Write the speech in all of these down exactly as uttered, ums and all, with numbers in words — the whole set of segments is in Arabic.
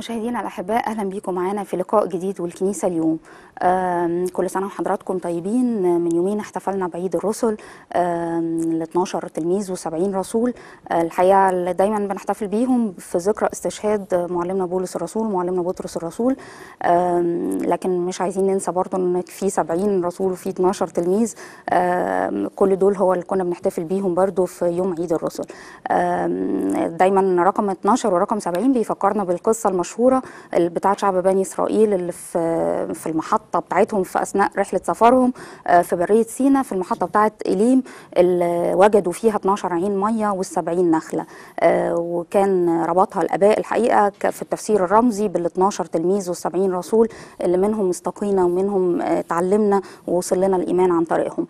مشاهدينا الأحباء، أهلا بيكم معانا في لقاء جديد والكنيسة اليوم. كل سنة وحضراتكم طيبين. من يومين احتفلنا بعيد الرسل، ال اتناشر تلميذ وسبعين رسول. الحقيقة اللي دايما بنحتفل بيهم في ذكرى استشهاد معلمنا بولس الرسول ومعلمنا بطرس الرسول، لكن مش عايزين ننسى برضو ان في سبعين رسول وفي اتناشر تلميذ. كل دول هو اللي كنا بنحتفل بيهم برضو في يوم عيد الرسل. دايما رقم اتناشر ورقم سبعين بيفكرنا بالقصة المشهورة بتاعت شعب بني إسرائيل اللي في في المحطة بتاعتهم في أثناء رحلة سفرهم في برية سينا، في المحطة بتاعت إليم اللي وجدوا فيها اتناشر عين مية والسبعين نخلة، وكان ربطها الآباء الحقيقة في التفسير الرمزي بال اتناشر تلميذ والسبعين رسول اللي منهم استقينا ومنهم تعلمنا ووصل لنا الإيمان عن طريقهم.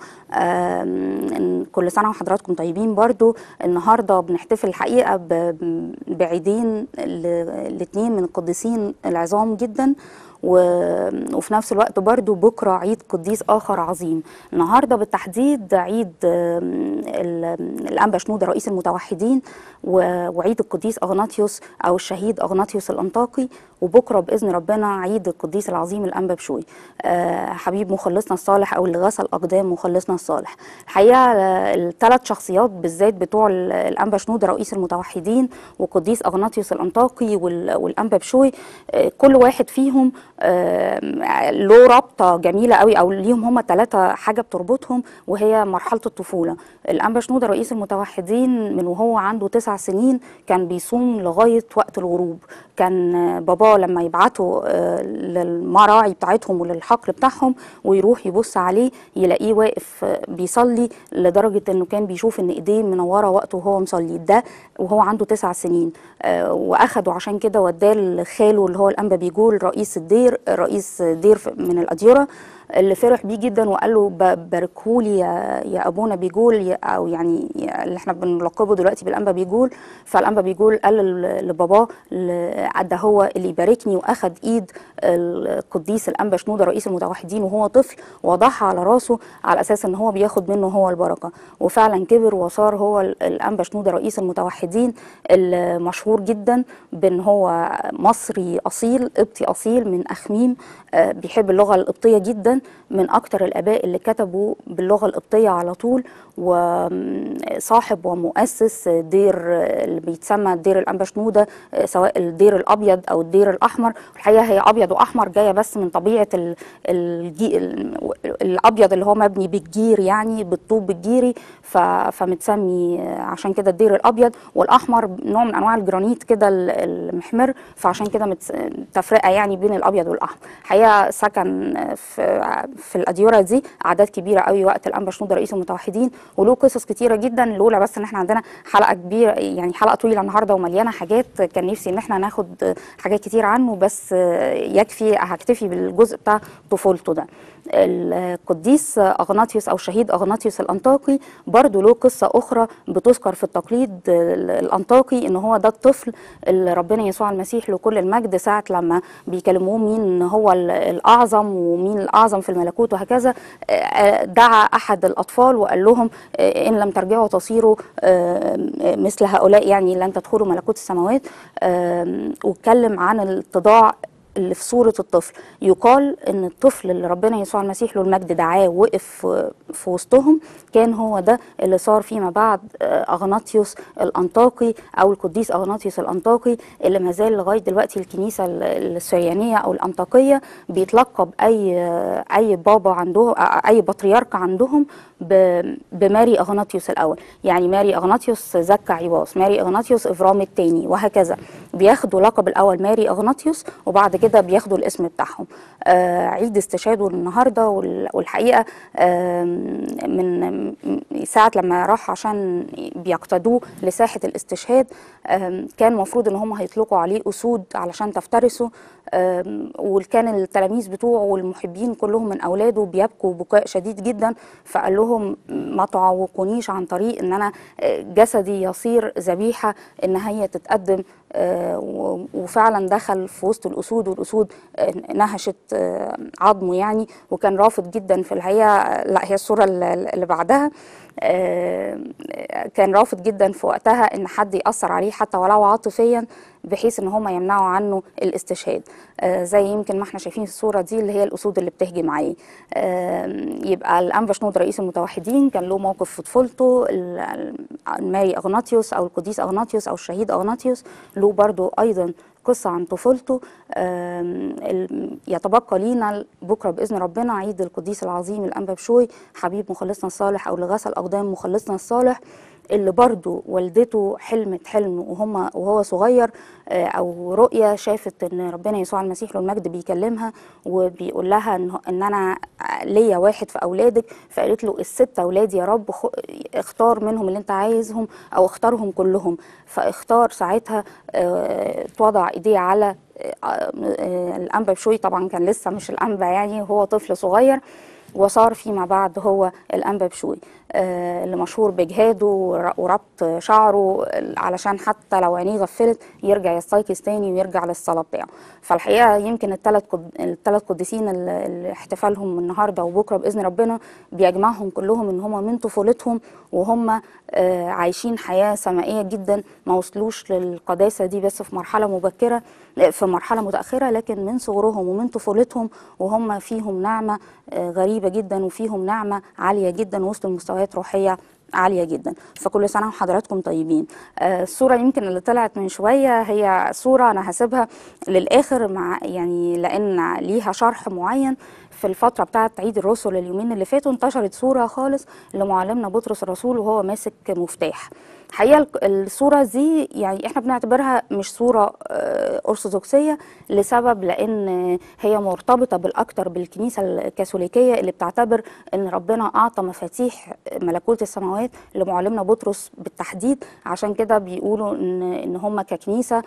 كل سنة وحضراتكم طيبين. برضو النهاردة بنحتفل الحقيقة بعيدين الاثنين من القديسين العظام جدا، وفي نفس الوقت برضو بكرة عيد قديس آخر عظيم. النهاردة بالتحديد عيد الأنبا شنودة رئيس المتوحدين، وعيد القديس أغناطيوس أو الشهيد أغناطيوس الأنطاكي، وبكرة بإذن ربنا عيد القديس العظيم الأنبا بشوي حبيب مخلصنا الصالح أو اللي غسل أقدام مخلصنا الصالح. الحقيقة الثلاث شخصيات بالذات بتوع الأنبا شنودة رئيس المتوحدين وقديس أغناطيوس الأنطاكي والأنبا بشوي، كل واحد فيهم له رابطه جميله قوي، او ليهم هم ثلاثه حاجه بتربطهم، وهي مرحله الطفوله. الانبا شنودة رئيس المتوحدين من وهو عنده تسع سنين كان بيصوم لغايه وقت الغروب. كان باباه لما يبعته للمراعي بتاعتهم وللحقل بتاعهم ويروح يبص عليه يلاقيه واقف بيصلي، لدرجه انه كان بيشوف ان ايديه منوره وقته وهو مصلي، ده وهو عنده تسع سنين. واخده عشان كده وداه لخاله اللي هو الانبا بيجول رئيس الدير رئيس دير من الأديرة، اللي فرح بيه جدا وقال له باركهولي يا, يا ابونا بيجول، او يعني اللي احنا بنلقبه دلوقتي بالانبا بيجول. فالانبا بيجول قال لباباه ده هو اللي يباركني، واخد ايد القديس الانبا شنودة رئيس المتوحدين وهو طفل وضعها على راسه على اساس ان هو بياخد منه هو البركه، وفعلا كبر وصار هو الانبا شنودة رئيس المتوحدين المشهور جدا بان هو مصري اصيل، قبطي اصيل من اخميم، بيحب اللغه القبطيه جدا، من اكتر الاباء اللي كتبوا باللغه القبطيه على طول، وصاحب ومؤسس دير اللي بيتسمى دير الانبا شنودة، سواء الدير الابيض او الدير الاحمر. الحقيقه هي ابيض واحمر جايه بس من طبيعه ال الجي الابيض اللي هو مبني بالجير، يعني بالطوب الجيري، فمتسمي عشان كده الدير الابيض، والاحمر نوع من انواع الجرانيت كده المحمر، فعشان كده تفرقه يعني بين الابيض والاحمر. الحقيقه سكن في في الاديره دي اعداد كبيره قوي وقت الانبا شنودة رئيس المتوحدين، وله قصص كتيره جدا. الاولى بس ان احنا عندنا حلقه كبيره، يعني حلقه طويله النهارده ومليانه حاجات، كان نفسي ان احنا ناخد حاجات كتير عنه، بس يكفي هكتفي بالجزء بتاع طفولته ده. القديس أغناطيوس أو شهيد أغناطيوس الأنطاكي برضو له قصة أخرى بتذكر في التقليد الأنطاكي، إن هو ده الطفل اللي ربنا يسوع المسيح له كل المجد ساعة لما بيكلموه مين هو الأعظم ومين الأعظم في الملكوت وهكذا، دعا أحد الأطفال وقال لهم إن لم ترجعوا تصيروا مثل هؤلاء يعني لن تدخلوا ملكوت السماوات، واتكلم عن الاتضاع اللي في صورة الطفل. يقال ان الطفل اللي ربنا يسوع المسيح له المجد دعاه وقف في وسطهم كان هو ده اللي صار فيما بعد أغناطيوس الأنطاكي او القديس أغناطيوس الأنطاكي، اللي ما زال لغايه دلوقتي الكنيسه السريانيه او الأنطاكيه بيتلقب اي اي بابا عندهم، اي بطريرك عندهم بماري أغناطيوس الاول، يعني ماري أغناطيوس زكا عيواس، ماري أغناطيوس إفرام الثاني، وهكذا بياخدوا لقب الاول ماري أغناطيوس وبعد كده بياخدوا الاسم بتاعهم. آه عيد استشهاده النهارده، والحقيقه آه من ساعه لما راح عشان بيقتدوه لساحه الاستشهاد، آه كان المفروض ان هم هيطلقوا عليه اسود علشان تفترسه، وكان التلاميذ بتوعه والمحبين كلهم من اولاده بيبكوا بكاء شديد جدا، فقال لهم ما تعوقونيش عن طريق ان انا جسدي يصير ذبيحه ان هي تتقدم، وفعلا دخل في وسط الاسود، والاسود نهشت عظمه يعني، وكان رافض جدا في الحقيقه. لا، هي الصوره اللي بعدها كان رافض جدا في وقتها ان حد ياثر عليه حتى ولو عاطفيا بحيث ان هم يمنعوا عنه الاستشهاد. آه زي يمكن ما احنا شايفين في الصوره دي اللي هي الاسود اللي بتهجم عليه. آه يبقى الانبا شنودة رئيس المتوحدين كان له موقف في طفولته، ماري اغناطيوس او القديس اغناطيوس او الشهيد اغناطيوس له برضو ايضا قصة عن طفولته. يتبقى لينا بكرة بإذن ربنا عيد القديس العظيم الأنبا بشوي حبيب مخلصنا الصالح، أو اللي غسل أقدام مخلصنا الصالح، اللي برضو والدته حلمت حلم وهم وهو صغير، او رؤية شافت ان ربنا يسوع المسيح له المجد بيكلمها وبيقول لها ان, إن انا ليا واحد في اولادك، فقالت له الست اولاد يا رب، اختار منهم اللي انت عايزهم او اختارهم كلهم. فاختار ساعتها توضع ايديه على الانبا بشوي، طبعا كان لسه مش الانبا يعني، هو طفل صغير، وصار فيما بعد هو الأنبا بشوي آه اللي مشهور بجهاده وربط شعره علشان حتى لو عينيه غفلت يرجع يستيقظ تاني ويرجع للصلاة بتاعه. فالحقيقة يمكن الثلاث الثلاث قديسين اللي احتفالهم النهارده وبكره بإذن ربنا بيجمعهم كلهم ان هم من طفولتهم وهم آه عايشين حياة سمائية جدا، ما وصلوش للقداسة دي بس في مرحلة مبكرة في مرحلة متأخرة، لكن من صغرهم ومن طفولتهم وهم فيهم نعمة آه غريبة جدا وفيهم نعمة عالية جدا، وصلوا لمستويات روحية عالية جدا. فكل سنة وحضراتكم طيبين. آه الصورة يمكن اللي طلعت من شوية هي صورة أنا هسيبها للآخر، مع يعني لأن ليها شرح معين. في الفترة بتاعة عيد الرسل اليومين اللي فاتوا انتشرت صورة خالص لمعلمنا بطرس الرسول وهو ماسك مفتاح. حقيقة الصورة دي يعني احنا بنعتبرها مش صورة أرثوذكسية لسبب لأن هي مرتبطة بالأكثر بالكنيسة الكاثوليكية اللي بتعتبر أن ربنا أعطى مفاتيح ملكوت السماوات لمعلمنا بطرس بالتحديد. عشان كده بيقولوا إن إن هم ككنيسة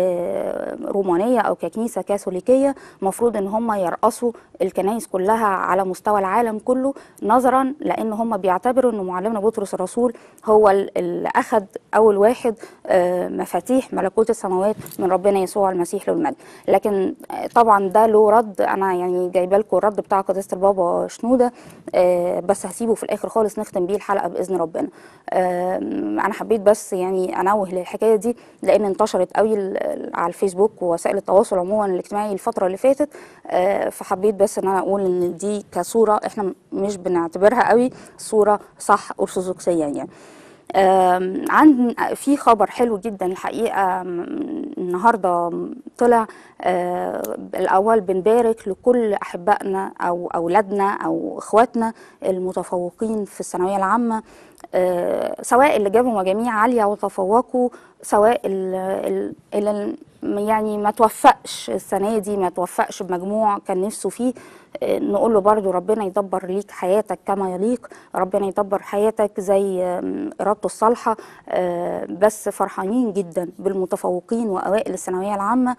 رومانية أو ككنيسة كاثوليكية مفروض إن هم يرأسوا الكنائس كلها على مستوى العالم كله، نظرا لأن هم بيعتبروا أن معلمنا بطرس الرسول هو اللي أخذ أول واحد مفاتيح ملكوت السماوات من ربنا يسوع المسيح له المجد. لكن طبعا ده له رد، أنا يعني جايبه لكم الرد بتاع قداسة البابا شنودة، بس هسيبه في الآخر خالص نختم بيه الحلقة بإذن ربنا. أنا حبيت بس يعني أنوه للحكاية دي لأن انتشرت قوي على الفيسبوك ووسائل التواصل عموما الاجتماعي الفترة اللي فاتت، فحبيت بس ان انا اقول ان دي كصوره احنا مش بنعتبرها قوي صوره صح ارثوذكسيه يعني. عند في خبر حلو جدا الحقيقه النهارده طلع. الاول بنبارك لكل احبائنا او اولادنا او اخواتنا المتفوقين في الثانويه العامه، سواء اللي جابوا مجاميع عاليه وتفوقوا، سواء اللي يعني ما توفقش السنه دي، ما توفقش بمجموع كان نفسه فيه، نقول له برضو ربنا يدبر ليك حياتك كما يليق، ربنا يدبر حياتك زي ارادته الصالحه. بس فرحانين جدا بالمتفوقين واوائل الثانويه العامه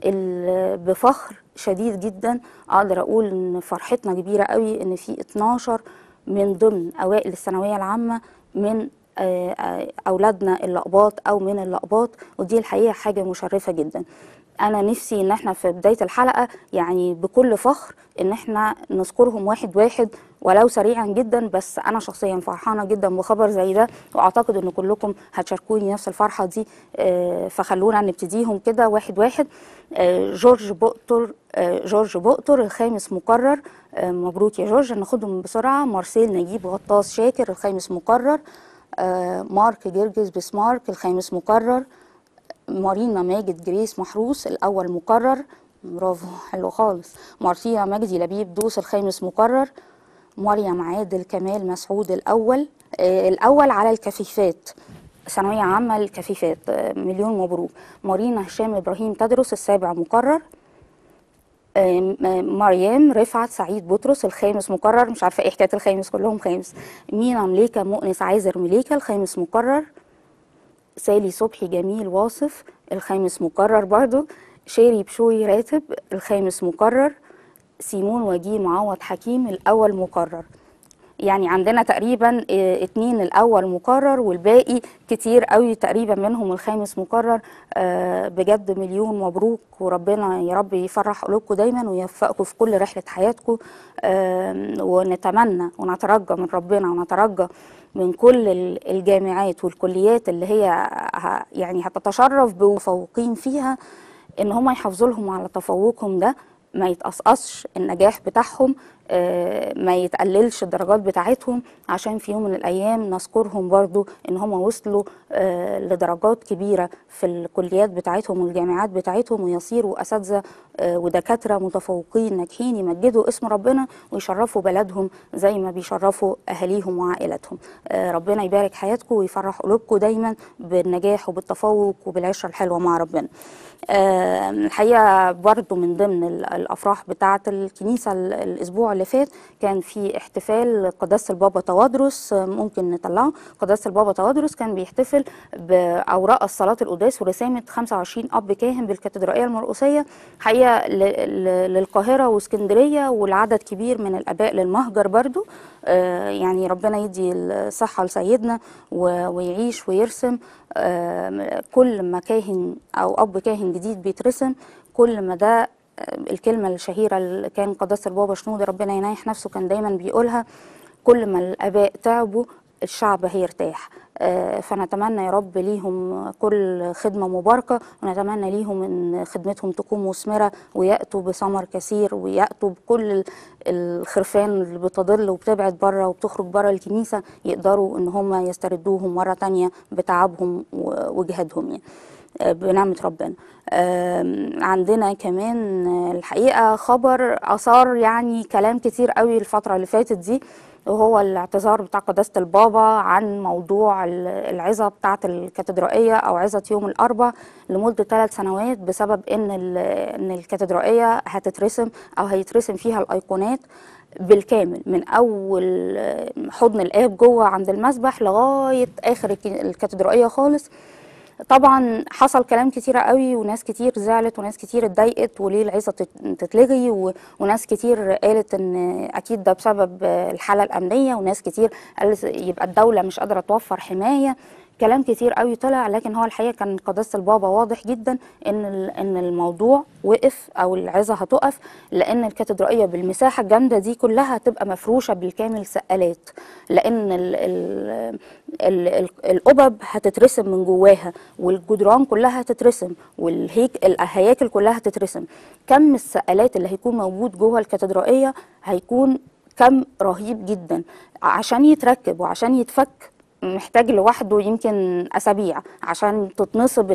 بفخر شديد جدا. اقدر اقول ان فرحتنا كبيره قوي ان في اتناشر من ضمن اوائل الثانويه العامه من اولادنا اللقباط او من اللقباط، ودي الحقيقه حاجه مشرفه جدا. انا نفسي ان احنا في بدايه الحلقه يعني بكل فخر ان احنا نذكرهم واحد واحد ولو سريعا جدا، بس انا شخصيا فرحانه جدا بخبر زي ده، واعتقد ان كلكم هتشاركوني نفس الفرحه دي. فخلونا نبتديهم كده واحد واحد. جورج بؤتر، جورج بؤتر الخامس مقرر، مبروك يا جورج. ناخدهم بسرعه. مارسيل نجيب غطاس شاكر الخامس مقرر. مارك جرجس بسمارك الخامس مقرر. مارينا ماجد جريس محروس الأول مقرر، برافو حلو خالص. مارتينا مجدي لبيب دوس الخامس مقرر. مريم عادل كمال مسعود الأول، آه الأول على الكفيفات ثانوية عامة الكفيفات، آه مليون مبروك. مارينا هشام إبراهيم تدرس السابع مقرر. آه مريم رفعت سعيد بطرس الخامس مقرر، مش عارفة ايه حكاية الخامس كلهم خامس. مينا مليكة مؤنس عايزر مليكة الخامس مقرر. سالي صبحي جميل واصف الخامس مقرر برضو. شيري بشوي راتب الخامس مقرر. سيمون وجيه معوض حكيم الأول مقرر. يعني عندنا تقريبا اه اتنين الاول مكرر والباقي كتير قوي، تقريبا منهم الخامس مكرر. اه بجد مليون مبروك، وربنا يا رب يفرح قلوبكم دايما ويوفقكم في كل رحله حياتكم. اه ونتمنى ونترجى من ربنا ونترجى من كل الجامعات والكليات اللي هي يعني هتتشرف بمتفوقين فيها ان هم يحافظوا لهم على تفوقهم ده، ما يتقصقصش النجاح بتاعهم، ما يتقللش الدرجات بتاعتهم، عشان في يوم من الايام نذكرهم برضو ان هم وصلوا لدرجات كبيره في الكليات بتاعتهم والجامعات بتاعتهم، ويصيروا اساتذه ودكاتره متفوقين ناجحين يمجدوا اسم ربنا ويشرفوا بلدهم زي ما بيشرفوا اهاليهم وعائلاتهم. ربنا يبارك حياتكم ويفرح قلوبكم دايما بالنجاح وبالتفوق وبالعشره الحلوه مع ربنا. الحقيقه برضو من ضمن الافراح بتاعه الكنيسه الاسبوع اللي فات كان في احتفال قداسه البابا توادرس، ممكن نطلعه. قداسه البابا توادرس كان بيحتفل باوراق الصلاه القداس ورسامه خمسة وعشرين اب كاهن بالكاتدرائيه المرقسيه، حقيقه للقاهره واسكندريه، والعدد كبير من الاباء للمهجر برضو. يعني ربنا يدي الصحه لسيدنا ويعيش ويرسم. كل ما كاهن او اب كاهن جديد بيترسم كل ما ده الكلمه الشهيره اللي كان قداسه البابا شنودة ربنا ينايح نفسه كان دايما بيقولها: كل ما الاباء تعبوا الشعب هيرتاح. فنتمنى يا رب ليهم كل خدمه مباركه، ونتمنى ليهم ان خدمتهم تكون مثمره وياتوا بثمر كثير، وياتوا بكل الخرفان اللي بتضل وبتبعد بره وبتخرج بره الكنيسه يقدروا ان هم يستردوهم مره تانيه بتعبهم وجهادهم يعني بنعمة ربنا. عندنا كمان الحقيقة خبر أثار يعني كلام كتير قوي الفترة اللي فاتت دي، وهو الاعتذار بتاع قداسة البابا عن موضوع العظة بتاعة الكاتدرائية أو عظة يوم الأربع لمدة ثلاث سنوات بسبب إن إن الكاتدرائية هتترسم أو هيترسم فيها الأيقونات بالكامل من أول حضن الآب جوه عند المسبح لغاية آخر الكاتدرائية خالص. طبعا حصل كلام كتير قوي وناس كتير زعلت وناس كتير اتضايقت وليه العظه تتلغي، وناس كتير قالت ان اكيد ده بسبب الحاله الامنيه، وناس كتير قالت يبقى الدوله مش قادره توفر حمايه. كلام كتير قوي طلع، لكن هو الحقيقه كان قداسه البابا واضح جدا ان ان الموضوع وقف او العظه هتقف، لان الكاتدرائيه بالمساحه الجامده دي كلها هتبقى مفروشه بالكامل سقالات، لان ال ال ال القبب هتترسم من جواها والجدران كلها هتترسم والهيك الهياكل كلها هتترسم. كم السقالات اللي هيكون موجود جوه الكاتدرائيه هيكون كم رهيب جدا، عشان يتركب وعشان يتفك محتاج لوحده يمكن اسابيع عشان تتنصب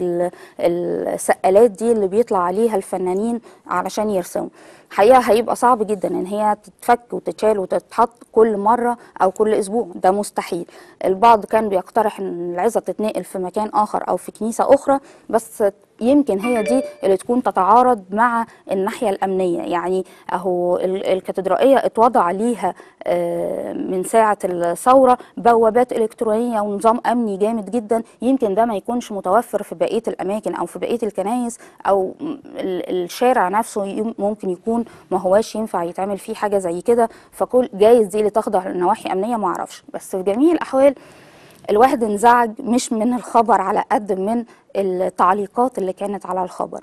السقالات دي اللي بيطلع عليها الفنانين علشان يرسموا. حقيقه هيبقى صعب جدا ان هي تتفك وتتشال وتتحط كل مره او كل اسبوع، ده مستحيل. البعض كان بيقترح ان العظه تتنقل في مكان اخر او في كنيسه اخرى، بس يمكن هي دي اللي تكون تتعارض مع الناحيه الامنيه. يعني اهو الكاتدرائيه اتوضع ليها من ساعه الثوره بوابات الكترونيه ونظام امني جامد جدا، يمكن ده ما يكونش متوفر في بقيه الاماكن او في بقيه الكنائس، او الشارع نفسه ممكن يكون ما هواش ينفع يتعمل فيه حاجه زي كده، فكل جايز دي اللي تخضع لنواحي امنيه ما اعرفش. بس في جميع الاحوال الواحد انزعج مش من الخبر على قد من التعليقات اللي كانت على الخبر.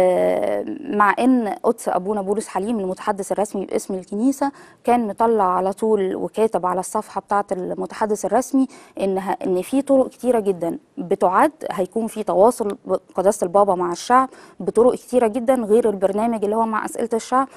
مع ان قدس ابونا بولس حليم المتحدث الرسمي باسم الكنيسه كان مطلع على طول وكاتب على الصفحه بتاعه المتحدث الرسمي ان ان في طرق كتيره جدا بتعد، هيكون في تواصل قداسه البابا مع الشعب بطرق كتيره جدا غير البرنامج اللي هو مع اسئله الشعب.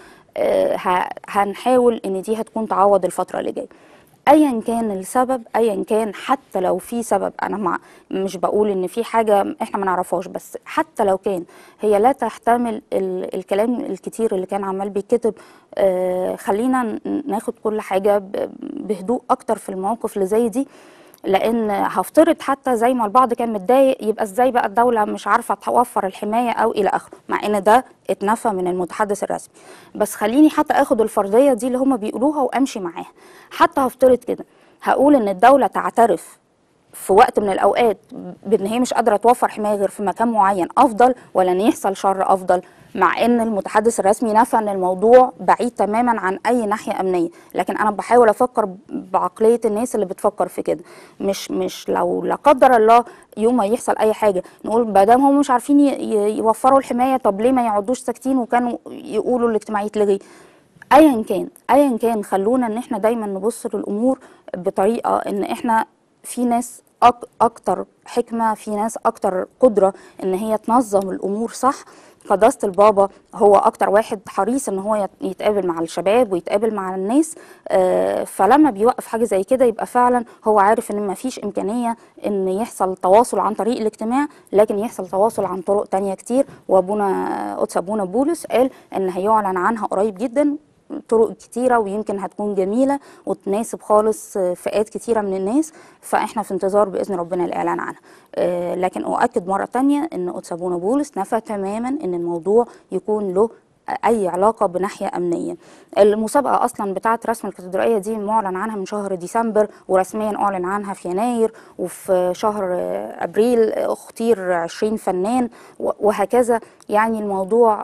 هنحاول ان دي هتكون تعوض الفتره اللي جايه ايا كان السبب، ايا كان حتى لو في سبب. انا مع مش بقول ان في حاجه احنا ما نعرفهاش، بس حتى لو كان هي لا تحتمل ال الكلام الكتير اللي كان عمال بيتكتب. آه خلينا ناخد كل حاجه بهدوء اكتر في المواقف اللي زي دي، لان هفترض حتى زي ما البعض كان متضايق يبقى ازاي بقى الدوله مش عارفه توفر الحمايه او الى اخره، مع ان ده اتنفى من المتحدث الرسمي. بس خليني حتى اخد الفرضيه دي اللي هم بيقولوها وامشي معاها. حتى هفترض كده، هقول ان الدوله تعترف في وقت من الاوقات بان هي مش قادره توفر حمايه غير في مكان معين افضل، ولا ان يحصل شر افضل؟ مع ان المتحدث الرسمي نفى ان الموضوع بعيد تماما عن اي ناحيه امنيه، لكن انا بحاول افكر بعقليه الناس اللي بتفكر في كده. مش مش لو لا قدر الله يوم ما يحصل اي حاجه نقول ما دام هم مش عارفين يوفروا الحمايه، طب ليه ما يقعدوش ساكتين وكانوا يقولوا الاجتماع يتلغي؟ ايا كان ايا كان خلونا ان احنا دايما نبص للامور بطريقه ان احنا في ناس أك اكتر حكمه، في ناس اكتر قدره ان هي تنظم الامور صح. قداسة البابا هو اكتر واحد حريص ان هو يتقابل مع الشباب ويتقابل مع الناس، آه فلما بيوقف حاجه زي كده يبقى فعلا هو عارف ان ما فيش امكانيه ان يحصل تواصل عن طريق الاجتماع، لكن يحصل تواصل عن طرق تانية كتير. وابونا قدس ابونا بولس قال ان هيعلن عنها قريب جدا، طرق كتيرة ويمكن هتكون جميلة وتناسب خالص فئات كتيرة من الناس، فاحنا في انتظار بإذن ربنا الإعلان عنها. آه لكن أؤكد مرة تانية أن قدس أبونا بولس نفى تماما أن الموضوع يكون له أي علاقة بناحية أمنية. المسابقة أصلا بتاعة رسم الكاتدرائية دي معلن عنها من شهر ديسمبر، ورسميا أعلن عنها في يناير، وفي شهر أبريل اختير عشرين فنان وهكذا. يعني الموضوع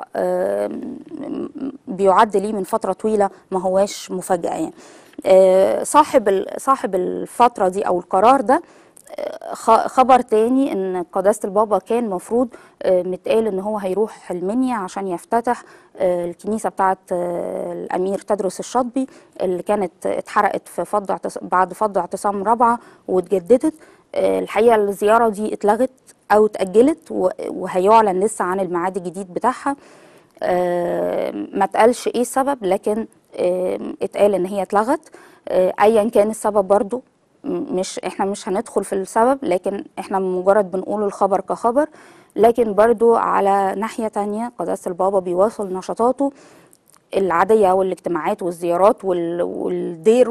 بيعد لي من فترة طويلة، ما هواش مفاجأة يعني. صاحب صاحب الفترة دي أو القرار ده خبر تاني ان قداسة البابا كان مفروض متقال ان هو هيروح المنيا عشان يفتتح الكنيسة بتاعت الامير تدرس الشاطبي اللي كانت اتحرقت في فض بعد فض اعتصام رابعة واتجددت. الحقيقة الزيارة دي اتلغت او اتأجلت وهيعلن لسه عن الميعاد الجديد بتاعها. ما اتقالش ايه السبب، لكن اتقال ان هي اتلغت. ايا كان السبب برضو مش احنا مش هندخل في السبب، لكن احنا مجرد بنقول الخبر كخبر. لكن برضو على ناحية تانية قداسة البابا بيواصل نشاطاته العادية والاجتماعات والزيارات والدير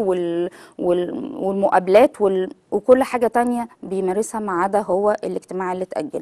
والمقابلات وكل حاجة تانية بيمارسها ما عدا هو الاجتماع اللي اتأجل.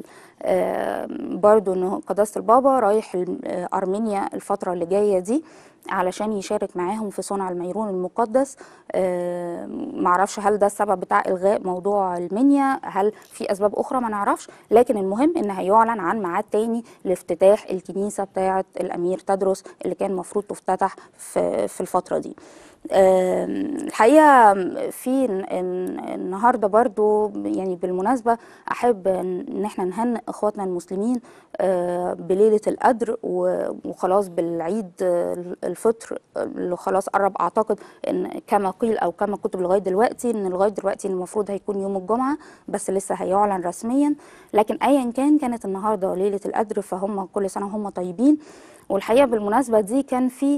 برضو انه قداسة البابا رايح أرمينيا الفترة اللي جاية دي علشان يشارك معاهم في صنع الميرون المقدس. آه معرفش هل ده السبب بتاع إلغاء موضوع المنيا، هل في أسباب أخرى ما نعرفش، لكن المهم إن هيعلن عن ميعاد تاني لافتتاح الكنيسة بتاعة الأمير تدرس اللي كان المفروض تفتتح في, في الفترة دي. آه الحقيقة في النهاردة برضو يعني بالمناسبة أحب إن احنا نهنئ إخواتنا المسلمين آه بليلة القدر وخلاص بالعيد الفطر اللي خلاص قرب. اعتقد ان كما قيل او كما كتب لغايه دلوقتي ان لغايه دلوقتي المفروض هيكون يوم الجمعه، بس لسه هيعلن رسميا. لكن ايا كان كانت النهارده ليله القدر، فهم كل سنه هم طيبين. والحقيقه بالمناسبه دي كان في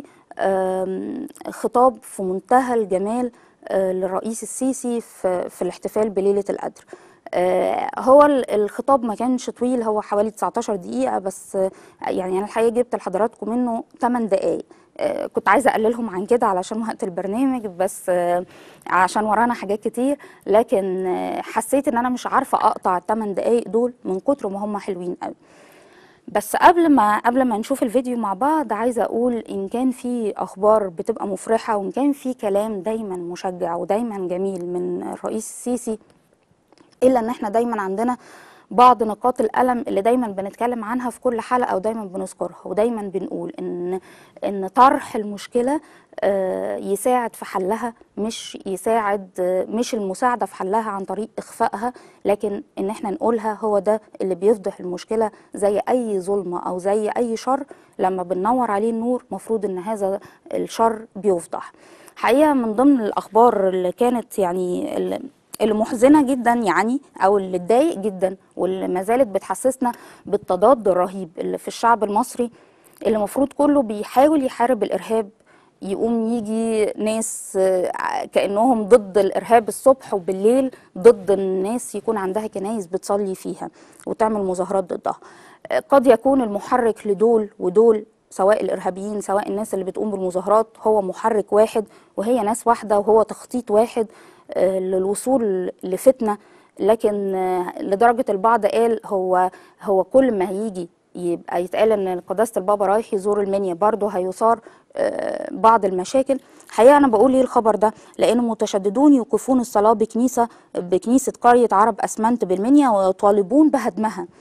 خطاب في منتهى الجمال للرئيس السيسي في, في الاحتفال بليله القدر. هو الخطاب ما كانش طويل، هو حوالي تسعتاشر دقيقة بس. يعني أنا الحقيقة جبت لحضراتكم منه تمن دقايق، كنت عايزة أقللهم عن كده علشان وقت البرنامج، بس عشان ورانا حاجات كتير. لكن حسيت إن أنا مش عارفة أقطع التمن دقايق دول من كتر ما هم حلوين قوي. بس قبل ما قبل ما نشوف الفيديو مع بعض، عايزة أقول إن كان في أخبار بتبقى مفرحة وإن كان في كلام دايما مشجع ودايما جميل من الرئيس السيسي، إلا إن إحنا دايما عندنا بعض نقاط الألم اللي دايما بنتكلم عنها في كل حلقة ودايما بنذكرها ودايما بنقول إن إن طرح المشكلة يساعد في حلها، مش يساعد مش المساعدة في حلها عن طريق إخفائها، لكن إن إحنا نقولها. هو ده اللي بيفضح المشكلة. زي أي ظلمة أو زي أي شر لما بننور عليه النور مفروض إن هذا الشر بيفضح. حقيقة من ضمن الأخبار اللي كانت يعني اللي اللي محزنه جدا يعني او اللي تضايق جدا واللي ما زالت بتحسسنا بالتضاد الرهيب اللي في الشعب المصري، اللي المفروض كله بيحاول يحارب الارهاب، يقوم يجي ناس كانهم ضد الارهاب الصبح وبالليل ضد الناس يكون عندها كنايس بتصلي فيها وتعمل مظاهرات ضدها. قد يكون المحرك لدول ودول سواء الارهابيين سواء الناس اللي بتقوم بالمظاهرات هو محرك واحد وهي ناس واحده وهو تخطيط واحد للوصول لفتنة. لكن لدرجة البعض قال هو هو كل ما هيجي يبقى يتقال ان قداسة البابا رايح يزور المنيا برضه هيثار بعض المشاكل. حقيقة انا بقول ليه الخبر ده؟ لان متشددون يوقفون الصلاة بكنيسة بكنيسة قرية عرب اسمنت بالمنيا ويطالبون بهدمها.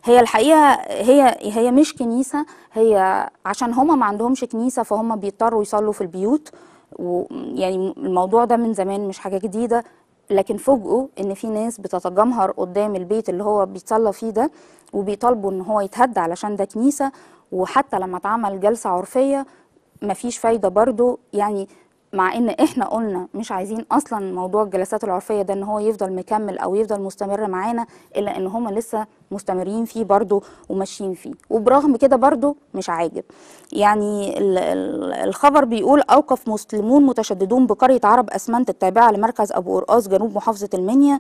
هي الحقيقة هي هي مش كنيسة، هي عشان هما ما عندهمش كنيسة فهم بيضطروا يصلوا في البيوت، ويعني الموضوع ده من زمان مش حاجة جديدة، لكن فوجئوا ان في ناس بتتجمهر قدام البيت اللي هو بيتصلى فيه ده وبيطالبوا ان هو يتهد علشان ده كنيسة. وحتى لما اتعمل جلسة عرفية مفيش فايدة برضو، يعني مع ان احنا قلنا مش عايزين اصلا موضوع الجلسات العرفية ده ان هو يفضل مكمل او يفضل مستمر معانا، الا ان هم لسه مستمرين فيه برضو وماشيين فيه، وبرغم كده برضو مش عاجب. يعني ال- ال- الخبر بيقول اوقف مسلمون متشددون بقرية عرب اسمنت التابعة لمركز ابو قرقاص جنوب محافظة المنيا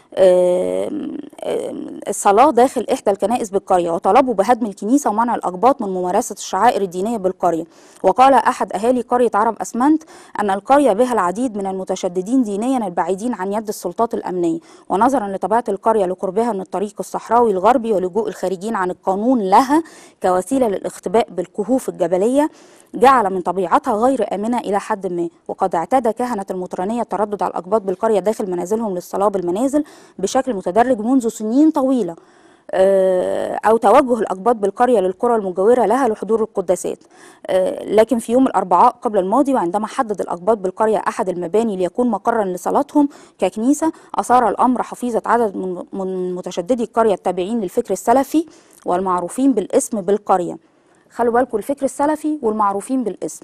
آم، آم، الصلاة داخل إحدى الكنائس بالقرية، وطلبوا بهدم الكنيسة ومنع الأقباط من ممارسة الشعائر الدينية بالقرية. وقال أحد أهالي قرية عرب أسمنت أن القرية بها العديد من المتشددين دينيا البعيدين عن يد السلطات الأمنية، ونظرا لطبيعة القرية لقربها من الطريق الصحراوي الغربي ولجوء الخارجين عن القانون لها كوسيلة للاختباء بالكهوف الجبلية، جعل من طبيعتها غير آمنة إلى حد ما. وقد اعتاد كهنة المطرانية التردد على الأقباط بالقرية داخل منازلهم للصلاة بالمنازل بشكل متدرج منذ سنين طويلة، آه، أو توجه الأقباط بالقرية للقرى المجاورة لها لحضور القداسات. آه، لكن في يوم الأربعاء قبل الماضي، وعندما حدد الأقباط بالقرية أحد المباني ليكون مقرا لصلاتهم ككنيسة، أثار الأمر حفيظة عدد من من متشددي القرية التابعين للفكر السلفي والمعروفين بالاسم بالقرية. خلوا بالكم، الفكر السلفي والمعروفين بالاسم.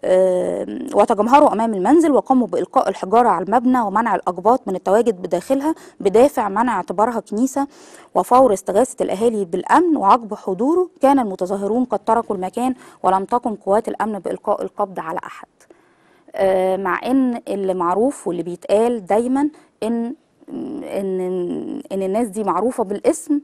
آم، وتجمهروا امام المنزل وقاموا بالقاء الحجاره على المبنى ومنع الاقباط من التواجد بداخلها بدافع منع اعتبارها كنيسه. وفور استغاثه الاهالي بالامن وعقب حضوره كان المتظاهرون قد تركوا المكان، ولم تقم قوات الامن بالقاء القبض على احد. آه، مع ان اللي معروف واللي بيتقال دايما ان ان ان الناس دي معروفه بالاسم،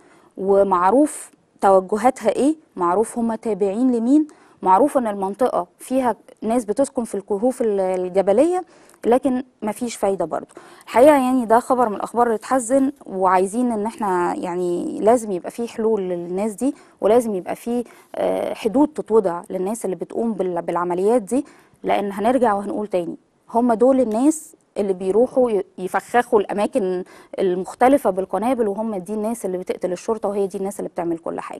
ومعروف توجهاتها ايه، معروف هم تابعين لمين، معروف ان المنطقه فيها ناس بتسكن في الكهوف الجبليه، لكن مفيش فايده برضو. الحقيقه يعني ده خبر من الاخبار اللي تحزن، وعايزين ان احنا يعني لازم يبقى فيه حلول للناس دي، ولازم يبقى فيه آه، حدود تتوضع للناس اللي بتقوم بال- بالعمليات دي، لان هنرجع وهنقول تاني هم دول الناس اللي بيروحوا ي- يفخخوا الاماكن المختلفه بالقنابل، وهم دي الناس اللي بتقتل الشرطه، وهي دي الناس اللي بتعمل كل حاجه.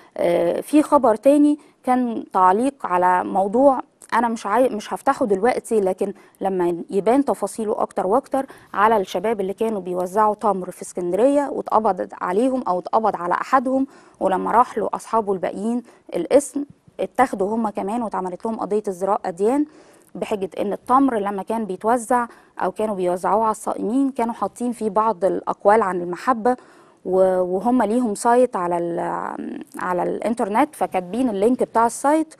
آه، في خبر تاني كان تعليق على موضوع انا مش عاي... مش هفتحه دلوقتي، لكن لما يبان تفاصيله اكتر واكتر، على الشباب اللي كانوا بيوزعوا تمر في اسكندريه واتقبض عليهم او اتقبض على احدهم، ولما راح له اصحابه الباقيين الاسم اتاخدوا هم كمان واتعملت لهم قضيه ازدراء اديان، بحجه ان التمر لما كان بيتوزع او كانوا بيوزعوه على الصائمين كانوا حاطين فيه بعض الاقوال عن المحبه، و- وهم ليهم سايت على ال- على الانترنت، فكاتبين اللينك بتاع السايت،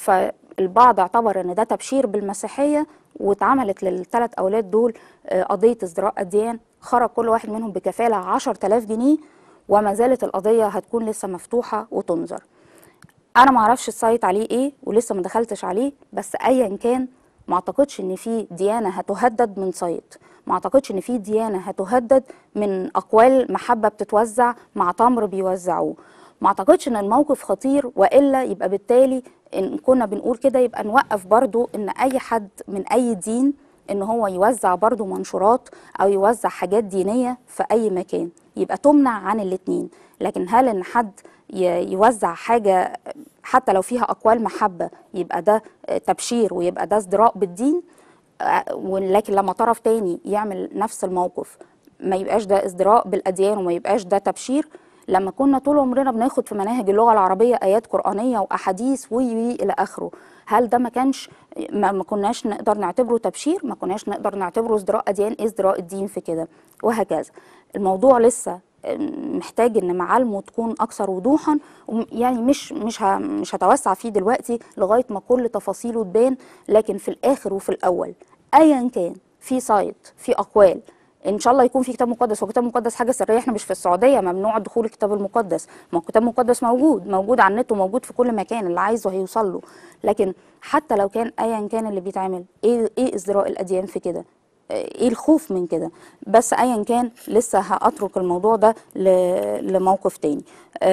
فالبعض اعتبر ان ده تبشير بالمسيحيه، واتعملت للثلاث اولاد دول آه، قضيه ازدراء اديان، خرج كل واحد منهم بكفاله عشرة آلاف جنيه، وما زالت القضيه هتكون لسه مفتوحه وتنظر. انا ما اعرفش السايت عليه ايه ولسه ما دخلتش عليه، بس ايا كان ما اعتقدش ان في ديانه هتهدد من سايت، ما اعتقدش ان في ديانه هتهدد من اقوال محبه بتتوزع مع تمر بيوزعوه، ما اعتقدش ان الموقف خطير، والا يبقى بالتالي ان كنا بنقول كده يبقى نوقف برضو ان اي حد من اي دين ان هو يوزع برضو منشورات او يوزع حاجات دينيه في اي مكان، يبقى تمنع عن الاتنين. لكن هل ان حد ي- يوزع حاجه حتى لو فيها اقوال محبه يبقى ده آه، تبشير ويبقى ده ازدراء بالدين؟ آه، ولكن لما طرف تاني يعمل نفس الموقف ما يبقاش ده ازدراء بالاديان وما يبقاش ده تبشير؟ لما كنا طول عمرنا بناخد في مناهج اللغه العربيه ايات قرانيه واحاديث وي وي الى اخره، هل ده ما كانش ما, ما كناش نقدر نعتبره تبشير؟ ما كناش نقدر نعتبره ازدراء اديان؟ إيه ازدراء الدين في كده؟ وهكذا. الموضوع لسه محتاج ان معالمه تكون اكثر وضوحا، وم- يعني مش مش ه- مش هتوسع فيه دلوقتي لغايه ما كل تفاصيله تبان، لكن في الاخر وفي الاول ايا كان في سايت في اقوال، ان شاء الله يكون في كتاب مقدس، وكتاب مقدس حاجه سريه، احنا مش في السعوديه ممنوع دخول الكتاب المقدس، ما هو الكتاب المقدس موجود موجود على النت وموجود في كل مكان، اللي عايزه هيوصل له. لكن حتى لو كان ايا كان اللي بيتعمل، ايه ايه ازدراء الاديان في كده؟ ايه الخوف من كده؟ بس ايا كان لسه هاترك الموضوع ده ل- لموقف تاني.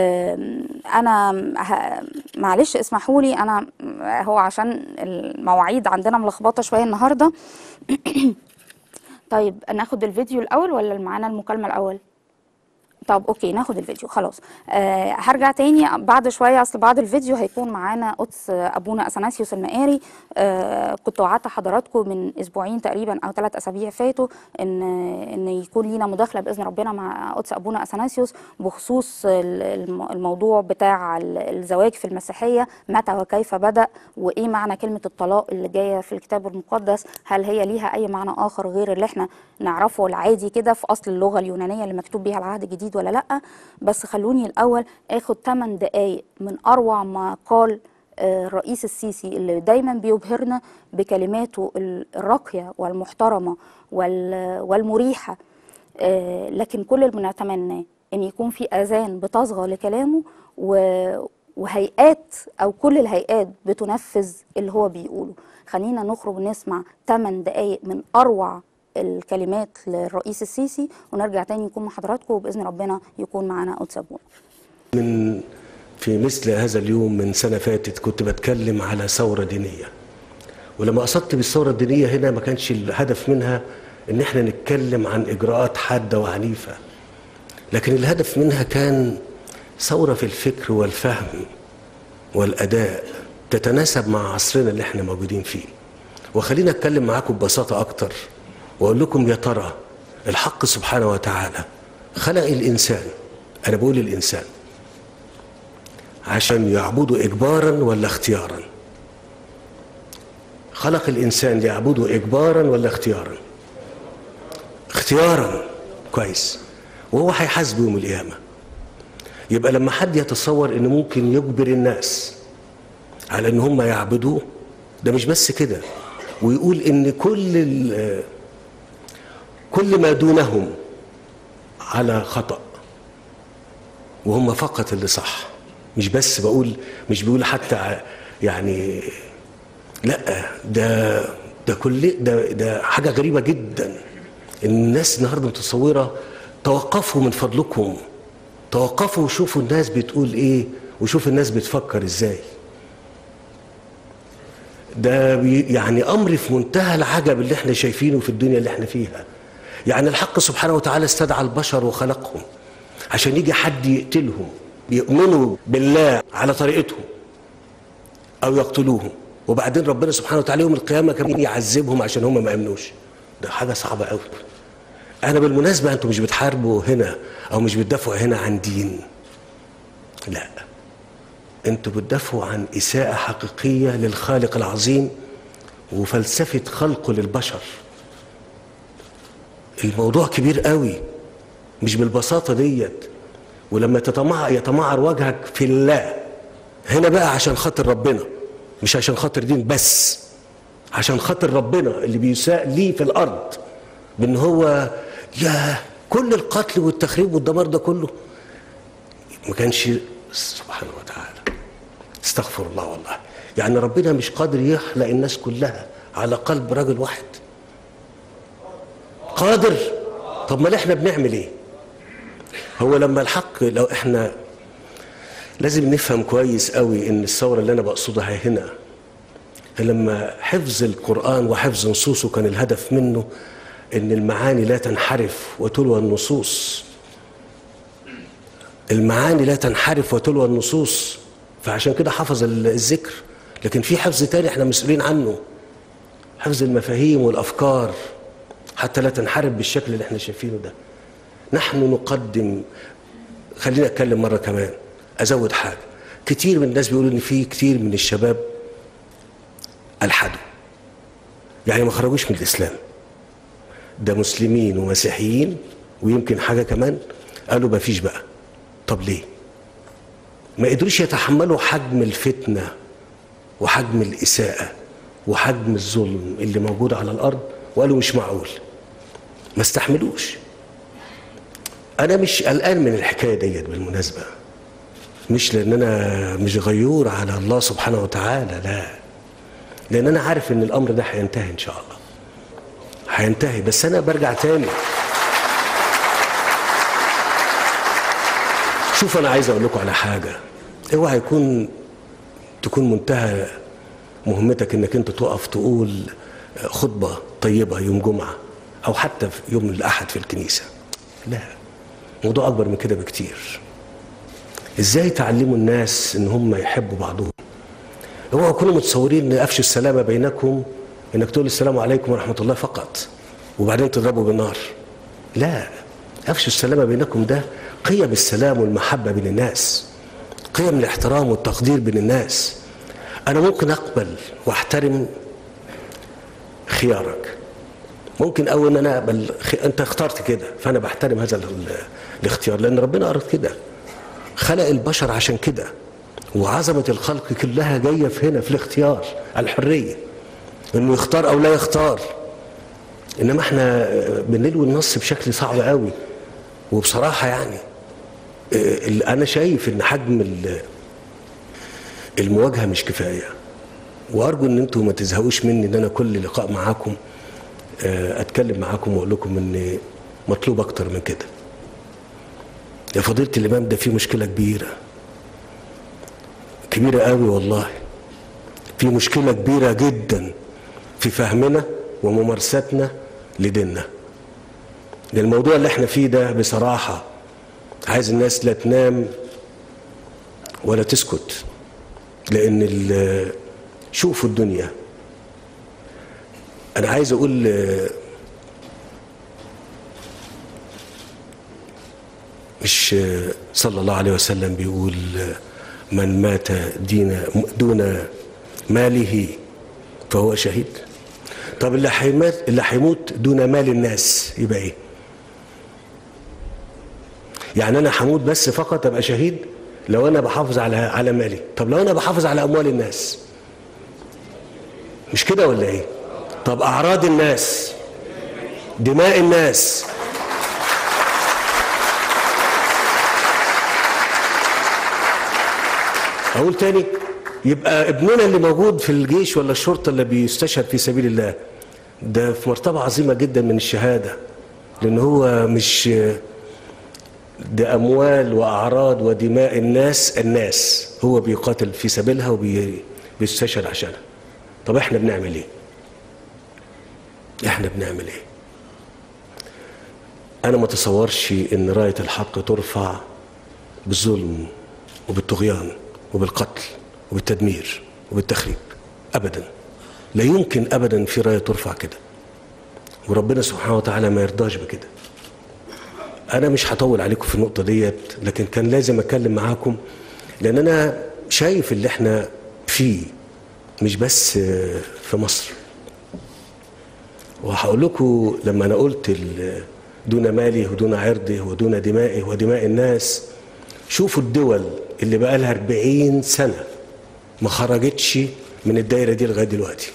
أم، انا ه- معلش اسمحوا لي، انا هو عشان المواعيد عندنا ملخبطه شويه النهارده. طيب ناخد الفيديو الاول ولا معانا المكالمه الاول؟ طب اوكي ناخد الفيديو خلاص. آه هرجع تاني بعد شويه، اصل بعد الفيديو هيكون معانا قدس ابونا اثناسيوس المقاري. آه كنت وعدت حضراتكم من اسبوعين تقريبا او ثلاث اسابيع فاتوا ان ان يكون لينا مداخله باذن ربنا مع قدس ابونا اثناسيوس بخصوص الموضوع بتاع الزواج في المسيحيه، متى وكيف بدا، وايه معنى كلمه الطلاق اللي جايه في الكتاب المقدس، هل هي ليها اي معنى اخر غير اللي احنا نعرفه العادي كده في اصل اللغه اليونانيه اللي مكتوب بيها العهد الجديد ولا لا. بس خلوني الاول اخد ثمان دقائق من اروع ما قال الرئيس السيسي اللي دايما بيبهرنا بكلماته الراقيه والمحترمه والمريحه، لكن كل اللي بنتمناه ان يكون في اذان بتصغى لكلامه وهيئات او كل الهيئات بتنفذ اللي هو بيقوله. خلينا نخرج ونسمع ثمان دقائق من اروع الكلمات للرئيس السيسي ونرجع تاني نكون مع حضراتكم وباذن ربنا يكون معنا قدس ابونا. من في مثل هذا اليوم من سنه فاتت كنت بتكلم على ثوره دينيه، ولما قصدت بالثوره الدينيه هنا ما كانش الهدف منها ان احنا نتكلم عن اجراءات حاده وعنيفه، لكن الهدف منها كان ثوره في الفكر والفهم والاداء تتناسب مع عصرنا اللي احنا موجودين فيه. وخلينا اتكلم معاكم ببساطه اكتر واقول لكم يا ترى الحق سبحانه وتعالى خلق الانسان، انا بقول الانسان، عشان يعبده اجبارا ولا اختيارا؟ خلق الانسان ليعبده اجبارا ولا اختيارا؟ اختيارا. كويس. وهو هيحاسبه يوم القيامه. يبقى لما حد يتصور انه ممكن يجبر الناس على ان هم يعبدوه، ده مش بس كده، ويقول ان كل كل ما دونهم على خطأ وهم فقط اللي صح. مش بس بقول، مش بيقول حتى يعني، لا ده ده كل ده ده حاجه غريبه جدا. الناس النهارده متصوره. توقفوا من فضلكم، توقفوا وشوفوا الناس بتقول ايه وشوفوا الناس بتفكر ازاي. ده يعني امر في منتهى العجب اللي احنا شايفينه في الدنيا اللي احنا فيها. يعني الحق سبحانه وتعالى استدعى البشر وخلقهم عشان يجي حد يقتلهم، يؤمنوا بالله على طريقتهم او يقتلوهم، وبعدين ربنا سبحانه وتعالى يوم القيامه كمان يعذبهم عشان هم ما امنوش. ده حاجه صعبه قوي. انا بالمناسبه انتوا مش بتحاربوا هنا او مش بتدافعوا هنا عن دين، لا، انتوا بتدافعوا عن اساءه حقيقيه للخالق العظيم وفلسفه خلقه للبشر. الموضوع كبير قوي، مش بالبساطه ديت. ولما تتمعر يتمعر وجهك في الله هنا بقى عشان خاطر ربنا، مش عشان خاطر دين بس، عشان خاطر ربنا اللي بيساء ليه في الارض بان هو يا كل القتل والتخريب والدمار ده كله ما كانش سبحانه وتعالى. استغفر الله والله. يعني ربنا مش قادر يخلق الناس كلها على قلب راجل واحد؟ قادر. طب ما احنا بنعمل ايه؟ هو لما الحق، لو احنا لازم نفهم كويس قوي ان الثوره اللي انا بقصدها هنا لما حفظ القرآن وحفظ نصوصه كان الهدف منه ان المعاني لا تنحرف وتلوى النصوص. المعاني لا تنحرف وتلوى النصوص، فعشان كده حفظ الذكر. لكن في حفظ تاني احنا مسؤولين عنه، حفظ المفاهيم والافكار حتى لا تنحرف بالشكل اللي احنا شايفينه ده. نحن نقدم، خلينا اتكلم مره كمان ازود حاجه. كتير من الناس بيقولوا ان في كتير من الشباب الحدوا، يعني ما خرجوش من الاسلام، ده مسلمين ومسيحيين ويمكن حاجه كمان، قالوا ما فيش بقى. طب ليه؟ ما قدروش يتحملوا حجم الفتنه وحجم الاساءه وحجم الظلم اللي موجود على الارض، وقالوا مش معقول، ما استحملوش. انا مش قلقان من الحكايه ديت بالمناسبه، مش لان انا مش غيور على الله سبحانه وتعالى، لا، لان انا عارف ان الامر ده هينتهي ان شاء الله، هينتهي. بس انا برجع تاني، شوف انا عايز اقول لكم على حاجه. اوعى يكون تكون منتهى مهمتك انك انت تقف تقول خطبه طيبه يوم جمعه او حتى في يوم الاحد في الكنيسه، لا. موضوع اكبر من كده بكتير. ازاي تعلموا الناس ان هم يحبوا بعضهم؟ اوعوا تكونوا متصورين ان افشوا السلامه بينكم انك تقول السلام عليكم ورحمه الله فقط وبعدين تضربوا بالنار. لا، افشوا السلامه بينكم ده قيم السلام والمحبه بين الناس، قيم الاحترام والتقدير بين الناس. انا ممكن اقبل واحترم خيارك، ممكن أو ان انا اقبل خ... انت اخترت كده فانا بحترم هذا ال... الاختيار، لان ربنا اراد كده، خلق البشر عشان كده، وعظمه الخلق كلها جايه في هنا في الاختيار، الحريه انه يختار او لا يختار. انما احنا بنلوي النص بشكل صعب قوي. وبصراحه يعني انا شايف ان حجم المواجهه مش كفايه، وارجو ان انتم ما تزهقوش مني ان انا كل لقاء معاكم اتكلم معاكم واقول لكم ان مطلوب اكتر من كده. يا فضيله الامام، ده في مشكله كبيره كبيره قوي والله، في مشكله كبيره جدا في فهمنا وممارستنا لديننا. ده الموضوع اللي احنا فيه ده بصراحه عايز الناس لا تنام ولا تسكت، لان شوفوا الدنيا. انا عايز اقول مش صلى الله عليه وسلم بيقول من مات دين دون ماله فهو شهيد؟ طب اللي هيموت اللي هيموت دون مال الناس يبقى ايه؟ يعني انا هموت بس فقط ابقى شهيد لو انا بحافظ على على مالي. طب لو انا بحافظ على اموال الناس مش كده ولا ايه؟ طب اعراض الناس، دماء الناس، اقول تاني، يبقى ابننا اللي موجود في الجيش ولا الشرطه اللي بيستشهد في سبيل الله ده في مرتبه عظيمه جدا من الشهاده، لان هو مش ده اموال واعراض ودماء الناس الناس هو بيقاتل في سبيلها وبيستشهد عشانها. طب احنا بنعمل ايه؟ احنا بنعمل ايه؟ انا ما اتصورش ان رايه الحق ترفع بالظلم وبالطغيان وبالقتل وبالتدمير وبالتخريب ابدا. لا يمكن ابدا في رايه ترفع كده، وربنا سبحانه وتعالى ما يرضاش بكده. انا مش هطول عليكم في النقطه ديت، لكن كان لازم اتكلم معاكم لان انا شايف اللي احنا فيه مش بس في مصر. وهقول لكم لما انا قلت دون ماله ودون عرضه ودون دمائه ودماء الناس، شوفوا الدول اللي بقى لها أربعين سنة ما خرجتش من الدايره دي لغايه دلوقتي.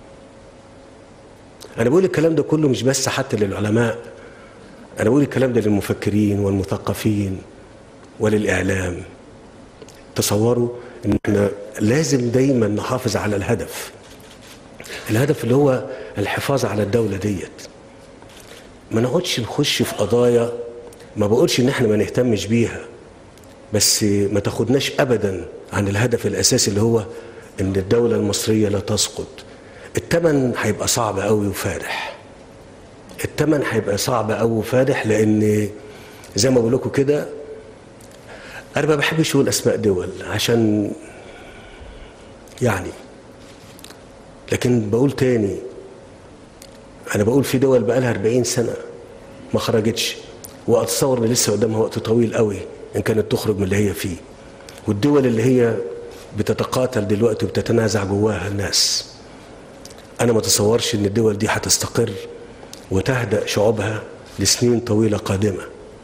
انا بقول الكلام ده كله مش بس حتى للعلماء، انا بقول الكلام ده للمفكرين والمثقفين وللاعلام. تصوروا ان احنا لازم دايما نحافظ على الهدف، الهدف اللي هو الحفاظ على الدوله ديت. ما نقعدش نخش في قضايا، ما بقولش ان احنا ما نهتمش بيها، بس ما تاخدناش ابدا عن الهدف الاساسي اللي هو ان الدوله المصريه لا تسقط. الثمن هيبقى صعب قوي وفادح، الثمن هيبقى صعب قوي وفادح، لان زي ما بقول لكم كده انا ما بحبش اقول اسماء دول عشان يعني، لكن بقول تاني، انا بقول في دول بقى لها أربعين سنة ما خرجتش، واتصور ان لسه قدامها وقت طويل قوي ان كانت تخرج من اللي هي فيه. والدول اللي هي بتتقاتل دلوقتي وبتتنازع جواها الناس، انا ما اتصورش ان الدول دي هتستقر وتهدأ شعوبها لسنين طويلة قادمة.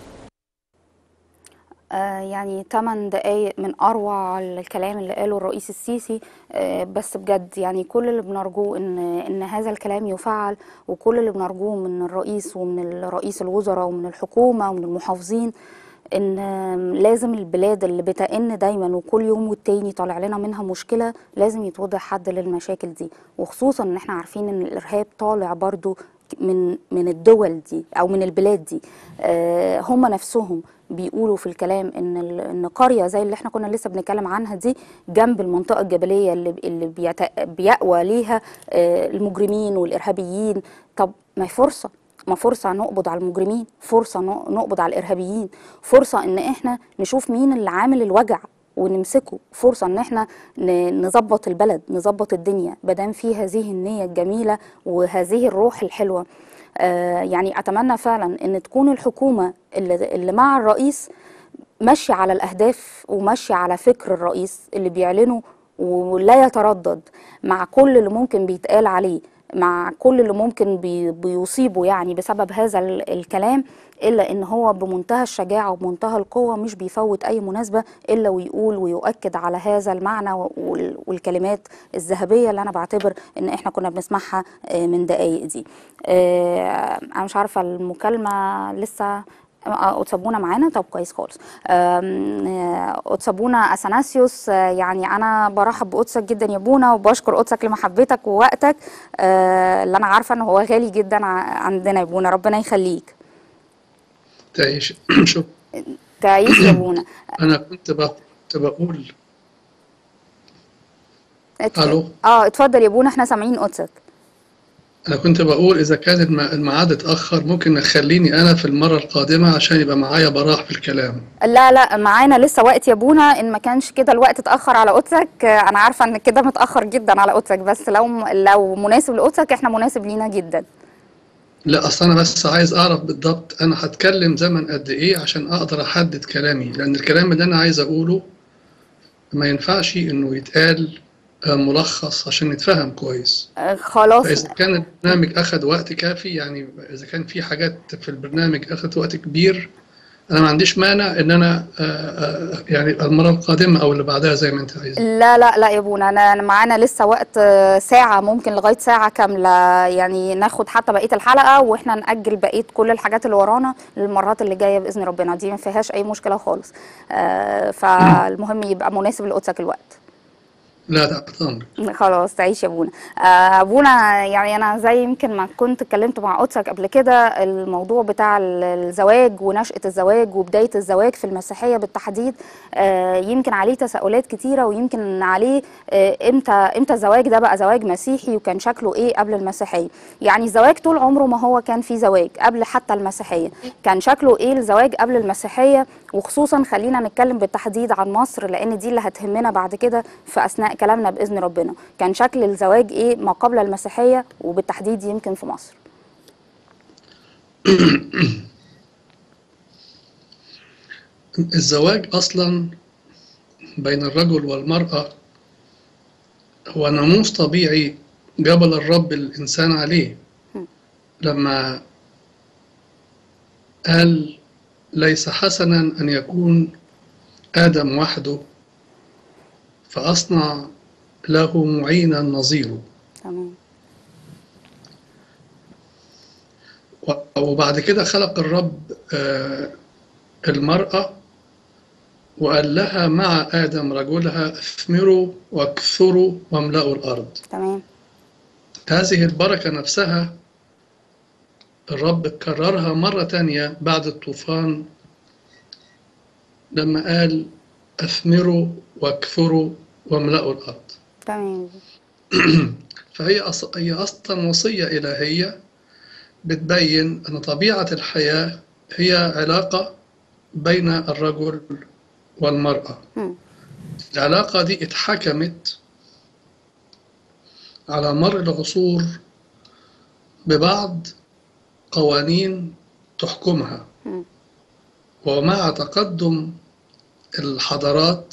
آه يعني ثمان دقايق من أروع الكلام اللي قاله الرئيس السيسي. آه بس بجد يعني كل اللي بنرجوه إن إن هذا الكلام يفعل، وكل اللي بنرجوه من الرئيس ومن رئيس الوزراء ومن الحكومة ومن المحافظين إن لازم البلاد اللي بتئن دايما وكل يوم والتاني طالع لنا منها مشكلة لازم يتوضع حد للمشاكل دي، وخصوصا إن احنا عارفين إن الإرهاب طالع برضو من من الدول دي او من البلاد دي. آه هم نفسهم بيقولوا في الكلام ان ان قريه زي اللي احنا كنا لسه بنتكلم عنها دي جنب المنطقه الجبليه اللي اللي بيأوى ليها آه المجرمين والارهابيين. طب ما هي فرصه، ما فرصة نقبض على المجرمين، فرصة نقبض على الإرهابيين، فرصة إن إحنا نشوف مين اللي عامل الوجع ونمسكه، فرصة إن إحنا نظبط البلد، نظبط الدنيا، مادام في هذه النية الجميلة وهذه الروح الحلوة. آه يعني أتمنى فعلا إن تكون الحكومة اللي, اللي مع الرئيس ماشية على الأهداف وماشية على فكر الرئيس اللي بيعلنه، ولا يتردد مع كل اللي ممكن بيتقال عليه، مع كل اللي ممكن بي بيصيبه يعني بسبب هذا الكلام، إلا إن هو بمنتهى الشجاعة وبمنتهى القوة مش بيفوت أي مناسبة إلا ويقول ويؤكد على هذا المعنى والكلمات الذهبية اللي أنا بعتبر إن إحنا كنا بنسمعها من دقايق دي. أنا مش عارفة المكالمة لسه أتسابونا معانا؟ طب كويس خالص. أتسابونا أثناسيوس، يعني أنا برحب بقدسك جدا يا بونا، وبشكر قدسك لمحبتك ووقتك اللي أنا عارفة إن هو غالي جدا عندنا يا بونا، ربنا يخليك. تعيش. شكرا. تعيش يا بونا. أنا كنت كنت بقول اتفضل. ألو. اه اتفضل يا بونا، احنا سامعين قدسك. أنا كنت بقول إذا كان الميعاد اتأخر ممكن نخليني أنا في المرة القادمة عشان يبقى معايا براح في الكلام. لا لا معانا لسه وقت يا بونا، إن ما كانش كده الوقت اتأخر على قدسك. أنا عارفة إن كده متأخر جدا على قدسك، بس لو لو مناسب لقدسك إحنا مناسب لينا جدا. لا أصل أنا بس عايز أعرف بالضبط أنا هتكلم زمن قد إيه عشان أقدر أحدد كلامي، لأن الكلام اللي أنا عايز أقوله ما ينفعش إنه يتقال ملخص عشان نتفهم كويس. خلاص. فإذا كان البرنامج أخذ وقت كافي، يعني إذا كان في حاجات في البرنامج أخذت وقت كبير، أنا ما عنديش مانع إن أنا يعني المرة القادمة أو اللي بعدها زي ما أنت عايز. لا لا لا يا بونا، أنا معانا لسه وقت ساعة، ممكن لغاية ساعة كاملة، يعني ناخد حتى بقية الحلقة وإحنا نأجل بقية كل الحاجات اللي ورانا للمرات اللي جاية بإذن ربنا، دي ما فيهاش أي مشكلة خالص. فالمهم يبقى مناسب لقدسك الوقت. لا تحت امرك. خلاص تعيش يا ابونا. ابونا يعني انا زي يمكن ما كنت اتكلمت مع قدسك قبل كده، الموضوع بتاع الزواج ونشأة الزواج وبداية الزواج في المسيحية بالتحديد يمكن عليه تساؤلات كتيرة، ويمكن عليه امتى امتى الزواج ده بقى زواج مسيحي وكان شكله ايه قبل المسيحية. يعني الزواج طول عمره ما هو كان فيه زواج قبل حتى المسيحية، كان شكله ايه الزواج قبل المسيحية، وخصوصا خلينا نتكلم بالتحديد عن مصر لان دي اللي هتهمنا بعد كده في اثناء كلامنا باذن ربنا. كان شكل الزواج ايه ما قبل المسيحيه وبالتحديد يمكن في مصر؟ الزواج اصلا بين الرجل والمراه هو ناموس طبيعي جبل الرب الانسان عليه لما قال ليس حسنا ان يكون ادم وحده فاصنع له معينا نظيره. تمام. وبعد كده خلق الرب المرأة وقال لها مع آدم رجلها اثمروا واكثروا واملأوا الأرض. تمام. هذه البركة نفسها الرب كررها مرة تانية بعد الطوفان لما قال اثمروا واكثروا واملأوا الأرض. تمام. فهي أص... هي أصلا وصية إلهية بتبين أن طبيعة الحياة هي علاقة بين الرجل والمرأة. م. العلاقة دي اتحكمت على مر العصور ببعض قوانين تحكمها، م. ومع تقدم الحضارات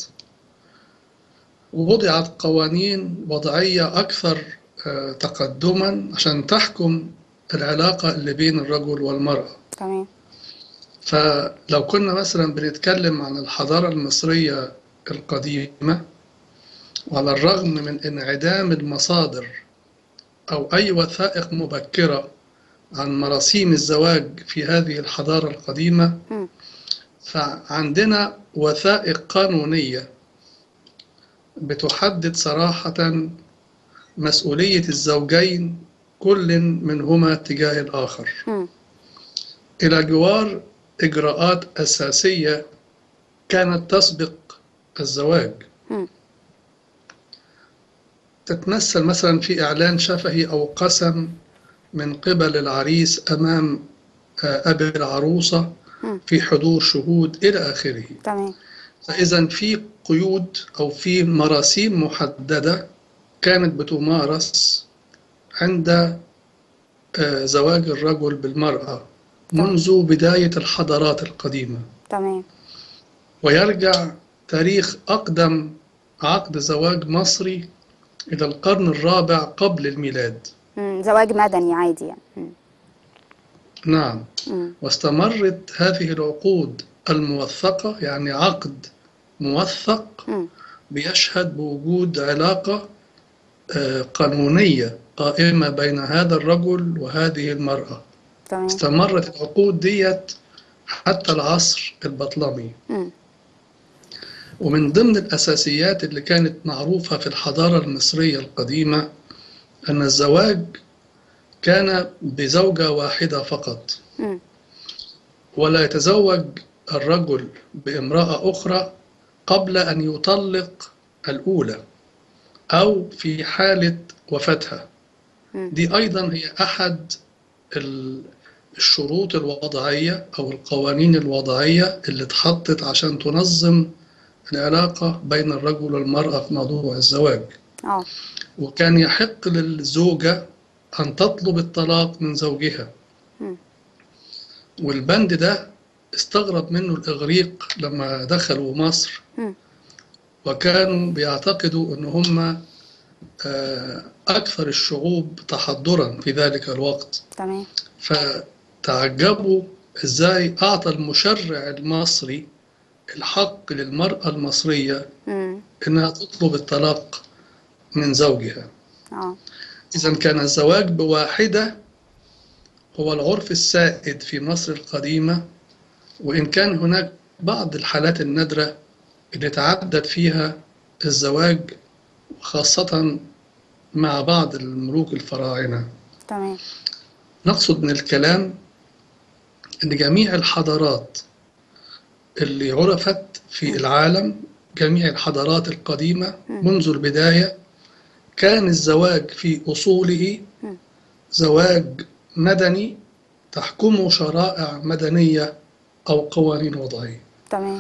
ووضعت قوانين وضعية أكثر تقدما عشان تحكم العلاقة اللي بين الرجل والمرأة. تمام. فلو كنا مثلا بنتكلم عن الحضارة المصرية القديمة، وعلى الرغم من انعدام المصادر أو أي وثائق مبكرة عن مراسيم الزواج في هذه الحضارة القديمة، م. فعندنا وثائق قانونية بتحدد صراحة مسؤولية الزوجين كل منهما تجاه الآخر، م. إلى جوار إجراءات أساسية كانت تسبق الزواج. م. تتمثل مثلا في إعلان شفهي أو قسم من قبل العريس أمام أبي العروسة في حضور شهود إلى آخره. تمام. فإذا في قيود أو في مراسيم محددة كانت بتمارس عند زواج الرجل بالمرأة منذ بداية الحضارات القديمة. تمام. ويرجع تاريخ أقدم عقد زواج مصري إلى القرن الرابع قبل الميلاد. مم. زواج مدني عادي يعني. مم. نعم. مم. واستمرت هذه العقود الموثقة، يعني عقد موثق مم. بيشهد بوجود علاقة قانونية قائمة بين هذا الرجل وهذه المرأة. تمام. استمرت العقود ديت حتى العصر البطلمي. مم. ومن ضمن الأساسيات اللي كانت معروفة في الحضارة المصرية القديمة أن الزواج كان بزوجة واحدة فقط. مم. ولا يتزوج الرجل بامرأة أخرى قبل أن يطلق الأولى أو في حالة وفاتها. دي أيضا هي أحد الشروط الوضعية أو القوانين الوضعية اللي اتحطت عشان تنظم العلاقة بين الرجل والمرأة في موضوع الزواج. أوه. وكان يحق للزوجة أن تطلب الطلاق من زوجها. م. والبند ده استغرب منه الإغريق لما دخلوا مصر. م. وكانوا بيعتقدوا أن هم أكثر الشعوب تحضرا في ذلك الوقت. تمام. فتعجبوا إزاي أعطى المشرع المصري الحق للمرأة المصرية م. إنها تطلب الطلاق من زوجها. آه. إذن كان الزواج بواحدة هو العرف السائد في مصر القديمة، وإن كان هناك بعض الحالات النادرة اللي تعدد فيها الزواج، خاصة مع بعض الملوك الفراعنة. تمام. نقصد من الكلام أن جميع الحضارات اللي عرفت في العالم، جميع الحضارات القديمة منذ البداية، كان الزواج في أصوله زواج مدني تحكمه شرائع مدنية أو قوانين وضعية. تمام.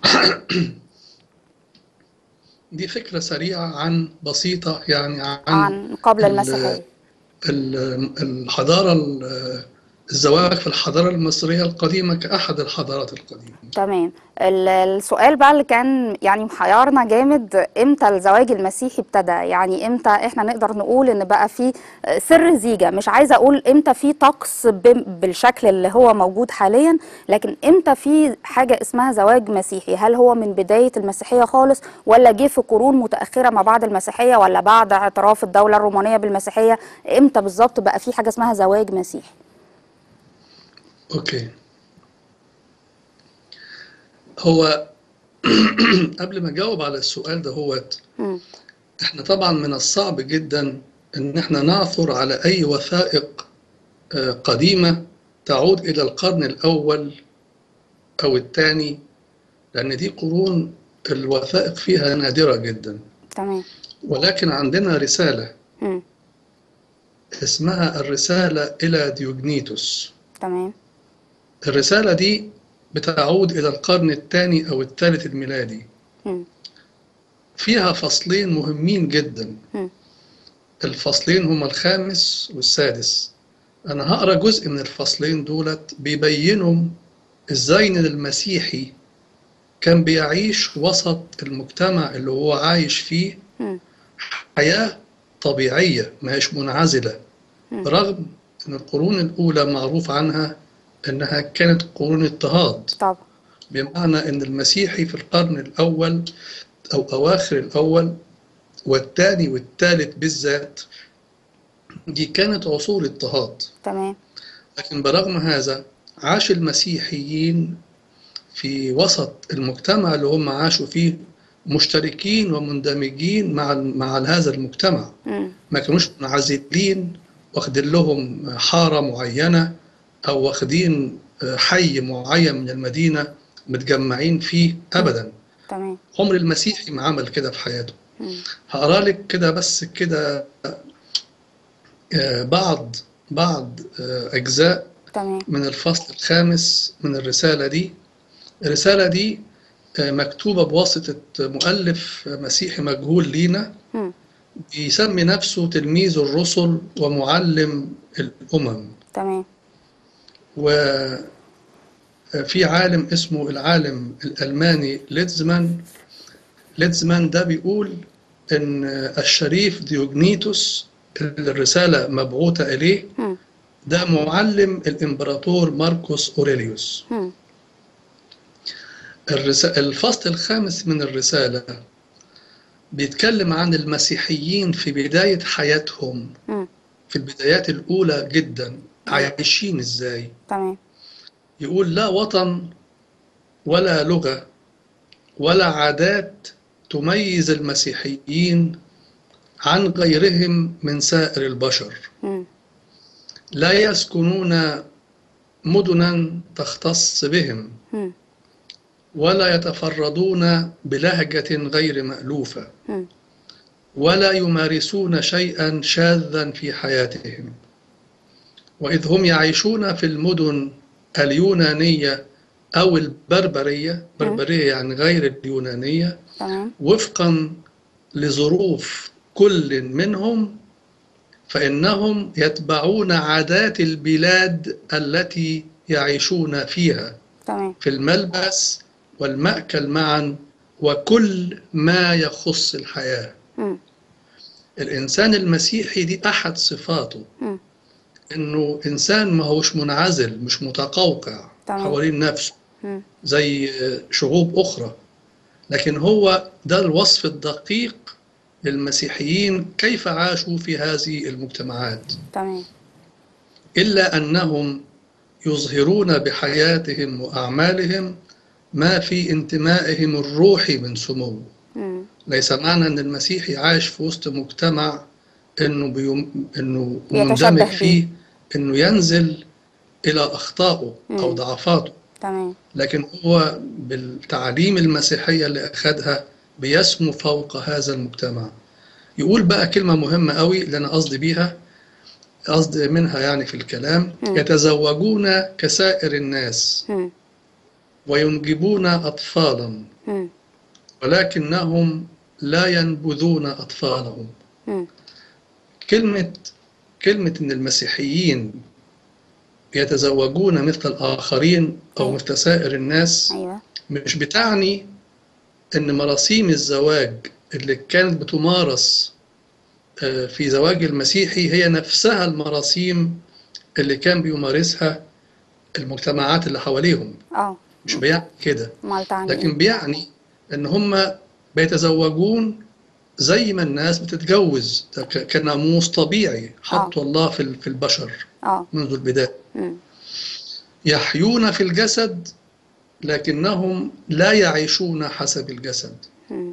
دي فكرة سريعة عن بسيطة يعني عن, عن قبل المسيحية. الحضارة الزواج في الحضارة المصرية القديمة كأحد الحضارات القديمة. تمام. السؤال بقى اللي كان يعني محيرنا جامد، امتى الزواج المسيحي ابتدى؟ يعني امتى احنا نقدر نقول ان بقى في سر زيجة؟ مش عايزة اقول امتى في طقس بالشكل اللي هو موجود حاليا، لكن امتى في حاجة اسمها زواج مسيحي؟ هل هو من بداية المسيحية خالص، ولا جه في قرون متأخرة ما بعد المسيحية، ولا بعد اعتراف الدولة الرومانية بالمسيحية؟ امتى بالظبط بقى في حاجة اسمها زواج مسيحي؟ اوكي. هو قبل ما اجاوب على السؤال ده، هو احنا طبعا من الصعب جدا ان احنا نعثر على اي وثائق قديمة تعود الى القرن الاول او الثاني، لان دي قرون الوثائق فيها نادرة جدا. تمام. ولكن عندنا رسالة م. اسمها الرسالة الى ديوجنيتوس. تمام. الرسالة دي بتعود إلى القرن الثاني أو الثالث الميلادي. م. فيها فصلين مهمين جدا. م. الفصلين هما الخامس والسادس. أنا هقرأ جزء من الفصلين دولت بيبينوا إزاي إن المسيحي كان بيعيش وسط المجتمع اللي هو عايش فيه م. حياة طبيعية ماهيش منعزلة، م. رغم أن القرون الأولى معروف عنها أنها كانت قرون اضطهاد. طبعا. بمعنى أن المسيحي في القرن الأول أو أواخر الأول والثاني والثالث بالذات دي كانت عصور اضطهاد. تمام. لكن برغم هذا عاش المسيحيين في وسط المجتمع اللي هم عاشوا فيه مشتركين ومندمجين مع مع هذا المجتمع. م. ما كانوش منعزلين واخدين لهم حارة معينة أو واخدين حي معين من المدينة متجمعين فيه أبدا. تمام. عمر المسيحي ما عمل كده في حياته. هقرأ لك كده بس كده بعض بعض أجزاء تمام. من الفصل الخامس من الرسالة دي. الرسالة دي مكتوبة بواسطة مؤلف مسيحي مجهول لينا، مم. بيسمي نفسه تلميذ الرسل ومعلم الأمم. تمام. وفي عالم اسمه العالم الألماني ليتزمان. ليتزمان ده بيقول إن الشريف ديوجنيتوس اللي الرسالة مبعوثة إليه مم. ده معلم الإمبراطور ماركوس أوريليوس. مم. الفصل الخامس من الرسالة بيتكلم عن المسيحيين في بداية حياتهم، مم. في البدايات الأولى جدا عايشين إزاي. تمام. يقول لا وطن ولا لغة ولا عادات تميز المسيحيين عن غيرهم من سائر البشر. مم. لا يسكنون مدنا تختص بهم، مم. ولا يتفردون بلهجة غير مألوفة، مم. ولا يمارسون شيئا شاذا في حياتهم. وإذ هم يعيشون في المدن اليونانية أو البربرية، بربرية يعني غير اليونانية، تمام. وفقا لظروف كل منهم، فإنهم يتبعون عادات البلاد التي يعيشون فيها تمام. في الملبس والمأكل معا وكل ما يخص الحياة. مم. الإنسان المسيحي دي أحد صفاته، مم. إنه إنسان ما هوش منعزل، مش متقوقع تمام. حوالين نفسه مم. زي شعوب أخرى، لكن هو ده الوصف الدقيق للمسيحيين كيف عاشوا في هذه المجتمعات. تمام. إلا أنهم يظهرون بحياتهم وأعمالهم ما في انتمائهم الروحي من سمو. مم. ليس معنى أن المسيحي عايش في وسط مجتمع إنه بيوم إنه بيتشبه مندمج بيه. فيه، إنه ينزل إلى أخطائه أو مم. ضعفاته، تمام. لكن هو بالتعليم المسيحية اللي أخذها بيسمو فوق هذا المجتمع. يقول بقى كلمة مهمة قوي اللي أنا قصدي بيها، قصدي منها يعني في الكلام، مم. يتزوجون كسائر الناس مم. وينجبون أطفالا، مم. ولكنهم لا ينبذون أطفالهم. مم. كلمة كلمة إن المسيحيين يتزوجون مثل الآخرين أو أيوة. مثل سائر الناس أيوة. مش بتعني إن مراسيم الزواج اللي كانت بتمارس في زواج المسيحي هي نفسها المراسيم اللي كان بيمارسها المجتمعات اللي حواليهم. اه. مش بيعني كده، امال تعني لكن ايه؟ بيعني إن هم بيتزوجون زي ما الناس بتتجوز، ده ك- كناموس طبيعي حطه الله في ال- في البشر اه. منذ البداية. مم. يحيون في الجسد لكنهم لا يعيشون حسب الجسد. مم.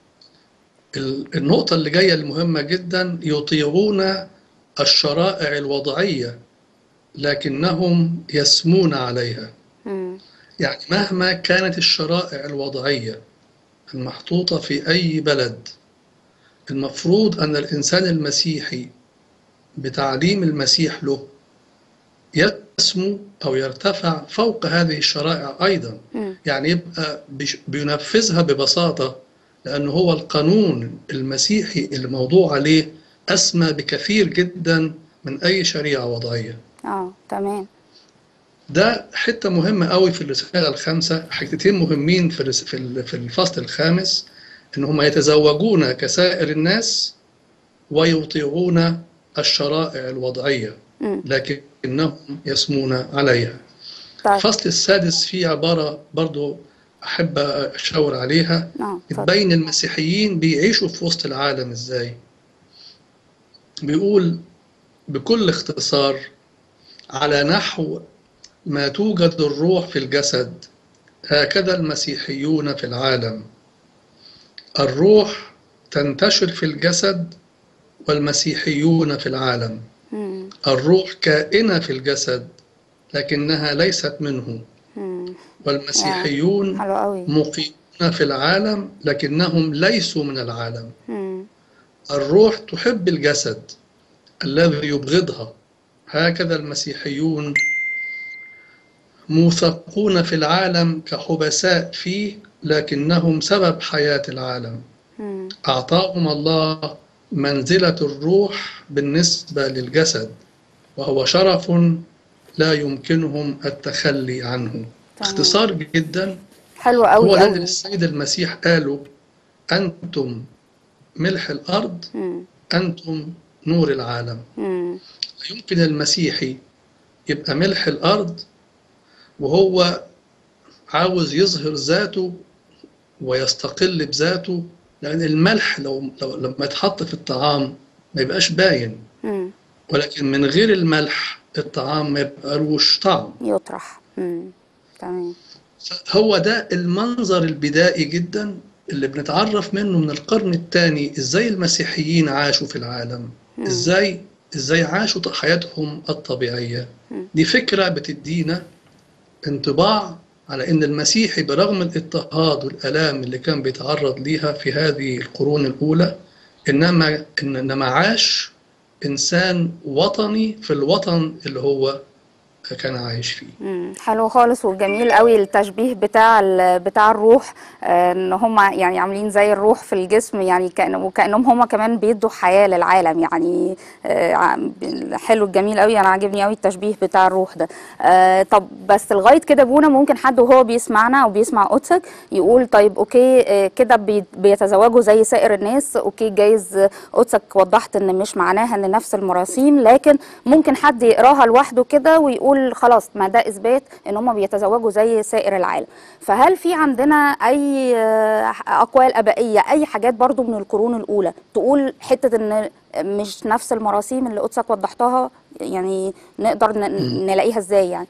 ال- النقطة اللي جاية المهمة جدا، يطيعون الشرائع الوضعية لكنهم يسمون عليها. مم. يعني مهما كانت الشرائع الوضعية المحطوطة في أي بلد، المفروض أن الإنسان المسيحي بتعليم المسيح له يسمو أو يرتفع فوق هذه الشرائع أيضا. مم. يعني يبقى بيش- بينفذها ببساطة، لأنه هو القانون المسيحي الموضوع عليه أسمى بكثير جدا من أي شريعة وضعية. اه. تمام. ده حتة مهمة قوي في الرسالة الخامسة، حتتين مهمين في الرس- في ال- في الفصل الخامس، إن هم يتزوجون كسائر الناس ويطيعون الشرائع الوضعية مم. لكنهم يسمون عليها. طيب. الفصل السادس فيه عبارة برضو أحب أشاور عليها، اه. اتفضل. بتبين المسيحيين بيعيشوا في وسط العالم إزاي. بيقول بكل اختصار، على نحو ما توجد الروح في الجسد هكذا المسيحيون في العالم. الروح تنتشر في الجسد والمسيحيون في العالم. مم. الروح كائنة في الجسد لكنها ليست منه، مم. والمسيحيون حلو قوي. مقيمون في العالم لكنهم ليسوا من العالم. مم. الروح تحب الجسد الذي يبغضها هكذا المسيحيون موثقون في العالم كحبساء فيه، لكنهم سبب حياة العالم. مم. أعطاهم الله منزلة الروح بالنسبة للجسد، وهو شرف لا يمكنهم التخلي عنه. تمام. اختصار جدا، حلو هو قوي ده اللي قوي. السيد المسيح قاله: أنتم ملح الأرض، مم. أنتم نور العالم. مم. يمكن المسيحي يبقى ملح الأرض وهو عاوز يظهر ذاته ويستقل بذاته، لأن الملح لو, لو لما يتحط في الطعام ما يبقاش باين، مم. ولكن من غير الملح الطعام ما يبقالوش طعم. يطرح. مم. تمام. هو ده المنظر البدائي جدا اللي بنتعرف منه من القرن الثاني ازاي المسيحيين عاشوا في العالم، مم. ازاي ازاي عاشوا حياتهم الطبيعية. مم. دي فكرة بتدينا انطباع على ان المسيحي برغم الاضطهاد والآلام اللي كان بيتعرض ليها في هذه القرون الأولى، انما انما عاش انسان وطني في الوطن اللي هو كان عايش فيه. مم. حلو خالص وجميل قوي التشبيه بتاع ال- بتاع الروح، آه، ان هم يعني عاملين زي الروح في الجسم، يعني كأن وكأنهم هم كمان بيدوا حياة للعالم يعني. آه، ع- حلو جميل قوي، انا عاجبني قوي التشبيه بتاع الروح ده. آه، طب بس لغاية كده بونا ممكن حد وهو بيسمعنا او بيسمع قدسك يقول طيب اوكي، آه، كده بي- بيتزوجوا زي سائر الناس، اوكي جايز قدسك وضحت ان مش معناها ان نفس المراسيم، لكن ممكن حد يقراها لوحده كده ويقول خلاص ما ده اثبات ان هم بيتزوجوا زي سائر العالم. فهل في عندنا اي آه، اقوال ابائيه، اي حاجات برضو من القرون الاولى تقول حته ان مش نفس المراسيم اللي قدسك وضحتها؟ يعني نقدر ن- نلاقيها ازاي يعني؟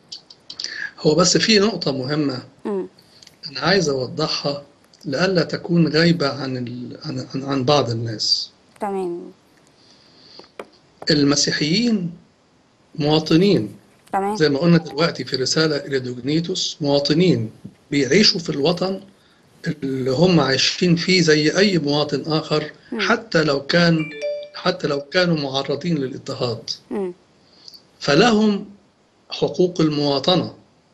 هو بس في نقطة مهمة مم. أنا عايز أوضحها لئلا تكون غايبة عن ال... عن عن عن بعض الناس. تمام. المسيحيين مواطنين، تمام. زي ما قلنا دلوقتي في رسالة إلى ديوجنيتوس، مواطنين بيعيشوا في الوطن اللي هم عايشين فيه زي أي مواطن آخر، مم. حتى لو كان حتى لو كانوا معرضين للاضطهاد، مم. فلهم حقوق المواطنة.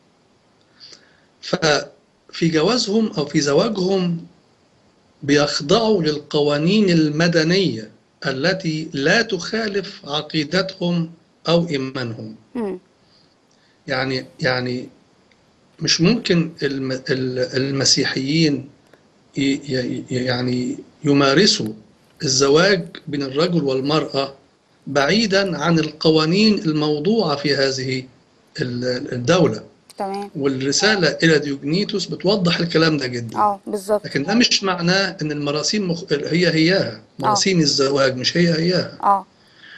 ففي جوازهم أو في زواجهم بيخضعوا للقوانين المدنية التي لا تخالف عقيدتهم أو إيمانهم. مم. يعني يعني مش ممكن الم- ال- المسيحيين ي- ي- يعني يمارسوا الزواج بين الرجل والمرأة بعيدا عن القوانين الموضوعة في هذه ال- الدولة. تمام. والرسالة إلى ديوجنيتوس بتوضح الكلام ده جدا. اه بالظبط. لكن ده مش معناه ان المراسيم مخ... هي هياها مراسيم الزواج مش هي هياها. اه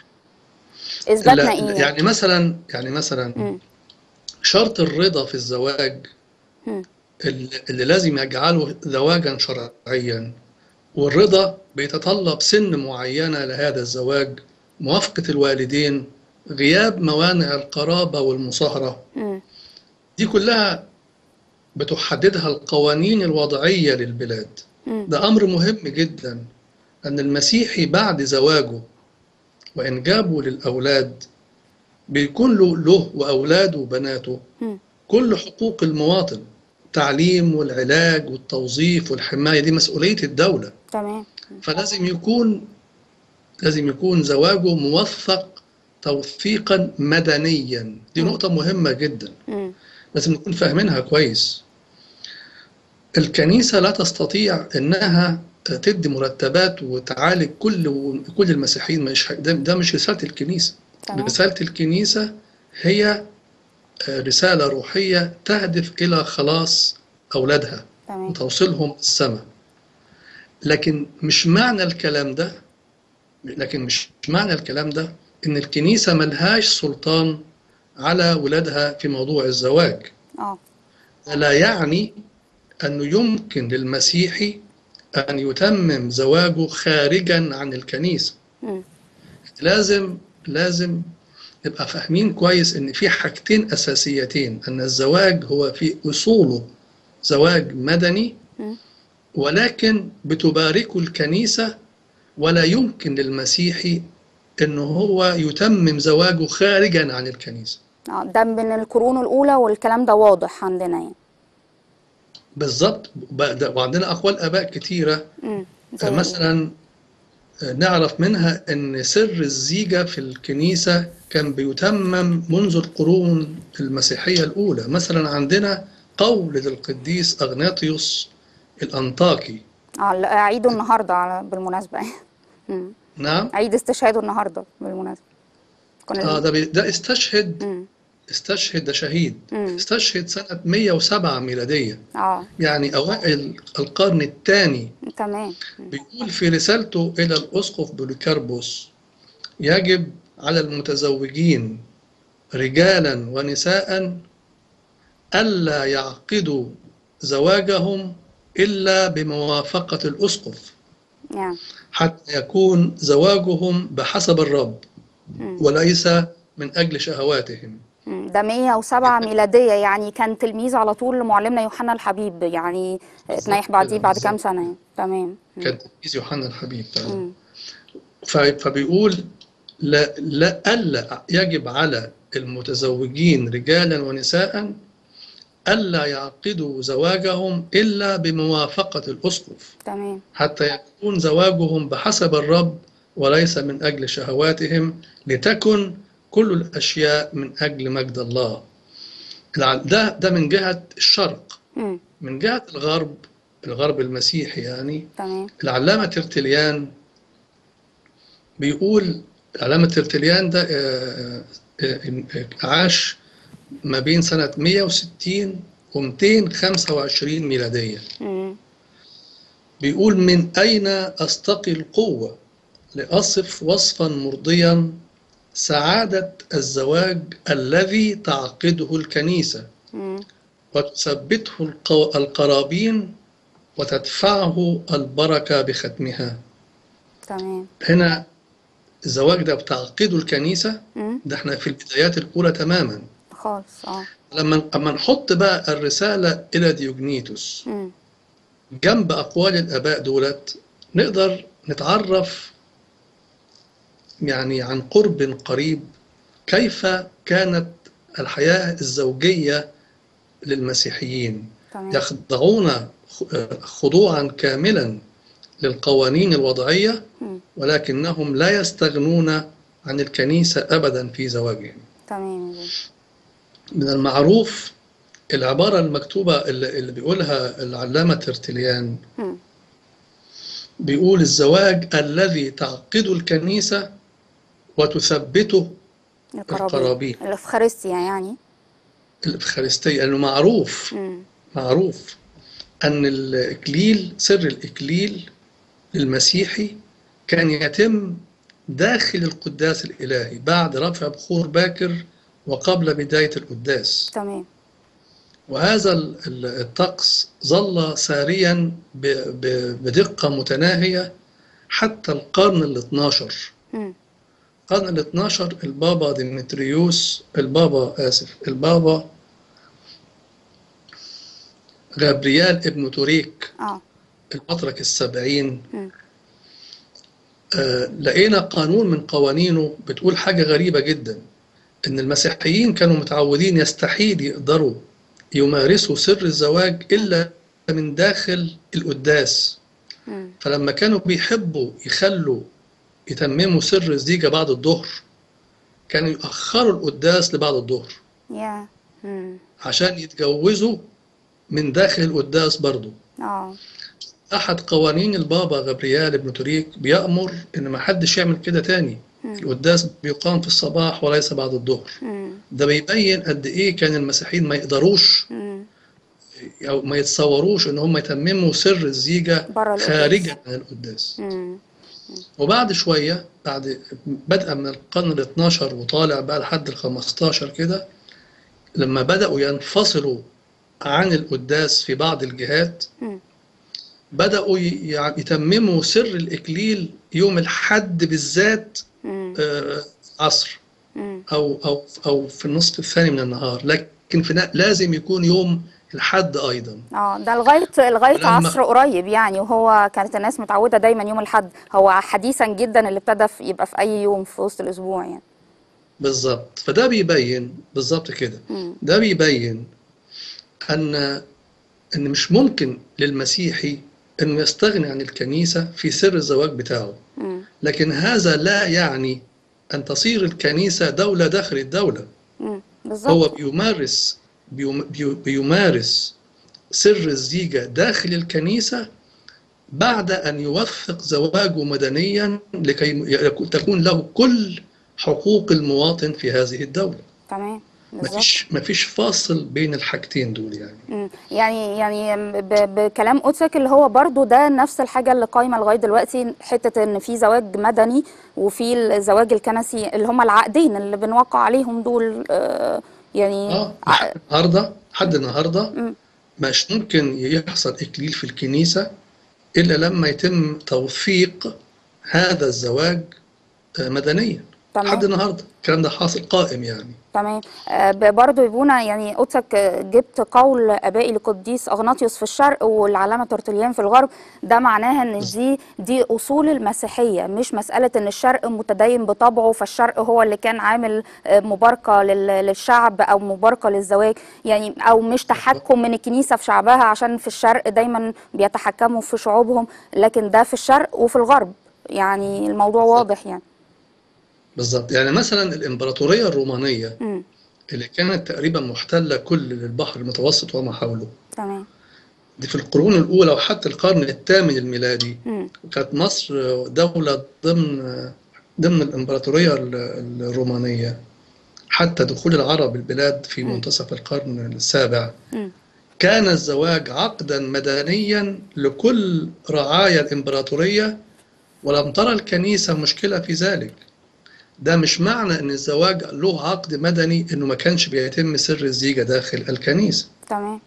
اثباتنا لا ايه يعني؟ يعني مثلا يعني مثلا مم. شرط الرضا في الزواج مم. اللي اللي لازم يجعله زواجا شرعيا، والرضا بيتطلب سن معينة لهذا الزواج، موافقة الوالدين، غياب موانع القرابة والمصاهرة. مم. دي كلها بتحددها القوانين الوضعية للبلاد. مم. ده أمر مهم جدا، أن المسيحي بعد زواجه وإنجابه للأولاد بيكون له, له وأولاده وبناته مم. كل حقوق المواطن، التعليم والعلاج والتوظيف والحماية، دي مسؤولية الدولة. تمام. فلازم يكون لازم يكون زواجه موثق توثيقا مدنيا. دي مم. نقطة مهمة جدا، مم. لازم نكون فاهمينها كويس. الكنيسة لا تستطيع أنها تدي مرتبات وتعالج كل كل المسيحيين. مش ده, ده مش رسالة الكنيسة. تمام. رسالة الكنيسة هي رسالة روحية تهدف إلى خلاص أولادها تمام. وتوصلهم السماء. لكن مش معنى الكلام ده لكن مش معنى الكلام ده إن الكنيسة ملهاش سلطان على ولادها في موضوع الزواج. اه لا يعني أنه يمكن للمسيحي أن يتمم زواجه خارجا عن الكنيسة. مم. لازم لازم نبقى فاهمين كويس ان في حاجتين اساسيتين، ان الزواج هو في اصوله زواج مدني، مم. ولكن بتباركه الكنيسة، ولا يمكن للمسيحي إنه هو يتمم زواجه خارجا عن الكنيسة. اه ده من القرون الأولى والكلام ده واضح عندنا يعني. بالظبط. وعندنا أقوال آباء كتيرة امم زي ايه؟ مثلا نعرف منها أن سر الزيجة في الكنيسة كان بيتمم منذ القرون المسيحية الأولى. مثلا عندنا قول للقديس أغناطيوس الأنطاكي. اه عيده النهارده على بالمناسبة. امم نعم. عيد استشهاده النهارده بالمناسبة. كنا آه ال... ده, بي- ده استشهد امم استشهد ده شهيد. امم استشهد سنة مئة وسبعة ميلادية، اه يعني أوائل القرن الثاني. تمام. مم. بيقول في رسالته إلى الأسقف بوليكاربوس: يجب على المتزوجين رجالا ونساء ألا يعقدوا زواجهم إلا بموافقة الأسقف، يعني حتى يكون زواجهم بحسب الرب مم. وليس من أجل شهواتهم. مم. ده مئة وسبعة ميلادية، يعني كان تلميذ على طول لمعلمنا يوحنا الحبيب، يعني اتنيح بالظبط بعديه كده، بعد كام بالظبط. سنة يعني. تمام. مم. كان تلميذ يوحنا الحبيب فعلا. مم. ف- فبيقول لا لا ألا يجب على المتزوجين رجالا ونساء ألا يعقدوا زواجهم إلا بموافقة الأسقف، تمام. حتى يكون زواجهم بحسب الرب وليس من أجل شهواتهم، لتكن كل الأشياء من أجل مجد الله. الع- ده ده من جهة الشرق. مم. من جهة الغرب، الغرب المسيحي يعني، تمام. العلامة ترتليان بيقول، العلامة ترتليان ده آه، آه، آه، عاش ما بين سنة مئة وستين و مئتين وخمسة وعشرين ميلادية. مم. بيقول: من أين أستقي القوة لأصف وصفا مرضيا سعادة الزواج الذي تعقده الكنيسة مم. وتثبته القو- القرابين وتدفعه البركة بختمها. تمام. هنا الزواج ده بتعقده الكنيسة، مم. ده احنا في البدايات الأولى تماما. خالص. اه لما اما نحط بقى الرسالة إلى ديوجنيتوس مم. جنب أقوال الآباء دولت، نقدر نتعرف يعني عن قرب قريب كيف كانت الحياة الزوجية للمسيحيين. تمام. يخضعون خضوعا كاملا للقوانين الوضعية، مم. ولكنهم لا يستغنون عن الكنيسة أبدا في زواجهم. تمام. من المعروف العبارة المكتوبة اللي اللي بيقولها العلامة ترتليان، مم. بيقول: الزواج الذي تعقده الكنيسة وتثبته القرابين، القرابين. الافخارستيا يعني. الإفخارستية، لأنه معروف مم. معروف أن الإكليل، سر الإكليل للمسيحي كان يتم داخل القداس الإلهي بعد رفع بخور باكر وقبل بداية القداس. تمام. وهذا ال- ال- الطقس ظل ساريا ب- ب- بدقة متناهية حتى القرن الاثناشر. مم. القرن الاثناشر البابا ديمتريوس البابا آسف البابا غابريال ابن توريك اه البطرك السبعين، مم. آه لقينا قانون من قوانينه بتقول حاجة غريبة جدا: إن المسيحيين كانوا متعودين يستحيل يقدروا يمارسوا سر الزواج إلا من داخل القداس. مم. فلما كانوا بيحبوا يخلوا يتمموا سر الزيجة بعد الظهر، كانوا يأخروا القداس لبعد الظهر يا مم. عشان يتجوزوا من داخل القداس برضو. اه أحد قوانين البابا غابريال ابن توريك بيأمر إن ما حدش يعمل كده تاني. مم. القداس بيقام في الصباح وليس بعد الظهر. مم. ده بيبين قد إيه كان المسيحيين ما يقدروش مم. أو ما يتصوروش إن هم يتمموا سر الزيجة برا القداس. خارجا عن القداس. مم. وبعد شوية، بعد بدءا من القرن الاثناشر وطالع بقى لحد الخمستاشر كده، لما بدأوا ينفصلوا عن القداس في بعض الجهات، مم. بدأوا ي- يعني يتمموا سر الإكليل يوم الحد بالذات، مم. آه، عصر مم. أو أو أو في النصف الثاني من النهار، لكن في نا- لازم يكون يوم الحد أيضا. اه ده لغايه لغايه ولما عصر قريب يعني، وهو كانت الناس متعوده دايما يوم الاحد، هو حديثا جدا اللي ابتدى في- يبقى في اي يوم في وسط الاسبوع يعني. بالظبط، فده بيبين بالظبط كده، امم. ده بيبين أن أن مش ممكن للمسيحي أنه يستغني عن الكنيسة في سر الزواج بتاعه، امم. لكن هذا لا يعني أن تصير الكنيسة دولة داخل الدولة. امم هو بالظبط. بيمارس بيم- بي- بيمارس سر الزيجة داخل الكنيسة بعد أن يوثق زواجه مدنيا لكي يكون- تكون له كل حقوق المواطن في هذه الدولة. تمام بالظبط. مفيش مفيش فاصل بين الحاجتين دول يعني. مم. يعني يعني ب- بكلام قدسك اللي هو برضو ده نفس الحاجة اللي قايمة لغاية دلوقتي، حتة ان في زواج مدني وفي الزواج الكنسي اللي هم العقدين اللي بنوقع عليهم دول، آه، يعني اه ع- لحد النهارده لحد النهارده مم. مش ممكن يحصل إكليل في الكنيسة إلا لما يتم توثيق هذا الزواج آه، مدنيا. لحد تمام. النهارده الكلام ده حاصل قائم يعني. تمام. آه، ب- برضو يبونا يعني قدسك، آه، جبت قول ابائي لقديس اغناطيوس في الشرق والعلامه ترتليان في الغرب، ده معناها ان دي دي اصول المسيحيه، مش مساله ان الشرق متدين بطبعه فالشرق هو اللي كان عامل آه، مباركه لل- للشعب او مباركه للزواج يعني، او مش تحكم من الكنيسه في شعبها عشان في الشرق دايما بيتحكموا في شعوبهم، لكن ده في الشرق وفي الغرب يعني الموضوع بالظبط واضح يعني. بالظبط يعني مثلا الإمبراطورية الرومانية امم. اللي كانت تقريبا محتلة كل البحر المتوسط وما حوله، تمام. دي في القرون الأولى وحتى القرن الثامن الميلادي، امم. وكانت مصر دولة ضمن ضمن الإمبراطورية الرومانية حتى دخول العرب البلاد في منتصف القرن السابع. امم. كان الزواج عقدا مدنيا لكل رعايا الإمبراطورية، ولم ترى الكنيسة مشكلة في ذلك. ده مش معنى أن الزواج له عقد مدني أنه ما كانش بيتم سر الزيجة داخل الكنيسة. تمام.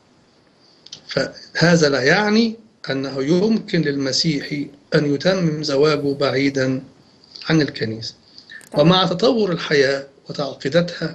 فهذا لا يعني أنه يمكن للمسيحي أن يتمم زواجه بعيدا عن الكنيسة. تمام. ومع تطور الحياة وتعقيداتها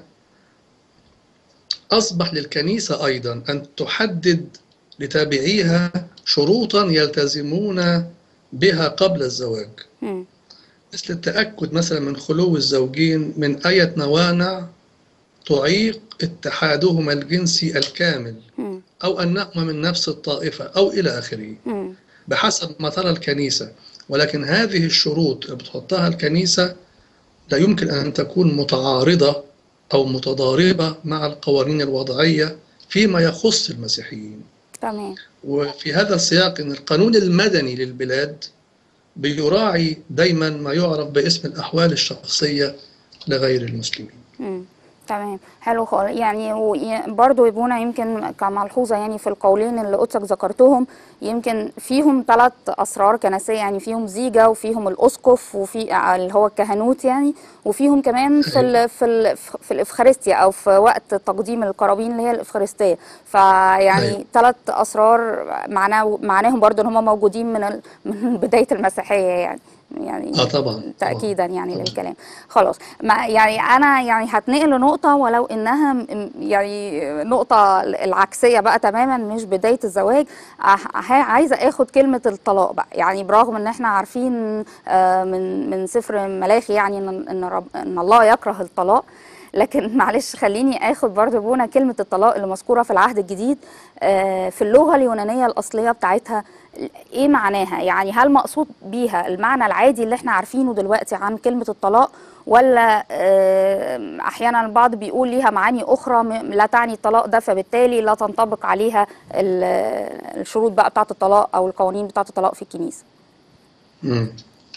أصبح للكنيسة أيضا أن تحدد لتابعيها شروطا يلتزمون بها قبل الزواج، مم. مثل التأكد مثلا من خلو الزوجين من أي موانع تعيق اتحادهما الجنسي الكامل، مم. أو أنهما من نفس الطائفة أو إلى آخره، مم. بحسب ما ترى الكنيسة. ولكن هذه الشروط اللي بتحطها الكنيسة لا يمكن أن تكون متعارضة أو متضاربة مع القوانين الوضعية فيما يخص المسيحيين. تمام. وفي هذا السياق أن القانون المدني للبلاد بيراعي دايما ما يعرف باسم الأحوال الشخصية لغير المسلمين. مم. تمام. حلو خالص يعني. برضه يبونا يمكن كملحوظه يعني في القولين اللي قدسك ذكرتهم، يمكن فيهم ثلاث اسرار كنسيه يعني، فيهم زيجه وفيهم الاسقف وفي اللي هو الكهنوت يعني، وفيهم كمان في ال في ال في الافخارستيا او في وقت تقديم القرابين اللي هي الافخارستيه. فيعني ثلاث اسرار معناه معناهم برضه ان هم موجودين من ال من بدايه المسيحيه يعني يعني اه طبعا تأكيدا طبعا يعني طبعا. للكلام. خلاص ما يعني أنا يعني هتنقل لنقطة ولو إنها م- يعني نقطة العكسية بقى تماما، مش بداية الزواج. ع- عايزة آخد كلمة الطلاق بقى يعني، برغم إن إحنا عارفين آه، من من سفر ملاخي يعني إن إن, رب إن الله يكره الطلاق، لكن معلش خليني اخد برضه بونا كلمة الطلاق اللي مذكورة في العهد الجديد آه، في اللغة اليونانية الأصلية بتاعتها ايه معناها؟ يعني هل مقصود بيها المعنى العادي اللي احنا عارفينه دلوقتي عن كلمة الطلاق، ولا آه، احيانا البعض بيقول ليها معاني اخرى م- لا تعني الطلاق ده، فبالتالي لا تنطبق عليها ال- الشروط بقى بتاعة الطلاق او القوانين بتاعة الطلاق في الكنيسة؟ مم.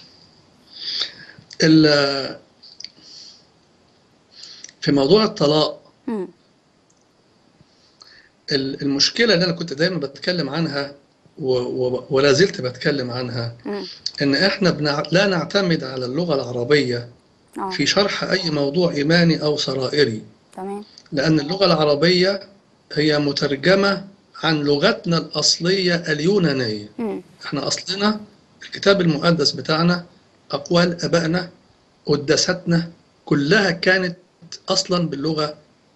ال- في موضوع الطلاق، مم. ال- المشكلة اللي أنا كنت دايما بتكلم عنها و- و- ولا زلت بتكلم عنها، مم. إن إحنا بنع... لا نعتمد على اللغة العربية اه في شرح أي موضوع إيماني أو سرائري، تمام. لأن اللغة العربية هي مترجمة عن لغتنا الأصلية اليونانية. مم. إحنا أصلنا الكتاب المقدس بتاعنا، أقوال أبائنا، قداستنا، كلها كانت أصلا باللغة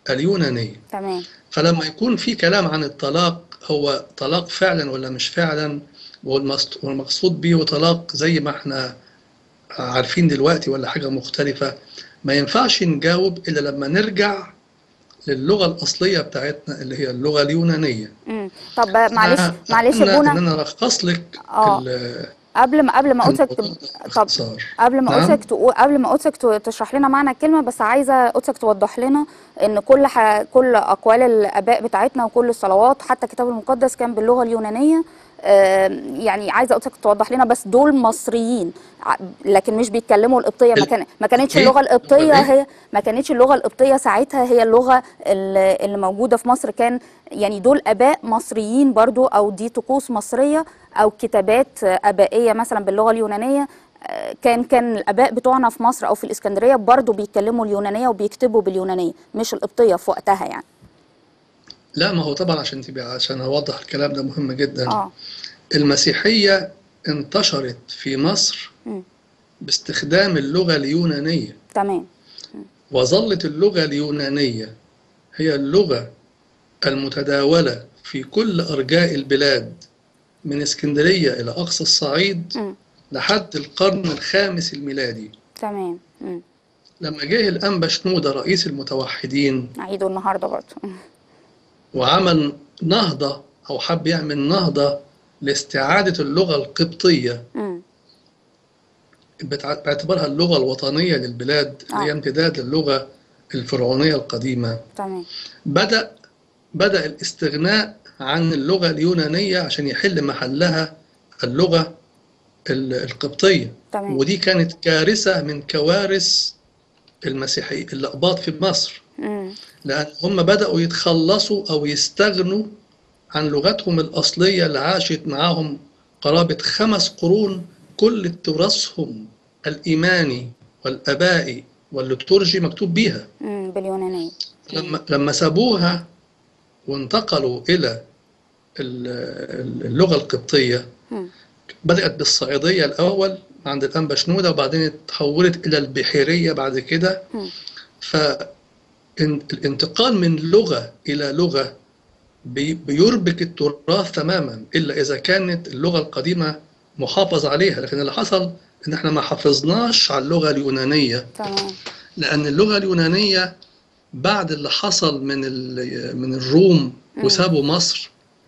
اليونانية. تمام. فلما يكون في كلام عن الطلاق، هو طلاق فعلا ولا مش فعلا، والمقصود به طلاق زي ما احنا عارفين دلوقتي ولا حاجة مختلفة، ما ينفعش نجاوب إلا لما نرجع للغة الأصلية بتاعتنا اللي هي اللغة اليونانية. امم طب معلش معلش يا أتمنى بونا، إن أنا ألخص لك اه قبل ما قبل ما قدسك طب باختصار. قبل ما نعم؟ قدسك تقول قبل ما قدسك ت- تشرح لنا معنى الكلمه، بس عايزه قدسك توضح لنا ان كل ح... كل اقوال الاباء بتاعتنا وكل الصلوات حتى الكتاب المقدس كان باللغه اليونانيه. آم، يعني عايزه قدسك توضح لنا، بس دول مصريين ع- لكن مش بيتكلموا القبطيه، ما كان ما كانتش إيه؟ اللغه القبطيه اللغة إيه؟ هي ما كانتش اللغه القبطيه ساعتها هي اللغه اللي اللي موجوده في مصر. كان يعني دول اباء مصريين برضو، او دي طقوس مصريه او كتابات ابائيه مثلا باللغه اليونانيه. آه، كان كان الاباء بتوعنا في مصر او في الاسكندريه برضو بيتكلموا اليونانيه وبيكتبوا باليونانيه، مش القبطيه في وقتها يعني. لا، ما هو طبعا عشان تبقى عشان أوضح الكلام ده مهم جدا. اه المسيحية انتشرت في مصر مم. باستخدام اللغة اليونانية، تمام. وظلت اللغة اليونانية هي اللغة المتداولة في كل أرجاء البلاد من اسكندرية إلى أقصى الصعيد مم. لحد القرن الخامس الميلادي، تمام. مم. لما جه الأنبا شنودة رئيس المتوحدين نعيده النهارده برضو. وعمل نهضة أو حب يعمل نهضة لاستعادة اللغة القبطية مم. بتع- باعتبارها اللغة الوطنية للبلاد اللي هي آه. امتداد للغة الفرعونية القديمة. تمام. بدأ بدأ الاستغناء عن اللغة اليونانية عشان يحل محلها اللغة ال- القبطية. تمام. ودي كانت كارثة من كوارث المسيحي الأقباط في مصر، مم. لأن هم بدأوا يتخلصوا أو يستغنوا عن لغتهم الأصلية اللي عاشت معاهم قرابة خمس قرون، كل تراثهم الإيماني والآبائي والليتورجي مكتوب بيها. مم. باليونانيه. لما لما سابوها وانتقلوا إلى ال- اللغة القبطية، مم. بدأت بالصعيدية الأول عند الأنبا شنودة، وبعدين اتحولت إلى البحيرية بعد كده. مم. فالانتقال من لغة إلى لغة بي- بيربك التراث تماما، إلا إذا كانت اللغة القديمة محافظ عليها. لكن اللي حصل إن إحنا ما حافظناش على اللغة اليونانية، تمام. لأن اللغة اليونانية بعد اللي حصل من ال- من الروم وسابوا مصر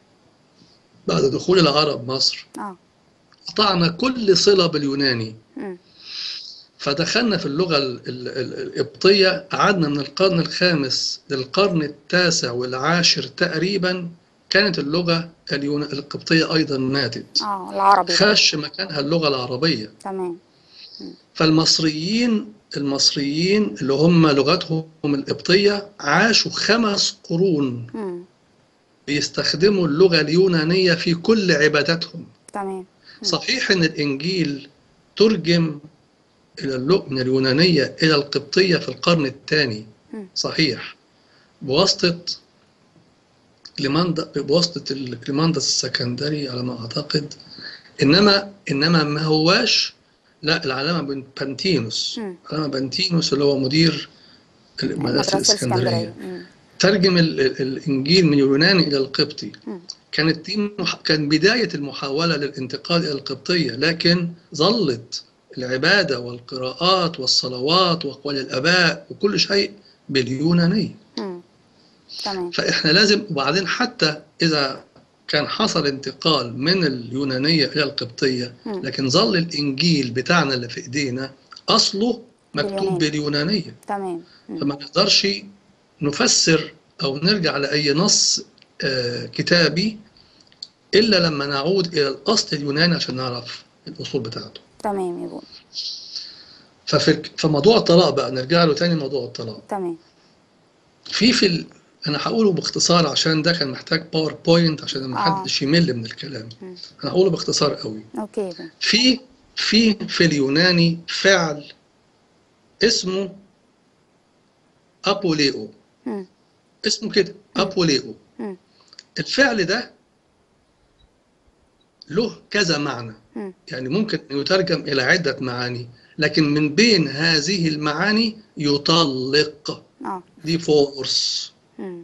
بعد دخول العرب مصر، اه. قطعنا كل صلة باليوناني. مم. فدخلنا في اللغة ال- ال- ال- القبطية، قعدنا من القرن الخامس للقرن التاسع والعاشر تقريبا كانت اللغة اليون- القبطية أيضا ماتت، اه العربي بقى. خاش مكانها اللغة العربية. تمام. فالمصريين المصريين اللي هم لغتهم القبطية عاشوا خمس قرون مم. بيستخدموا اللغة اليونانية في كل عباداتهم. تمام. صحيح إن الإنجيل ترجم إلى اللغة من اليونانية إلى القبطية في القرن الثاني، مم. صحيح، بواسطة كليماندا بواسطة الكليماندس السكندري على ما أعتقد. إنما إنما ما هواش، لا، العلامة بن بانتينوس مم. العلامة بانتينوس اللي هو مدير المدرسة المدرسه الإسكندرية الاسكندريه. مم. ترجم ال- ال- الإنجيل من اليوناني إلى القبطي. مم. كانت دي مح- كان بداية المحاولة للانتقال إلى القبطية، لكن ظلت العبادة والقراءات والصلوات وأقوال الآباء وكل شيء باليونانية. مم. تمام. فإحنا لازم، وبعدين حتى إذا كان حصل انتقال من اليونانية إلى القبطية، مم. لكن ظل الإنجيل بتاعنا اللي في إيدينا أصله مكتوب باليوناني. باليونانية. تمام. مم. فما نقدرش نفسر أو نرجع لأي نص آه، كتابي إلا لما نعود إلى الأصل اليوناني عشان نعرف الأصول بتاعته. تمام يا بونا. ففي فموضوع الطلاق بقى نرجع له تاني. موضوع الطلاق تمام. في في ال... أنا هقوله باختصار عشان ده كان محتاج باوربوينت عشان ما آه. حدش يمل من الكلام. مم. أنا هقوله باختصار قوي. اوكي يا بونا. في في في اليوناني فعل اسمه أبوليو، مم. اسمه كده أبوليو. مم. الفعل ده له كذا معنى، مم. يعني ممكن يترجم إلى عدة معاني، لكن من بين هذه المعاني يطلق. اه. divorce. مم.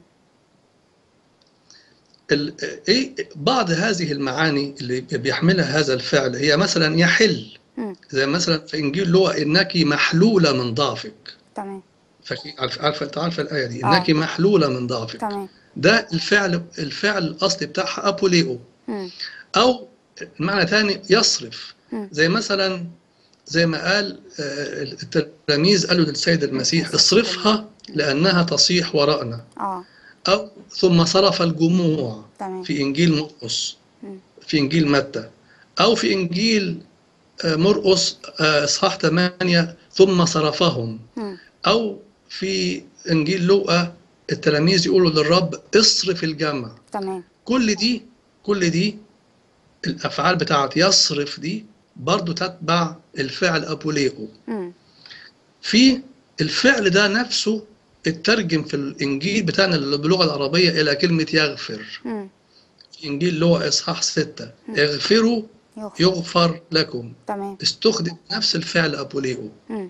ال- ايه بعض هذه المعاني اللي بيحملها هذا الفعل هي مثلا يحل، مم. زي مثلا في انجيل لوقا انك محلوله من ضعفك. تمام. فاكر- عارف عارفه انت عارفه الايه دي، اه. انك محلوله من ضعفك. تمام. ده الفعل الفعل الاصلي بتاعها ابوليو. مم. او معنى ثاني يصرف، مم. زي مثلا زي ما قال آه، التلاميذ قالوا للسيد المسيح اصرفها لانها تصيح وراءنا. اه. أو ثم صرف الجموع تمام. في إنجيل مرقس، مم. في إنجيل متى، أو في إنجيل آه، مرقس آه، إصحاح ثمانية ثم صرفهم، مم. أو في إنجيل لوقا التلاميذ يقولوا للرب اصرف الجمع. تمام. كل دي كل دي الأفعال بتاعت يصرف دي برضو تتبع الفعل أبوليو. مم. في الفعل ده نفسه اترجم في الإنجيل بتاعنا اللي باللغة العربية إلى كلمة يغفر. مم. في إنجيل لوقا إصحاح ستة اغفروا يغفر. يغفر لكم. تمام. استخدم نفس الفعل أبوليو. مم.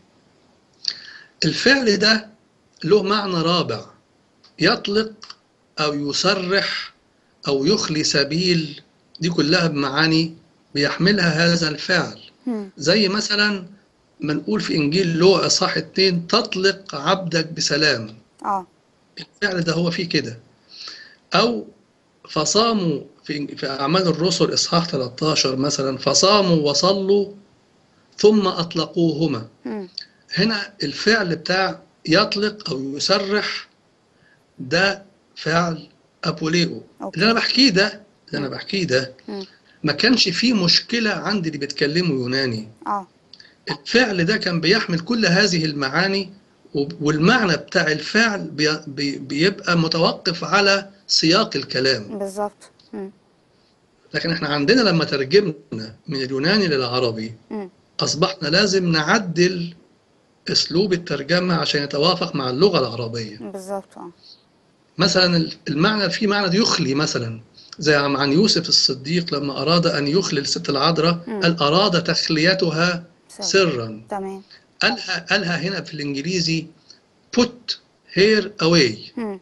الفعل ده له معنى رابع، يطلق أو يصرح أو يخلي سبيل، دي كلها بمعاني بيحملها هذا الفعل. مم. زي مثلا ما نقول في إنجيل لوقا إصحاح اتنين تطلق عبدك بسلام. اه. الفعل ده هو فيه كده. أو فصاموا في في أعمال الرسل إصحاح ثلاثة عشر مثلا فصاموا وصلوا ثم أطلقوهما. مم. هنا الفعل بتاع يطلق أو يسرح ده فعل أبوليو. أوكي. اللي أنا بحكيه ده اللي أنا بحكيه ده مم. ما كانش فيه مشكلة عند اللي بيتكلموا يوناني. اه. الفعل ده كان بيحمل كل هذه المعاني، وب- والمعنى بتاع الفعل بي- بي- بيبقى متوقف على سياق الكلام. بالظبط. مم. لكن احنا عندنا لما ترجمنا من اليوناني للعربي مم. أصبحنا لازم نعدل أسلوب الترجمة عشان يتوافق مع اللغة العربية. بالظبط. اه. مثلا المعنى في معنى يخلي، مثلا زي عن عن يوسف الصديق لما أراد أن يخلي الست العذراء مم. قال أراد تخليتها سر. سرا. تمام. قالها قالها هنا في الإنجليزي put her away. مم.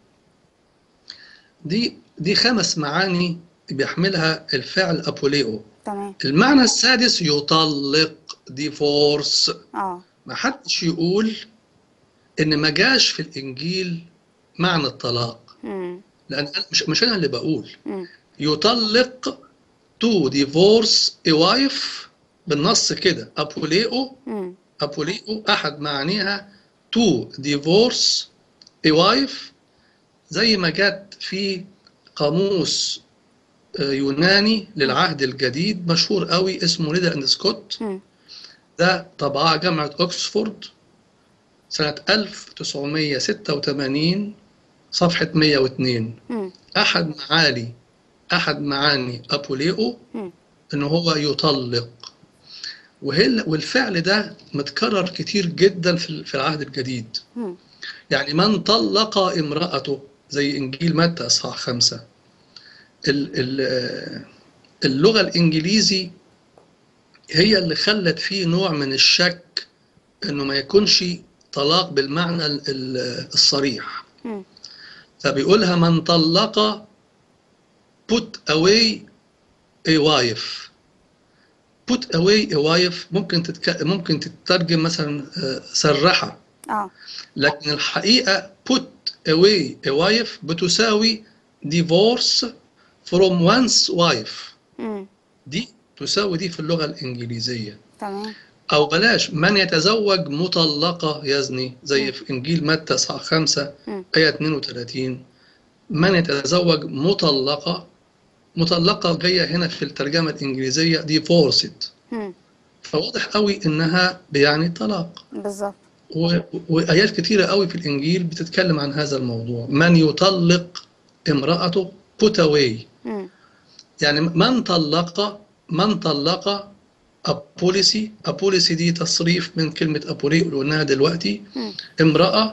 دي دي خمس معاني بيحملها الفعل أبوليو. تمام. المعنى السادس يطلق divorce. اه. ما حدش يقول ان ما جاش في الانجيل معنى الطلاق، مم. لان أنا- مش مش انا اللي بقول. مم. يطلق to divorce a wife بالنص كده. ابوليو مم. ابوليو احد معانيها to divorce a wife، زي ما جت في قاموس آه، يوناني للعهد الجديد مشهور قوي اسمه ريدر اند سكوت. مم. ده طبعها جامعة أكسفورد سنة ألف وتسعمية وستة وثمانين صفحة مية واثنين. مم. أحد معالي أحد معاني أبوليو مم. إن هو يطلق. وهل والفعل ده متكرر كتير جدا في في العهد الجديد. مم. يعني من طلق امرأته زي إنجيل متى إصحاح خمسة. ال- ال- اللغة الإنجليزي هي اللي خلت فيه نوع من الشك إنه ما يكونش طلاق بالمعنى ال- ال- الصريح. مم. فبيقولها من طلق put away a wife. put away a wife ممكن تتك... ممكن تترجم مثلا آه، سرحة، اه. لكن الحقيقة put away a wife بتساوي divorce from one's wife. مم. دي تساوي دي في اللغة الإنجليزية. تمام. أو بلاش من يتزوج مطلقة يزني، زي في إنجيل متى إصحاح خمسة مم. آية اثنين وثلاثين. من يتزوج مطلقة، مطلقة جاية هنا في الترجمة الإنجليزية divorced. مم. فواضح قوي إنها بيعني طلاق. بالظبط. و... وآيات كتيرة قوي في الإنجيل بتتكلم عن هذا الموضوع. من يطلق امرأته put away، مم. يعني من طلق من طلق أبوليسي. أبوليسي دي تصريف من كلمة أبولي اللي قلناها دلوقتي. مم. امرأة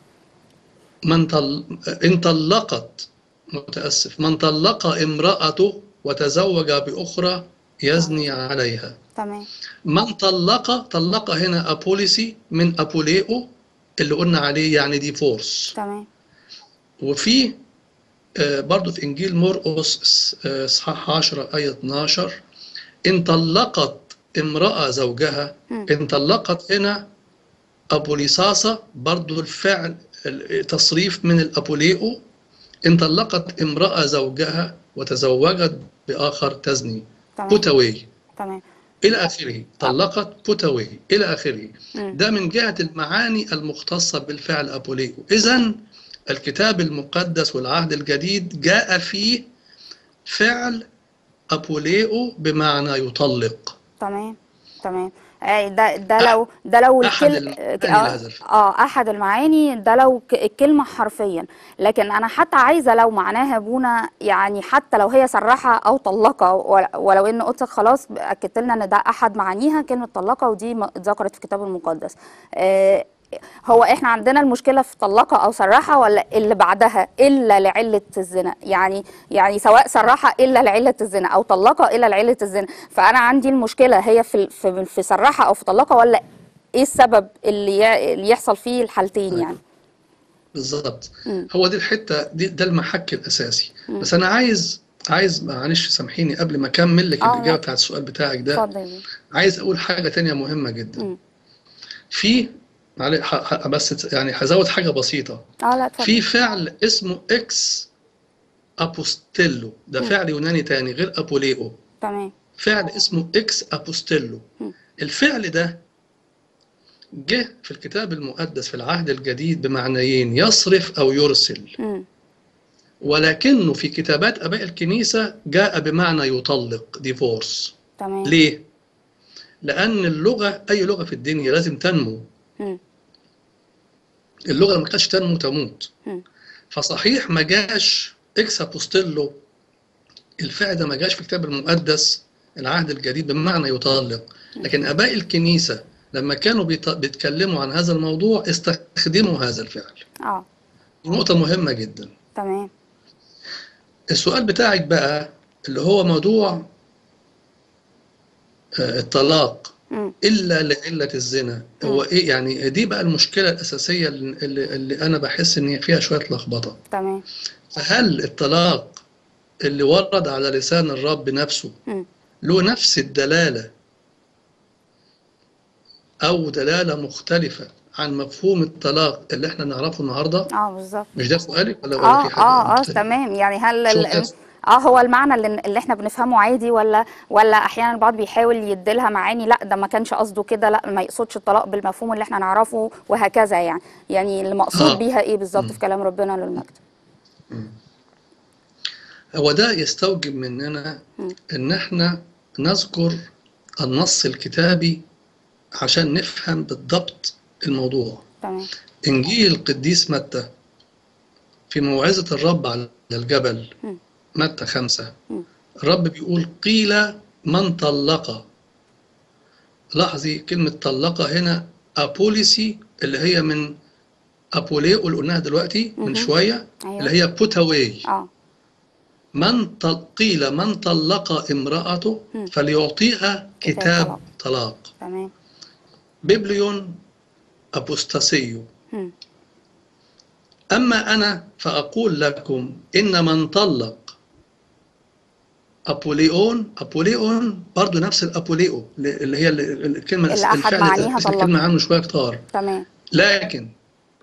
من طل... إن طلقت متأسف من طلق امرأته وتزوج بأخرى يزني عليها. تمام. من طلق طلق هنا أبوليسي من أبوليو اللي قلنا عليه يعني ديفورس. تمام. وفي آه، برضو في إنجيل مرقس آه، إصحاح عشرة آية اتناشر، إن طلقت امرأة زوجها، مم. إن طلقت هنا أبوليساسا، برضو الفعل تصريف من الأبوليئو، إن طلقت امرأة زوجها وتزوجت بآخر تزني. تمام. بوتاوي تمام. إلى آخره، طلقت بوتاوي إلى آخره. مم. ده من جهة المعاني المختصة بالفعل أبوليئو. إذن الكتاب المقدس والعهد الجديد جاء فيه فعل أبوليئو بمعنى يطلق. تمام. تمام. آه، ده ده لو ده لو أحد الكل المعاني اه لهذا الفعل. آه، احد المعاني ده لو ك- الكلمه حرفيا. لكن انا حتى عايزه لو معناها يا بونا، يعني حتى لو هي صرحه او طلقه، ول- ولو ان قلت خلاص اكدت لنا ان ده احد معانيها كلمه طلقه، ودي م- اتذكرت في الكتاب المقدس. آه، هو احنا عندنا المشكله في طلقه او صرحه، ولا اللي بعدها الا لعله الزنا؟ يعني يعني سواء صرحه الا لعله الزنا او طلقه الا لعله الزنا، فانا عندي المشكله هي في في في صرحه او في طلقه، ولا ايه السبب اللي ي- اللي يحصل فيه الحالتين يعني؟ بالظبط. مم. هو دي الحته دي، ده المحك الاساسي. مم. بس انا عايز عايز معلش سامحيني قبل ما اكمل لك اه الاجابه لا، بتاعت السؤال بتاعك ده، اتفضل يا بيه. عايز اقول حاجه تانية مهمه جدا. مم. في معلش ح- ح- بس يعني هزود حاجه بسيطه. اه لا، اتفضل. في فعل اسمه اكس ابوستيلو، ده مم. فعل يوناني تاني غير ابوليئو. تمام. فعل اسمه اكس ابوستيلو. مم. الفعل ده جه في الكتاب المقدس في العهد الجديد بمعنيين، يصرف او يرسل. مم. ولكنه في كتابات اباء الكنيسه جاء بمعنى يطلق، ديفورس. تمام. ليه؟ لان اللغه، اي لغه في الدنيا لازم تنمو. مم. اللغه لما كانتش تنمو تموت. مم. فصحيح ما جاش اكس ابوستيلو، الفعل ده ما جاش في الكتاب المقدس العهد الجديد بمعنى يطلق، لكن اباء الكنيسه لما كانوا بيت- بيتكلموا عن هذا الموضوع استخدموا هذا الفعل. اه. نقطه مهمه جدا. تمام. السؤال بتاعك بقى اللي هو موضوع آه، الطلاق مم. الا لعله الزنا، هو ايه يعني؟ دي بقى المشكله الاساسيه اللي, اللي انا بحس ان فيها شويه لخبطه. تمام. فهل الطلاق اللي ورد على لسان الرب نفسه مم. له نفس الدلاله او دلاله مختلفه عن مفهوم الطلاق اللي احنا نعرفه النهارده؟ اه بالظبط. مش ده سؤالك ولا ولا اه في حاجه اه اه مختلفه؟ تمام. يعني هل شو ال... كده؟ ال- اه هو المعنى اللي, اللي احنا بنفهمه عادي، ولا ولا احيانا البعض بيحاول يديلها معاني لا ده ما كانش قصده كده، لا ما يقصدش الطلاق بالمفهوم اللي احنا نعرفه وهكذا يعني. يعني اللي مقصود اه بيها ايه بالظبط مم. في كلام ربنا للمجد؟ مم. هو ده يستوجب مننا مم. ان احنا نذكر النص الكتابي عشان نفهم بالضبط الموضوع. تمام. انجيل القديس متى في موعظة الرب على الجبل، مم. متى خمسة، مم. الرب بيقول قيل من طلق. لاحظي كلمة طلق هنا أبوليسي، اللي هي من أبوليو اللي قلناها دلوقتي من مهم. شوية، ايوه. اللي هي بوتاوي. اه. من طل... قيل من طلق امرأته مم. فليعطيها كتاب كتاب طلاق. طلاق. تمام. بيبليون أبوستاسيو. مم. أما أنا فأقول لكم إن من طلق أبوليون، أبوليون برضو نفس الأبوليو اللي هي ال- الكلمة اللي احد الفعل معانيها اسم طلق. الكلمة عنه شوية كتار، تمام. لكن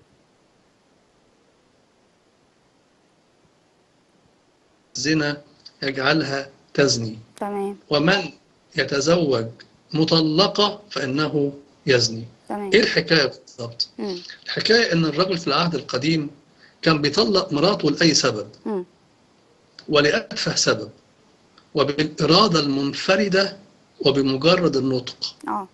زنا يجعلها تزني، تمام. ومن يتزوج مطلقة فإنه يزني. تمام. إيه الحكاية بالضبط؟ مم. الحكاية إن الرجل في العهد القديم كان بيطلق مراته لأي سبب مم. ولأتفه سبب وبالإرادة المنفردة وبمجرد النطق. اه.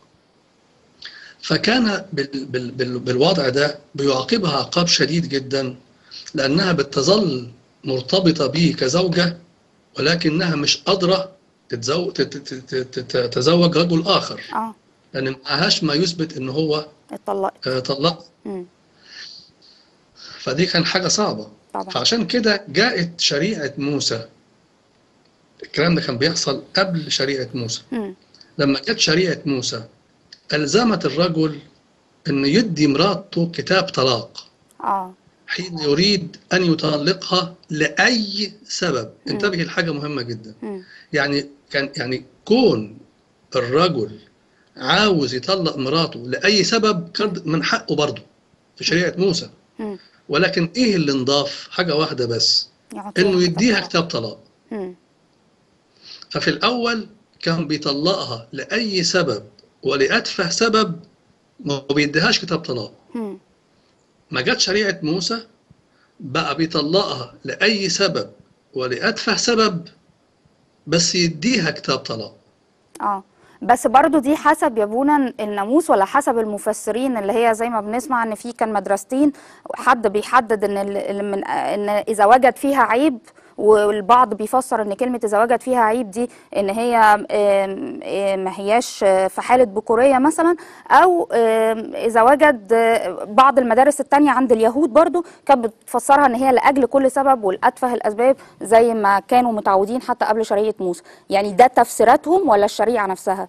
فكان بال بال بال بالوضع ده بيعاقبها عقاب شديد جدا، لأنها بتظل مرتبطة به كزوجة، ولكنها مش قادرة تتزوج, تتزوج رجل آخر، اه. لأن معهاش ما يثبت إن هو اتطلقت. آه، طلق. مم. فدي كان حاجة صعبة. طبعا. فعشان كده جاءت شريعة موسى. الكلام ده كان بيحصل قبل شريعة موسى. مم. لما جت شريعة موسى ألزمت الرجل أن يدي مراته كتاب طلاق اه حين يريد أن يطلقها لأي سبب. مم. انتبهي لحاجة مهمة جدا. مم. يعني كان يعني كون الرجل عاوز يطلق مراته لأي سبب كان من حقه برضه في شريعة موسى. مم. ولكن إيه اللي انضاف؟ حاجة واحدة بس، يعطيها إنه كتاب يديها طلاق. كتاب طلاق. مم. ففي الأول كان بيطلقها لأي سبب ولأتفه سبب، ما بيديهاش كتاب طلاق. مم. ما جت شريعة موسى بقى بيطلقها لأي سبب ولأتفه سبب، بس يديها كتاب طلاق. اه بس برضو دي حسب يا بونا الناموس ولا حسب المفسرين، اللي هي زي ما بنسمع ان في كان مدرستين، حد بيحدد ان ال- ال- من ان اذا وجد فيها عيب، والبعض بيفسر ان كلمه اذا وجد فيها عيب دي ان هي آم، آم، ما هياش في حاله بكوريه مثلا، او آم، اذا وجد آه، بعض المدارس التانية عند اليهود برضو كانت بتفسرها ان هي لاجل كل سبب والاتفه الاسباب زي ما كانوا متعودين حتى قبل شريعه موسى. يعني ده تفسيراتهم ولا الشريعه نفسها؟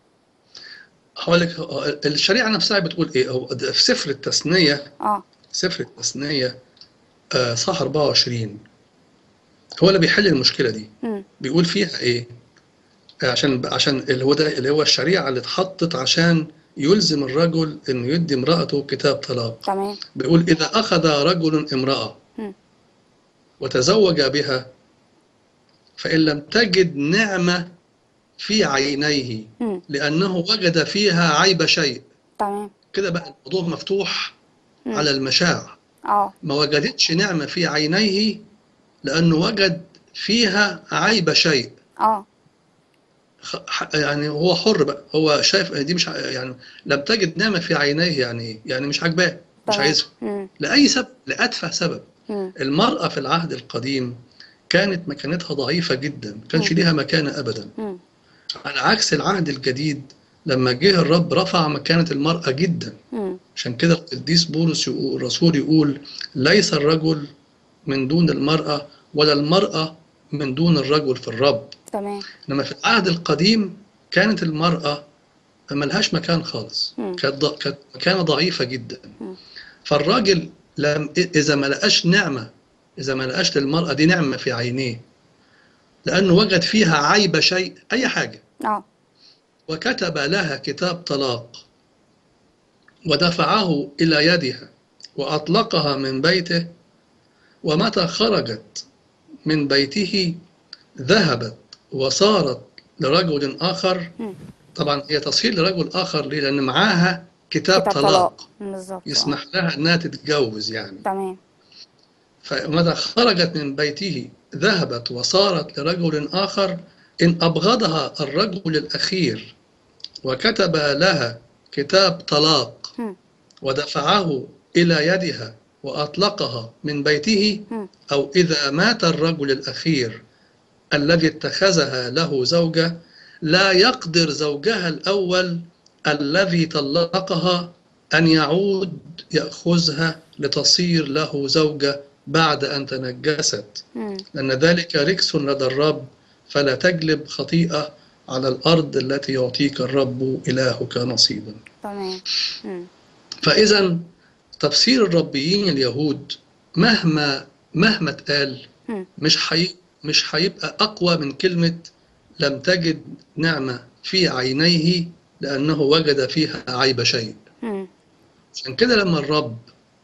هقول لك، هو الشريعة نفسها بتقول إيه. هو ده في سفر التثنية، اه سفر التثنية آه، صح أربعة وعشرين، هو اللي بيحل المشكلة دي. امم بيقول فيها إيه؟ عشان عشان اللي هو ده اللي هو الشريعة اللي اتحطت عشان يلزم الرجل إنه يدي امرأته كتاب طلاق. تمام. بيقول إذا أخذ رجل امرأة مم. وتزوج بها فإن لم تجد نعمة في عينيه مم. لأنه وجد فيها عيب شيء. تمام. كده بقى الموضوع مفتوح مم. على المشاع. اه ما وجدتش نعمة في عينيه لأنه وجد فيها عيب شيء. اه خ- ح- يعني هو حر بقى، هو شايف دي مش ع- يعني لم تجد نعمة في عينيه، يعني إيه؟ يعني مش عاجباه، مش تمام. عايزها مم. لأي سبب، لأتفه سبب. مم. المرأة في العهد القديم كانت مكانتها ضعيفة جدا، ما كانش مم. ليها مكانة أبدا. مم. على عكس العهد الجديد لما جه الرب رفع مكانة المرأة جدا. مم. عشان كده القديس بولس يقول الرسول يقول ليس الرجل من دون المرأة ولا المرأة من دون الرجل في الرب. تمام. إنما في العهد القديم كانت المرأة ملهاش مكان خالص، مم. كانت ض- كانت مكانة ضعيفة جدا. مم. فالراجل لم إذا ما لقاش نعمة، إذا ما لقاش للمرأة دي نعمة في عينيه لأنه وجد فيها عيب شيء، أي حاجة، اه وكتب لها كتاب طلاق ودفعه إلى يدها وأطلقها من بيته، ومتى خرجت من بيته ذهبت وصارت لرجل آخر. مم. طبعا هي تصير لرجل آخر ليه؟ لأن معاها كتاب كتاب طلاق طلاق بالظبط. اه يسمح لها أنها تتجوز يعني. تمام. فمتى خرجت من بيته ذهبت وصارت لرجل آخر، إن أبغضها الرجل الأخير وكتب لها كتاب طلاق مم. ودفعه إلى يدها وأطلقها من بيته، مم. أو إذا مات الرجل الأخير الذي اتخذها له زوجة، لا يقدر زوجها الأول الذي طلقها أن يعود يأخذها لتصير له زوجة بعد أن تنجست، مم. لأن ذلك ركس لدى الرب، فلا تجلب خطيئة على الأرض التي يعطيك الرب إلهك نصيبا. تمام. مم. فإذا تفسير الربيين اليهود مهما مهما اتقال مم. مش حي مش هيبقى أقوى من كلمة لم تجد نعمة في عينيه لأنه وجد فيها عيب شيء. مم. عشان كده لما الرب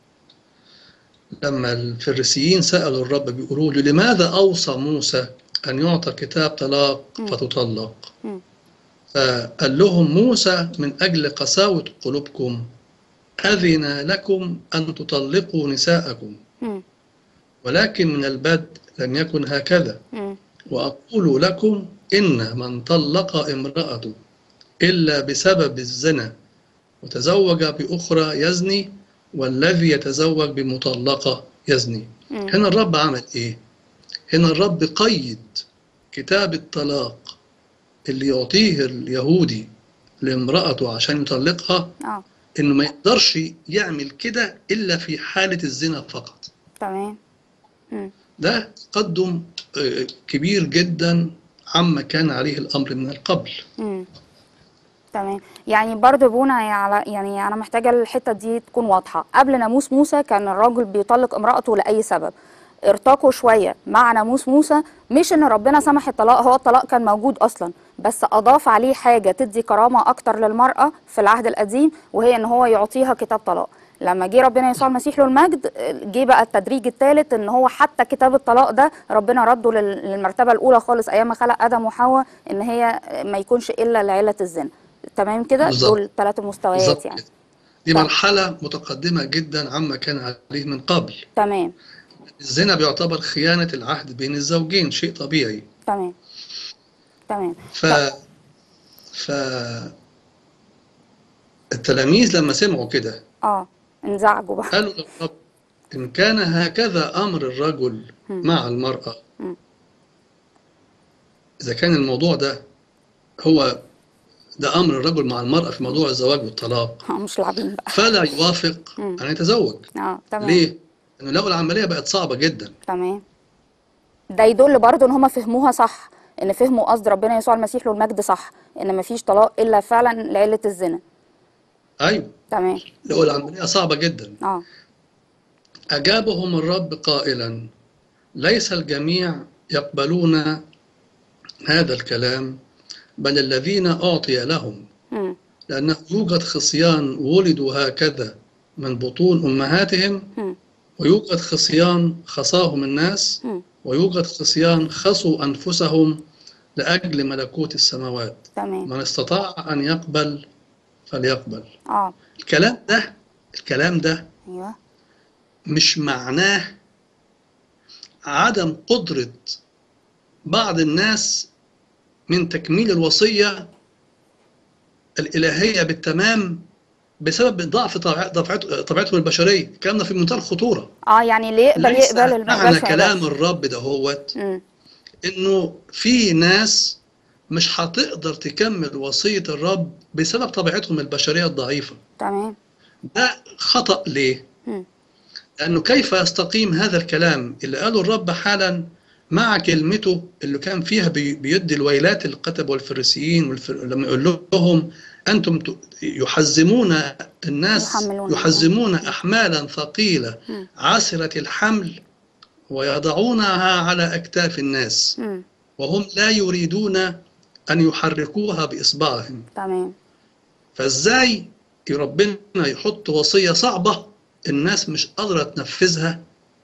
لما الفريسيين سألوا الرب بيقولوا له لماذا أوصى موسى أن يعطى كتاب طلاق مم. فتطلق؟ مم. فقال لهم موسى من أجل قساوة قلوبكم أذن لكم أن تطلقوا نساءكم، مم. ولكن من البدء لم يكن هكذا. مم. وأقول لكم إن من طلق امرأته إلا بسبب الزنا وتزوج بأخرى يزني، والذي يتزوج بمطلقة يزني. مم. هنا الرب عمل إيه؟ هنا الرب قيد كتاب الطلاق اللي يعطيه اليهودي لامرأته عشان يطلقها، اه إنه ما يقدرش يعمل كده إلا في حالة الزنا فقط. تمام. مم. ده تقدم آه، كبير جدا عما كان عليه الأمر من القبل. مم. تمام. يعني برضه بونا على يعني انا محتاجه الحته دي تكون واضحه. قبل ناموس موسى كان الراجل بيطلق امراته لاي سبب. ارتقوا شويه مع ناموس موسى، مش ان ربنا سمح الطلاق، هو الطلاق كان موجود اصلا، بس اضاف عليه حاجه تدي كرامه اكتر للمراه في العهد القديم، وهي ان هو يعطيها كتاب طلاق. لما جه ربنا يسوع المسيح له المجد، جه بقى التدريج الثالث ان هو حتى كتاب الطلاق ده ربنا رده لل- للمرتبه الاولى خالص ايام ما خلق ادم وحواء، ان هي ما يكونش الا لعيله الزنا. تمام كده، بالظبط دول ثلاث مستويات بالظبط يعني. كده. دي تمام. مرحلة متقدمة جدا عما كان عليه من قبل. تمام. الزنا بيعتبر خيانة العهد بين الزوجين، شيء طبيعي. تمام. تمام. ف ط- ف التلاميذ لما سمعوا كده اه انزعجوا بقى. قالوا للرب: إن كان هكذا أمر الرجل مم. مع المرأة، مم. إذا كان الموضوع ده هو ده أمر الرجل مع المرأة في موضوع الزواج والطلاق، آه، مش لاعبين بقى. فلا يوافق مم. أن يتزوج. اه تمام. ليه؟ لأنه لقوا العملية بقت صعبة جدا. تمام. ده يدل برضه ان هم فهموها صح، ان فهموا قصد ربنا يسوع المسيح له المجد صح، ان مفيش طلاق الا فعلا لعيله الزنا. أيوه، تمام. لقوا العملية صعبة جدا. اه. أجابهم الرب قائلا: ليس الجميع يقبلون هذا الكلام، بل الذين أعطي لهم، مم. لأنه يوجد خصيان ولدوا هكذا من بطون أمهاتهم، مم. ويوجد خصيان خصاهم الناس، مم. ويوجد خصيان خصوا أنفسهم لأجل ملكوت السماوات. تمام. من استطاع أن يقبل فليقبل. اه. الكلام ده الكلام ده ايوه. مش معناه عدم قدرة بعض الناس من تكميل الوصية الإلهية بالتمام بسبب ضعف طبيعت- طبيعت- طبيعتهم البشرية. الكلام ده في منتهى الخطورة. اه يعني اللي يقبل ليس يقبل، اللي ما معنى يقبلش ما كلام يقبلش. الرب ده هوت مم. إنه في ناس مش هتقدر تكمل وصية الرب بسبب طبيعتهم البشرية الضعيفة. تمام. ده خطأ. ليه؟ مم. لأنه كيف يستقيم هذا الكلام اللي قاله الرب حالا مع كلمته اللي كان فيها بي- بيدي الويلات للكتب والفريسيين والفر... لما يقول لهم: أنتم ت- يحزمون الناس، يحملون. يحزمون أحمالا ثقيلة مم. عسرة الحمل ويضعونها على أكتاف الناس، مم. وهم لا يريدون أن يحركوها بإصبعهم. تمام. فإزاي ربنا يحط وصية صعبة الناس مش قادرة تنفذها،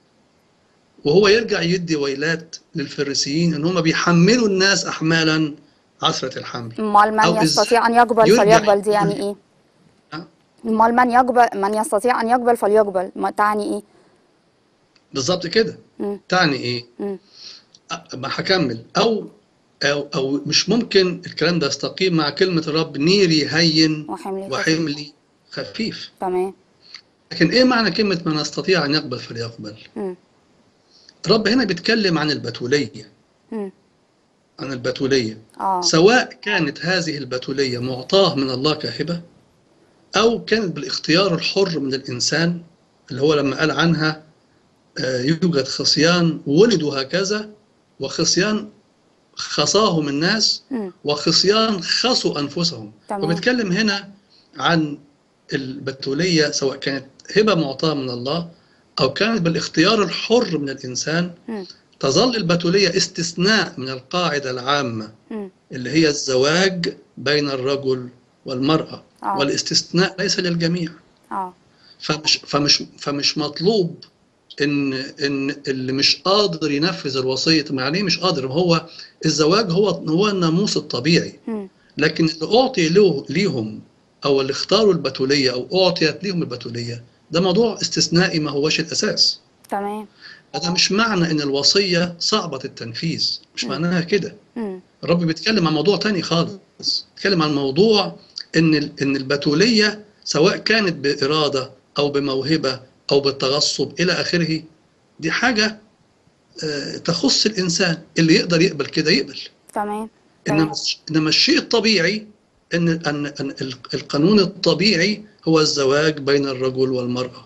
وهو يرجع يدي ويلات للفريسيين ان هم بيحملوا الناس احمالا عسرة الحمل؟ امال من أو إزاي يستطيع ان يقبل يرجع فليقبل دي يعني ايه؟ أه؟ امال من يقبل، من يستطيع ان يقبل فليقبل، ما تعني ايه؟ بالظبط كده. مم. تعني ايه؟ مم. أ- ما هكمل. او او او مش ممكن الكلام ده يستقيم مع كلمة الرب: نيري هين وحملي خفيف. وحملي خفيف. تمام. لكن ايه معنى كلمة من يستطيع ان يقبل فليقبل؟ مم. الرب هنا بيتكلم عن البتولية. مم. عن البتولية اه. سواء كانت هذه البتولية معطاة من الله كهبة، أو كانت بالاختيار الحر من الإنسان، اللي هو لما قال عنها آه، يوجد خصيان ولدوا هكذا، وخصيان خصاهم الناس، مم. وخصيان خصوا أنفسهم. تمام. وبيتكلم هنا عن البتولية سواء كانت هبة معطاة من الله أو كانت بالاختيار الحر من الإنسان. مم. تظل البتولية استثناء من القاعدة العامة مم. اللي هي الزواج بين الرجل والمرأة. اه. والاستثناء ليس للجميع. اه. فمش فمش فمش مطلوب ان ان اللي مش قادر ينفذ الوصيه. يعني مش قادر، هو الزواج هو هو الناموس الطبيعي. مم. لكن اللي اعطي له ليهم او اللي اختاروا البتوليه او اعطيت ليهم البتوليه ده موضوع استثنائي، ما هوش الاساس. تمام. هذا مش معنى ان الوصيه صعبه التنفيذ، مش مم. معناها كده. مم. الرب بيتكلم عن موضوع تاني خالص. بيتكلم عن موضوع ان ان البتوليه سواء كانت باراده او بموهبه او بالتغصب الى اخره، دي حاجه آه، تخص الانسان. اللي يقدر يقبل كده يقبل. تمام. تمام. انما انما الشيء الطبيعي ان ان ان القانون الطبيعي هو الزواج بين الرجل والمراه.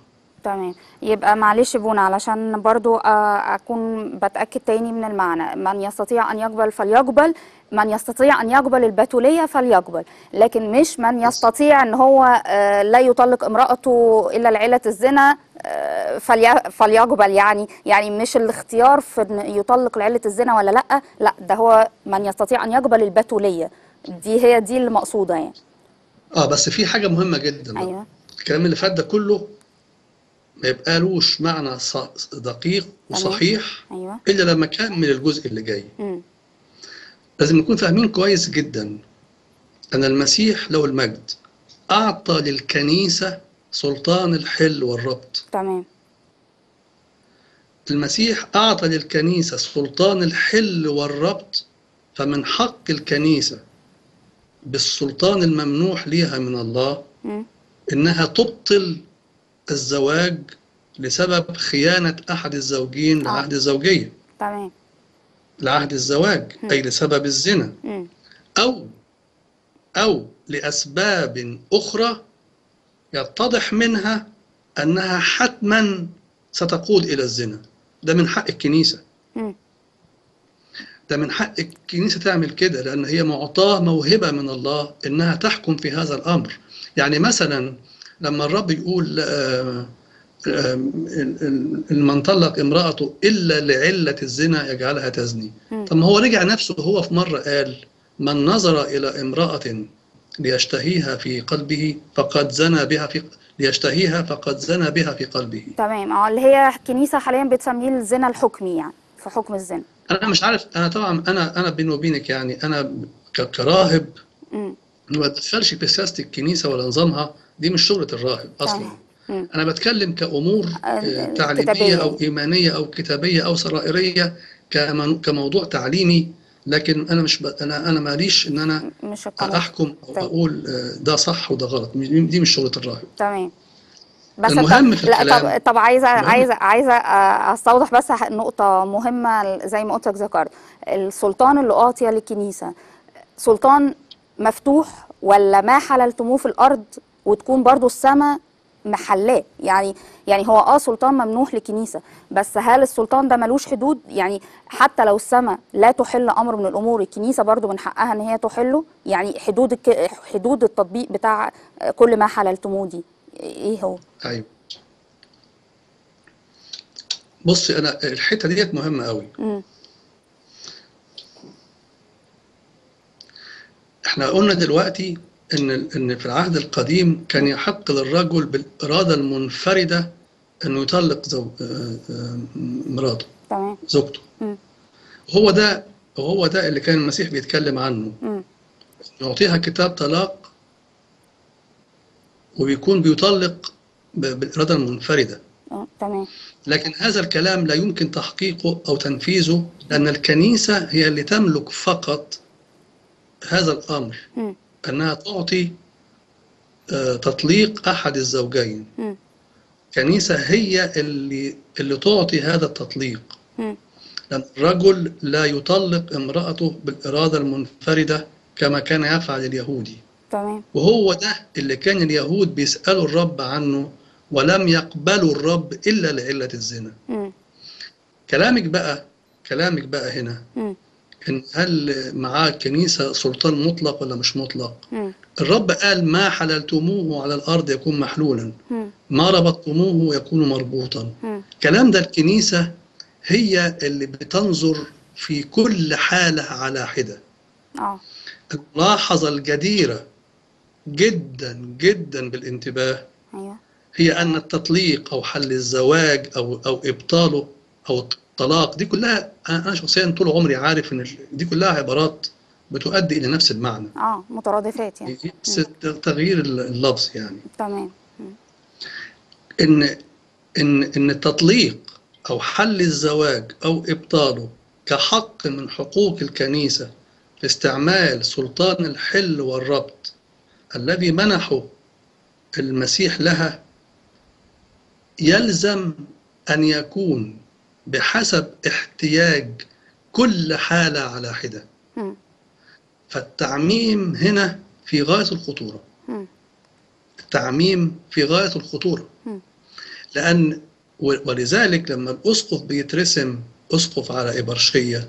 تمام. يبقى معلش بونا علشان برضو آه، أكون بتأكد تاني من المعنى، من يستطيع أن يقبل فليقبل، من يستطيع أن يقبل البتولية فليقبل، لكن مش من يستطيع أن هو آه، لا يطلق امرأته إلا لعلة الزنا آه، فلي- فليقبل. يعني يعني مش الاختيار في أن يطلق لعلة الزنا ولا لأ، لا ده هو من يستطيع أن يقبل البتولية، دي هي دي المقصودة يعني. اه بس في حاجة مهمة جدا بقى. أيوه الكلام اللي فات ده كله ما يبقالوش معنى ص- دقيق تمام. وصحيح أيوه. إلا لما كمل الجزء اللي جاي. مم. لازم نكون فاهمين كويس جدا أن المسيح له المجد أعطى للكنيسة سلطان الحل والربط. تمام. المسيح أعطى للكنيسة سلطان الحل والربط، فمن حق الكنيسة بالسلطان الممنوح ليها من الله مم. إنها تبطل الزواج لسبب خيانة أحد الزوجين آه. لعهد الزوجية، تمام. لعهد الزواج، مم. أي لسبب الزنا، مم. أو أو لأسباب أخرى يتضح منها أنها حتما ستقود إلى الزنا. ده من حق الكنيسة، مم. ده من حق الكنيسة تعمل كده، لأن هي معطاه موهبة من الله إنها تحكم في هذا الأمر. يعني مثلا لما الرب يقول آه، آه، من طلق امرأته إلا لعلة الزنا يجعلها تزني. مم. طب ما هو رجع نفسه هو في مرة قال من نظر إلى امرأة ليشتهيها في قلبه فقد زنى بها في ليشتهيها فقد زنى بها في قلبه. تمام. اه اللي هي الكنيسة حاليا بتسميه الزنا الحكمي، يعني في حكم الزنا. أنا مش عارف، أنا طبعا أنا أنا بيني وبينك يعني أنا ك- كراهب مم. ما بتدخلش في سياسة الكنيسة ولا نظامها، دي مش شغلة الراهب أصلا. تمام. مم. أنا بتكلم كأمور آه، آه، تعليمية كتابية أو يعني. إيمانية أو كتابية أو سرائرية، كمن- كموضوع تعليمي. لكن أنا مش ب... أنا أنا ماليش إن أنا مش القانون. أحكم أو تمام. أقول آه، ده صح وده غلط. دي مش شغلة الراهب. تمام. بس طب المهم في لا الكلام، طب طب عايزه المهم عايزه عايزه آه، استوضح بس نقطه مهمه زي ما قلت لك ذكرت. السلطان اللي اعطي للكنيسه سلطان مفتوح ولا ما حللتموه في الارض وتكون برضو السماء محلاه؟ يعني يعني هو اه سلطان ممنوح للكنيسه، بس هل السلطان ده ملوش حدود؟ يعني حتى لو السماء لا تحل امر من الامور الكنيسه برضو من حقها ان هي تحله؟ يعني حدود الك... حدود التطبيق بتاع كل ما حللتموه دي ايه هو؟ أيوه بصي، أنا الحتة ديت مهمة قوي. امم إحنا قلنا دلوقتي إن إن في العهد القديم كان يحق للرجل بالإرادة المنفردة إنه يطلق زوج آه، آه، مراته، تمام. زوجته. امم هو ده هو ده اللي كان المسيح بيتكلم عنه، امم يعطيها كتاب طلاق وبيكون بيطلق ب- بالإرادة المنفردة. اه تمام. لكن هذا الكلام لا يمكن تحقيقه أو تنفيذه، لأن الكنيسة هي اللي تملك فقط هذا الأمر، امم أنها تعطي آه، تطليق أحد الزوجين. امم الكنيسة هي اللي اللي تعطي هذا التطليق، امم لأن الرجل لا يطلق امرأته بالإرادة المنفردة كما كان يفعل اليهودي. تمام. وهو ده اللي كان اليهود بيسألوا الرب عنه ولم يقبلوا الرب إلا لعلة الزنا. امم كلامك بقى كلامك بقى هنا امم إن هل معاه الكنيسة سلطان مطلق ولا مش مطلق؟ امم الرب قال ما حللتموه على الأرض يكون محلولا، امم ما ربطتموه يكون مربوطا. امم كلام ده الكنيسة هي اللي بتنظر في كل حالة على حدة. اه الملاحظة الجديرة جدا جدا بالانتباه ايوه. هي أن التطليق أو حل الزواج أو أو إبطاله أو الطلاق دي كلها، أنا شخصيا طول عمري عارف إن دي كلها عبارات بتؤدي إلى نفس المعنى، اه مترادفات يعني. بس تغيير اللفظ يعني. تمام. إن إن إن التطليق أو حل الزواج أو إبطاله كحق من حقوق الكنيسة في استعمال سلطان الحل والربط الذي منحه المسيح لها، يلزم أن يكون بحسب احتياج كل حالة على حدة. مم. فالتعميم هنا في غاية الخطورة. مم. التعميم في غاية الخطورة. مم. لأن ولذلك لما الأسقف بيترسم أسقف على إبرشية،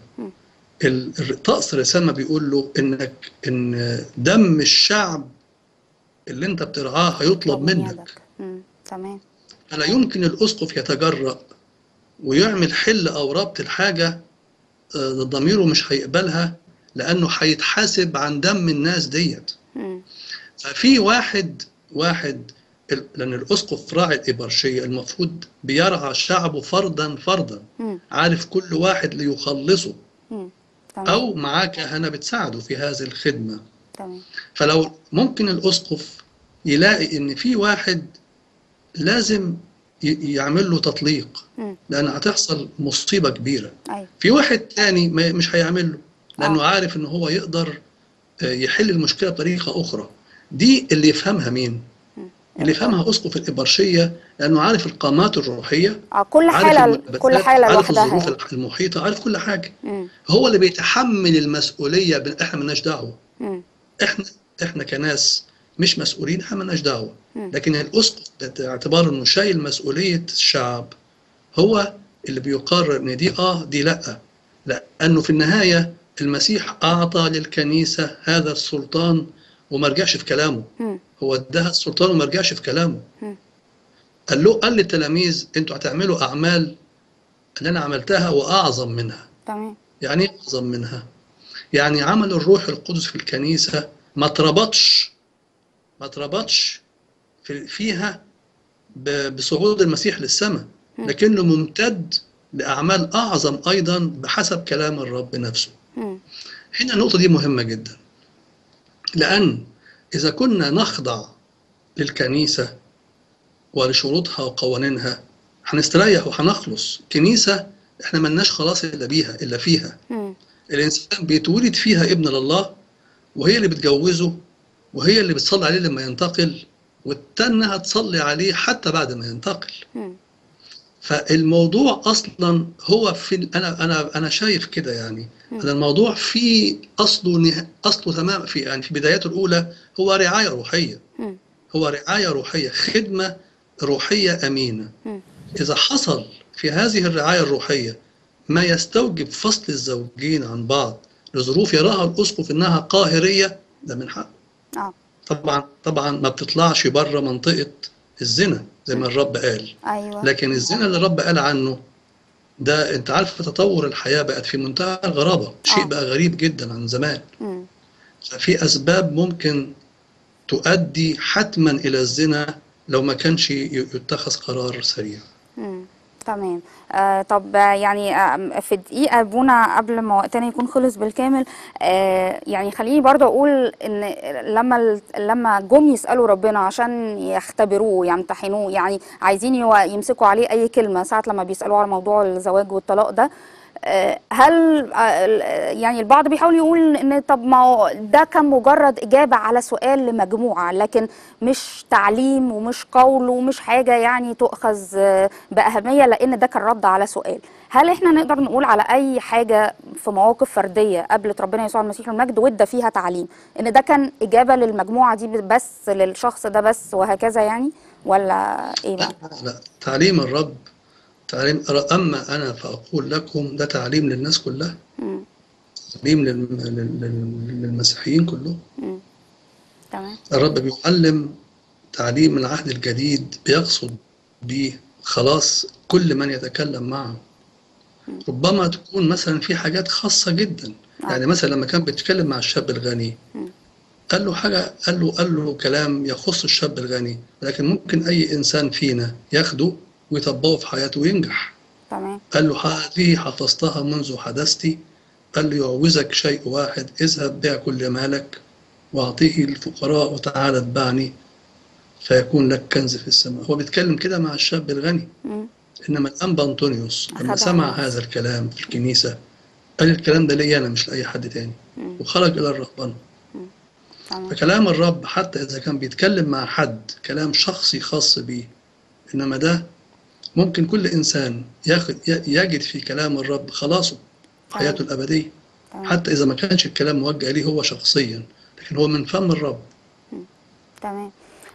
طقس الرسامة بيقول له إنك إن دم الشعب اللي أنت بترعاه هيطلب منك. تمام. فلا يمكن الأسقف يتجرأ ويعمل حل أو ربط الحاجة ضميره مش هيقبلها، لأنه هيتحاسب عن دم الناس ديت. ففي واحد واحد لأن الأسقف راعي الإبرشية المفروض بيرعى شعبه فردا فردا، عارف كل واحد ليخلصه، أو معاه كهنة بتساعده في هذه الخدمة. فلو ممكن الأسقف يلاقي إن في واحد لازم يعمل له تطليق، لأن هتحصل مصيبة كبيرة. في واحد تاني مش هيعمل له، لأنه عارف إن هو يقدر يحل المشكلة بطريقة أخرى. دي اللي يفهمها مين؟ اللي يفهمها أسقف الإبرشية، لأنه عارف القامات الروحية، اه كل حالة كل حالة عارف لوحدها، الظروف المحيطة، عارف كل حاجة. مم. هو اللي بيتحمل المسؤولية، احنا مالناش دعوة. احنا احنا كناس مش مسؤولين، احنا مالناش دعوة. لكن الأسقف باعتبار انه شايل مسؤولية الشعب هو اللي بيقرر ان دي اه دي لا، لأنه في النهاية المسيح أعطى للكنيسة هذا السلطان وما رجعش في كلامه. م. هو اداها السلطان وما رجعش في كلامه. م. قال له قال للتلاميذ انتوا هتعملوا اعمال اللي انا عملتها واعظم منها. تمام. يعني ايه اعظم منها؟ يعني عمل الروح القدس في الكنيسه ما اتربطش ما اتربطش في فيها بصعود المسيح للسماء، لكنه ممتد لاعمال اعظم ايضا بحسب كلام الرب نفسه. م. هنا النقطه دي مهمه جدا، لان إذا كنا نخضع للكنيسة ولشروطها وقوانينها هنستريح وهنخلص. كنيسة احنا ملناش خلاص إلا بيها إلا فيها. م. الإنسان بيتولد فيها ابن لله، وهي اللي بتجوزه، وهي اللي بتصلي عليه لما ينتقل، والتانية هتصلي عليه حتى بعد ما ينتقل. م. فالموضوع أصلا هو في أنا أنا أنا شايف كده يعني. م. أنا الموضوع في أصله نه... أصله تمام في يعني في بداياته الأولى هو رعاية روحية. م. هو رعاية روحية، خدمة روحية أمينة. م. إذا حصل في هذه الرعاية الروحية ما يستوجب فصل الزوجين عن بعض لظروف يراها الأسقف إنها قاهرية، ده من حقه. آه. طبعا طبعا ما بتطلعش بره منطقة الزنا زي ما الرب قال. أيوة. لكن الزنا اللي الرب قال عنه ده انت عارف تطور الحياة بقت في منتهى الغرابة. آه. شيء بقى غريب جدا عن زمان. م. ففي أسباب ممكن تؤدي حتما إلى الزنا لو ما كانش يتخذ قرار سريع. م. تمام. آه طب يعني آه في دقيقة ابونا قبل ما وقتنا يكون خلص بالكامل، آه يعني خليني برضه اقول ان لما لما جم يسألوا ربنا عشان يختبروه يمتحنوه، يعني عايزين يمسكوا عليه اي كلمة ساعة لما بيسألوه على موضوع الزواج والطلاق ده، هل يعني البعض بيحاول يقول ان طب ما ده كان مجرد اجابه على سؤال لمجموعه، لكن مش تعليم ومش قول ومش حاجه يعني تؤخذ باهميه، لان ده كان رد على سؤال. هل احنا نقدر نقول على اي حاجه في مواقف فرديه قابلت ربنا يسوع المسيح المجد وادى فيها تعليم ان ده كان اجابه للمجموعه دي بس، للشخص ده بس وهكذا يعني، ولا ايه بقى؟ لا، تعليم الرب تعليم. أما أنا فأقول لكم ده تعليم للناس كلها. م. تعليم للمسيحيين كلهم. تمام. الرب بيعلم تعليم العهد الجديد بيقصد به خلاص كل من يتكلم معه. م. ربما تكون مثلا في حاجات خاصة جدا. آه. يعني مثلا لما كان بيتكلم مع الشاب الغني م. قال له حاجة قال له قال له كلام يخص الشاب الغني، لكن ممكن أي إنسان فينا ياخده ويطبقه في حياته وينجح. تمام. قال له هذه حفظتها منذ حدثتي. قال له يعوزك شيء واحد، اذهب بيع كل مالك واعطيه للفقراء وتعال اتبعني فيكون لك كنز في السماء. هو بيتكلم كده مع الشاب الغني. م. انما الانبا انطونيوس لما سمع هذا الكلام في الكنيسه قال الكلام ده ليا انا مش لاي حد تاني. م. وخرج الى الرهبنه. فكلام الرب حتى اذا كان بيتكلم مع حد كلام شخصي خاص بيه، انما ده ممكن كل إنسان ياخد يجد في كلام الرب خلاصه حياته الأبدية. حتى إذا ما كانش الكلام موجه ليه هو شخصيا، لكن هو من فم الرب. تمام.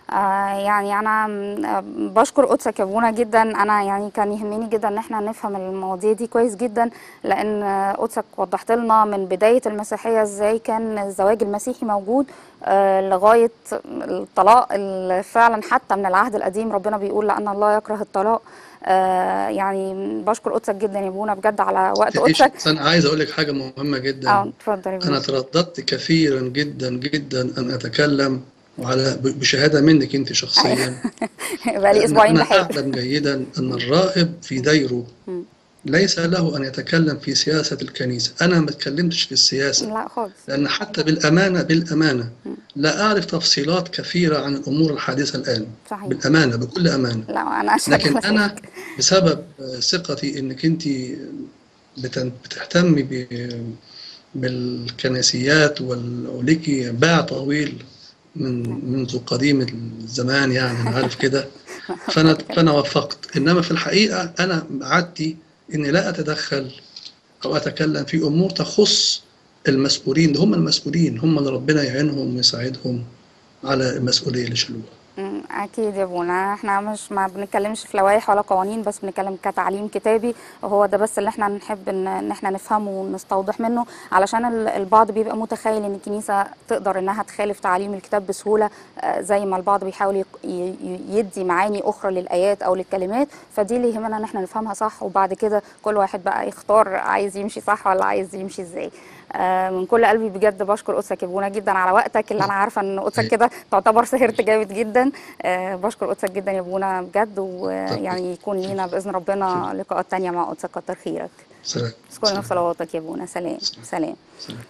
آه يعني انا م- بشكر قدسك يا ابونا جدا. انا يعني كان يهمني جدا ان احنا نفهم المواضيع دي كويس جدا، لان آه، قدسك وضحت لنا من بدايه المسيحيه ازاي كان الزواج المسيحي موجود آه لغايه الطلاق، اللي فعلا حتى من العهد القديم ربنا بيقول لان الله يكره الطلاق. آه يعني بشكر قدسك جدا يا ابونا بجد على وقت تعيش. قدسك. بس انا عايز اقول لك حاجه مهمه جدا. اه اتفضل يا انا ابونا. ترددت كثيرا جدا جدا ان اتكلم، وعلى بشهاده منك انت ايوه شخصيا، بقى لي لان اسبوعين انا بحاول. اعلم جيدا ان الراهب في ديره مم. ليس له ان يتكلم في سياسه الكنيسه. انا ما اتكلمتش في السياسه، لا خالص. لان حتى بالامانه بالامانه مم. لا اعرف تفصيلات كثيره عن الامور الحادثه الان، صحيح. بالامانه بكل امانه. لا انا اشهد لكن على انا ذلك. بسبب ثقتي انك انت بتن- بتهتمي ب- بالكنسيات وال- وليكي باع طويل من منذ قديم الزمان، يعني انا عارف كده. فانا فانا وفقت. انما في الحقيقه انا عادتي اني لا اتدخل او اتكلم في امور تخص المسؤولين. هم المسؤولين، هم اللي ربنا يعينهم ويساعدهم على المسؤوليه اللي شالوها. مم، اكيد يا ابونا. احنا مش ما بنتكلمش في لوائح ولا قوانين، بس بنتكلم كتعليم كتابي، وهو ده بس اللي احنا نحب ان ان احنا نفهمه ونستوضح منه، علشان ال- البعض بيبقى متخيل ان الكنيسه تقدر انها تخالف تعاليم الكتاب بسهوله، آه، زي ما البعض بيحاول يق- ي- ي- يدي معاني اخرى للايات او للكلمات. فدي اللي يهمنا ان احنا نفهمها صح، وبعد كده كل واحد بقى يختار عايز يمشي صح ولا عايز يمشي ازاي. آه، من كل قلبي بجد بشكر قدسك يا ابونا جدا على وقتك، اللي انا عارفه ان قدسك كده تعتبر سهرت جامد جدا. آه، بشكر قدسك جدا يا ابونا بجد، ويعني يكون لينا باذن ربنا لقاءات تانية مع قدسك. كتر خيرك. سلام. اذكرنا في صلواتك يا ابونا. سلام سلام. سلام. سلام.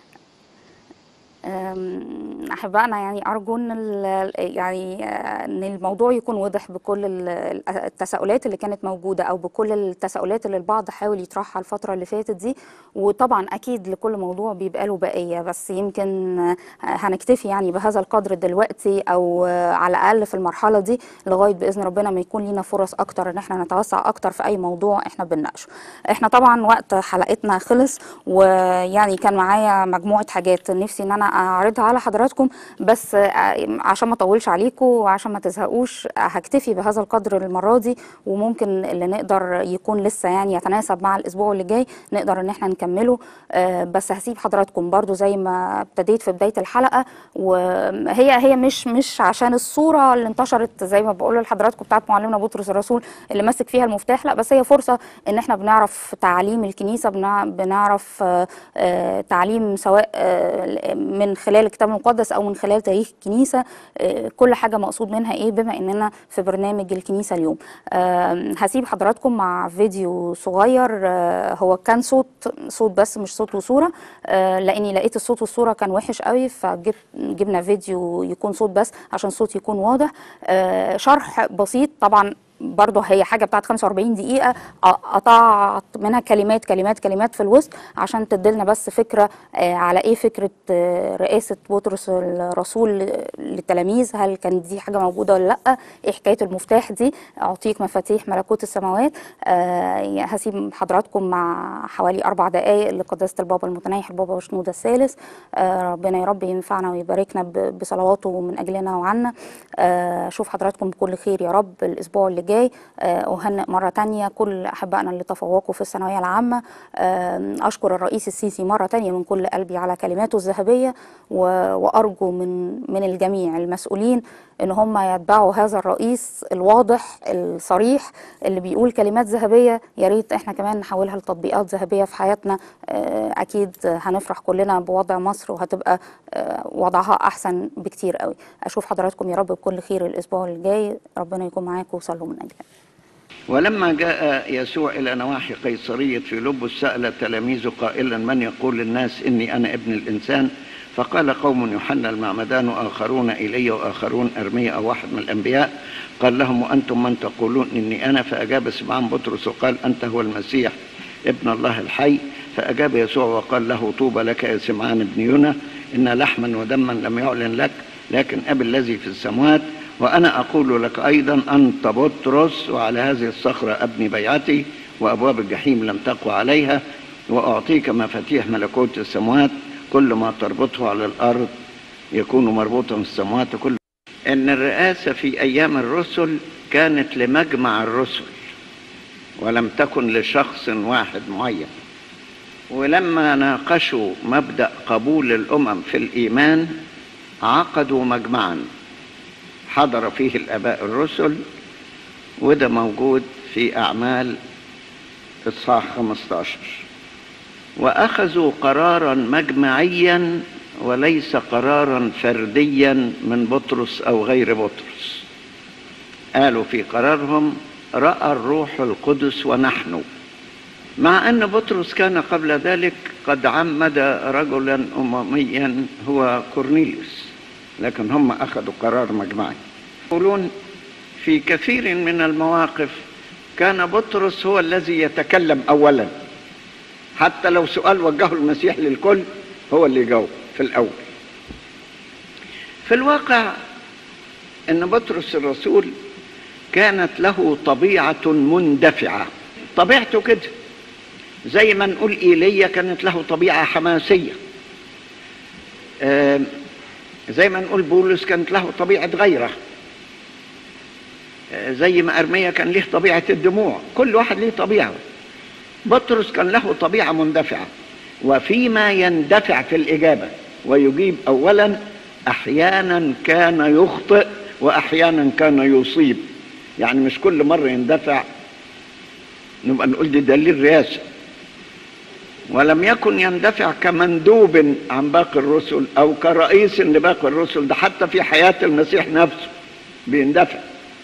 أم، أحبائنا يعني أرجو إن ال- يعني آه، إن الموضوع يكون واضح بكل ال- التساؤلات اللي كانت موجودة، أو بكل التساؤلات اللي البعض حاول يطرحها الفترة اللي فاتت دي. وطبعا أكيد لكل موضوع بيبقى له بقية، بس يمكن آه، هنكتفي يعني بهذا القدر دلوقتي، أو آه، على الأقل في المرحلة دي، لغاية بإذن ربنا ما يكون لينا فرص أكتر إن احنا نتوسع أكتر في أي موضوع احنا بنناقشه. احنا طبعا وقت حلقتنا خلص، ويعني كان معايا مجموعة حاجات نفسي ان انا اعرضها على حضراتكم، بس آه، عشان ما اطولش عليكم وعشان ما تزهقوش، آه، هكتفي بهذا القدر المرة دي، وممكن اللي نقدر يكون لسه يعني يتناسب مع الاسبوع اللي جاي نقدر ان احنا نكمله. آه، بس هسيب حضراتكم برضو زي ما ابتديت في بداية الحلقة، وهي هي مش مش عشان الصورة اللي انتشرت زي ما بقول لحضراتكم بتاعت معلمنا بطرس الرسول اللي ماسك فيها المفتاح، لا، بس هي فرصة ان احنا بنعرف تعاليم الكنيسة، بنع- بنعرف آه، آه، تعليم سواء آه، من خلال الكتاب المقدس او من خلال تاريخ الكنيسة، آه، كل حاجة مقصود منها ايه، بما اننا في برنامج الكنيسة اليوم. آه، هسيب حضراتكم مع فيديو صغير، آه، هو كان صوت صوت بس مش صوت وصورة، آه، لاني لقيت الصوت والصورة كان وحش قوي، فجبنا فيديو يكون صوت بس عشان الصوت يكون واضح. آه، شرح بسيط طبعا، برضه هي حاجه بتاعت خمسة وأربعين دقيقه، قطعت منها كلمات كلمات كلمات في الوسط عشان تديلنا بس فكره آه، على ايه فكره آه، رئاسه بطرس الرسول للتلاميذ. هل كانت دي حاجه موجوده ولا لا؟ ايه حكايه المفتاح دي، اعطيك مفاتيح ملكوت السماوات. آه، هسيب حضراتكم مع حوالي اربع دقائق لقداسه البابا المتنيح البابا وشنودة الثالث. آه، ربنا يا رب ينفعنا ويباركنا ب- بصلواته من اجلنا وعنا. آه، اشوف حضراتكم بكل خير يا رب الاسبوع اللي جاي. آه، أهنئ مرة تانية كل أحبائنا اللي تفوقوا في الثانوية العامة. آه، أشكر الرئيس السيسي مرة تانية من كل قلبي على كلماته الذهبية، و- وأرجو من من الجميع المسؤولين إن هم يتبعوا هذا الرئيس الواضح الصريح اللي بيقول كلمات ذهبية. يا ريت إحنا كمان نحولها لتطبيقات ذهبية في حياتنا. آه، أكيد هنفرح كلنا بوضع مصر، وهتبقى آه، وضعها أحسن بكتير قوي. أشوف حضراتكم يا رب بكل خير الأسبوع الجاي. ربنا يكون معاكم وصلوا من أجلنا. ولما جاء يسوع إلى نواحي قيصرية فيلبس سأل تلاميذه قائلا: من يقول الناس إني أنا ابن الإنسان؟ فقال قوم: يوحنا المعمدان، وآخرون إيليا، وآخرون أرميا أو واحد من الأنبياء. قال لهم: وأنتم من تقولون إني أنا؟ فأجاب سمعان بطرس وقال: أنت هو المسيح ابن الله الحي. فأجاب يسوع وقال له: طوبى لك يا سمعان ابن يونا، إن لحما ودما لم يعلن لك، لكن أبي الذي في السماوات. وأنا أقول لك أيضا: أنت بطرس، وعلى هذه الصخرة أبني بيعتي، وأبواب الجحيم لم تقوى عليها. وأعطيك مفاتيح ملكوت السماوات، كل ما تربطه على الأرض يكون مربوطا في السماوات. كل ان الرئاسة في ايام الرسل كانت لمجمع الرسل ولم تكن لشخص واحد معين. ولما ناقشوا مبدأ قبول الامم في الايمان عقدوا مجمعا حضر فيه الاباء الرسل، وده موجود في اعمال اصحاح خمسة عشر. واخذوا قرارا مجمعيا وليس قرارا فرديا من بطرس او غير بطرس. قالوا في قرارهم رأى الروح القدس ونحن، مع ان بطرس كان قبل ذلك قد عمد رجلا امميا هو كورنيليوس، لكن هم اخذوا قرار مجمعي. يقولون في كثير من المواقف كان بطرس هو الذي يتكلم اولا، حتى لو سؤال وجهه المسيح للكل هو اللي يجاوب في الاول. في الواقع ان بطرس الرسول كانت له طبيعة مندفعة، طبيعته كده، زي ما نقول إيليا كانت له طبيعة حماسية، زي ما نقول بولس كانت له طبيعة غيرة، زي ما أرميا كان له طبيعة الدموع، كل واحد له طبيعة. بطرس كان له طبيعة مندفعة، وفيما يندفع في الإجابة ويجيب أولا أحيانا كان يخطئ وأحيانا كان يصيب، يعني مش كل مرة يندفع نبقى نقول دي دليل رئاسة. ولم يكن يندفع كمندوب عن باقي الرسل أو كرئيس لباقي الرسل، ده حتى في حياة المسيح نفسه بيندفع،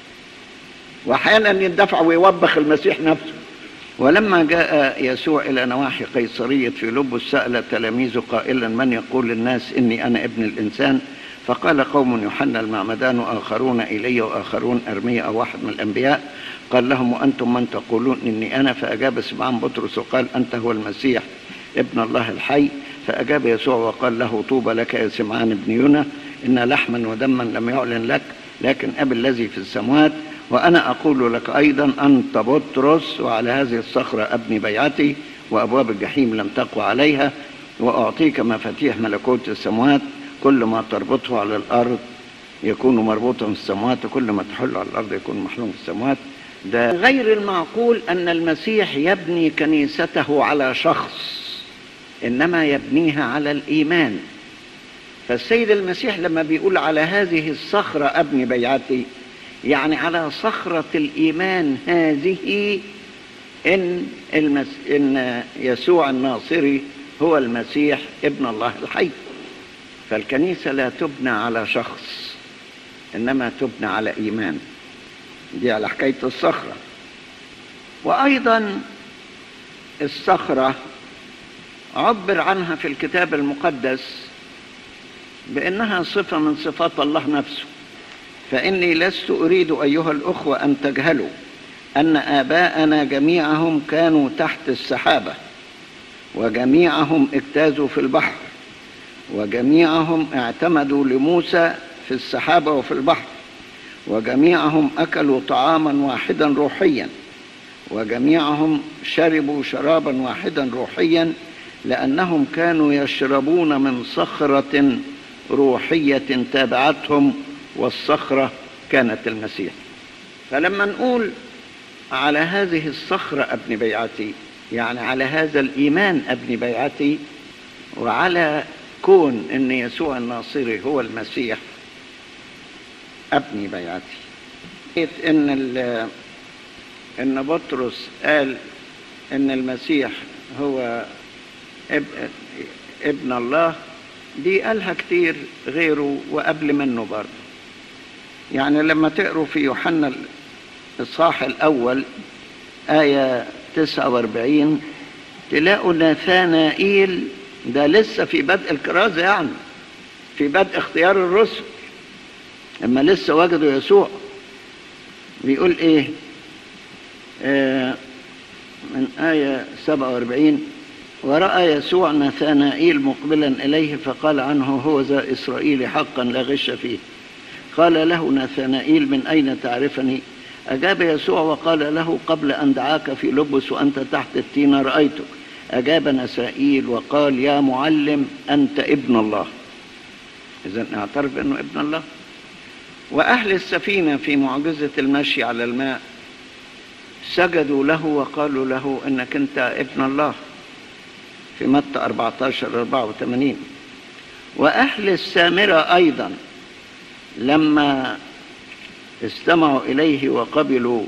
وأحيانا يندفع ويوبخ المسيح نفسه. ولما جاء يسوع إلى نواحي قيصرية فيلبس سأل تلاميذه قائلا من يقول الناس إني أنا ابن الإنسان؟ فقال قوم يوحنا المعمدان وآخرون إلي وآخرون أرميا أو واحد من الأنبياء. قال لهم وأنتم من تقولون إني أنا؟ فأجاب سمعان بطرس وقال أنت هو المسيح ابن الله الحي. فأجاب يسوع وقال له طوبى لك يا سمعان ابن يونا، إن لحما ودما لم يعلن لك لكن أبي الذي في السماوات. وأنا أقول لك أيضا أنت بطرس، وعلى هذه الصخرة أبني بيعتي وأبواب الجحيم لم تقوى عليها، وأعطيك مفاتيح ملكوت السماوات، كل ما تربطه على الأرض يكون مربوطا في السماوات، وكل ما تحل على الأرض يكون محلول في السماوات. ده غير المعقول أن المسيح يبني كنيسته على شخص، إنما يبنيها على الإيمان. فالسيد المسيح لما بيقول على هذه الصخرة أبني بيعتي، يعني على صخرة الإيمان هذه إن, المس... إن يسوع الناصري هو المسيح ابن الله الحي. فالكنيسة لا تبنى على شخص، إنما تبنى على إيمان. دي على حكاية الصخرة. وأيضا الصخرة عبر عنها في الكتاب المقدس بأنها صفة من صفات الله نفسه. فإني لست أريد أيها الأخوة أن تجهلوا أن آباءنا جميعهم كانوا تحت السحابة، وجميعهم اجتازوا في البحر، وجميعهم اعتمدوا لموسى في السحابة وفي البحر، وجميعهم أكلوا طعاما واحدا روحيا، وجميعهم شربوا شرابا واحدا روحيا، لأنهم كانوا يشربون من صخرة روحية تابعتهم، والصخرة كانت المسيح. فلما نقول على هذه الصخرة أبني بيعتي، يعني على هذا الإيمان أبني بيعتي، وعلى كون أن يسوع الناصري هو المسيح أبني بيعتي. إن, إن بطرس قال إن المسيح هو ابن الله، دي قالها كتير غيره وقبل منه برضه. يعني لما تقروا في يوحنا الإصحاح الأول آية تسعة وأربعين تلاقوا ناثانائيل، ده لسه في بدء الكرازة، يعني في بدء اختيار الرسل، اما لسه وجدوا يسوع. بيقول ايه آه من آية سبعة وأربعين ورأى يسوع ناثانائيل مقبلا إليه فقال عنه هو ذا إسرائيلي حقا لا غش فيه. قال له ناثانائيل من أين تعرفني؟ أجاب يسوع وقال له قبل أن دعاك في لبس وأنت تحت التين رأيتك. أجاب ناثانائيل وقال يا معلم أنت ابن الله. إذن اعترف أنه ابن الله. وأهل السفينة في معجزة المشي على الماء سجدوا له وقالوا له إنك أنت ابن الله في متى أربعة عشر أربعة وثمانين. وأهل السامرة أيضا لما استمعوا إليه وقبلوا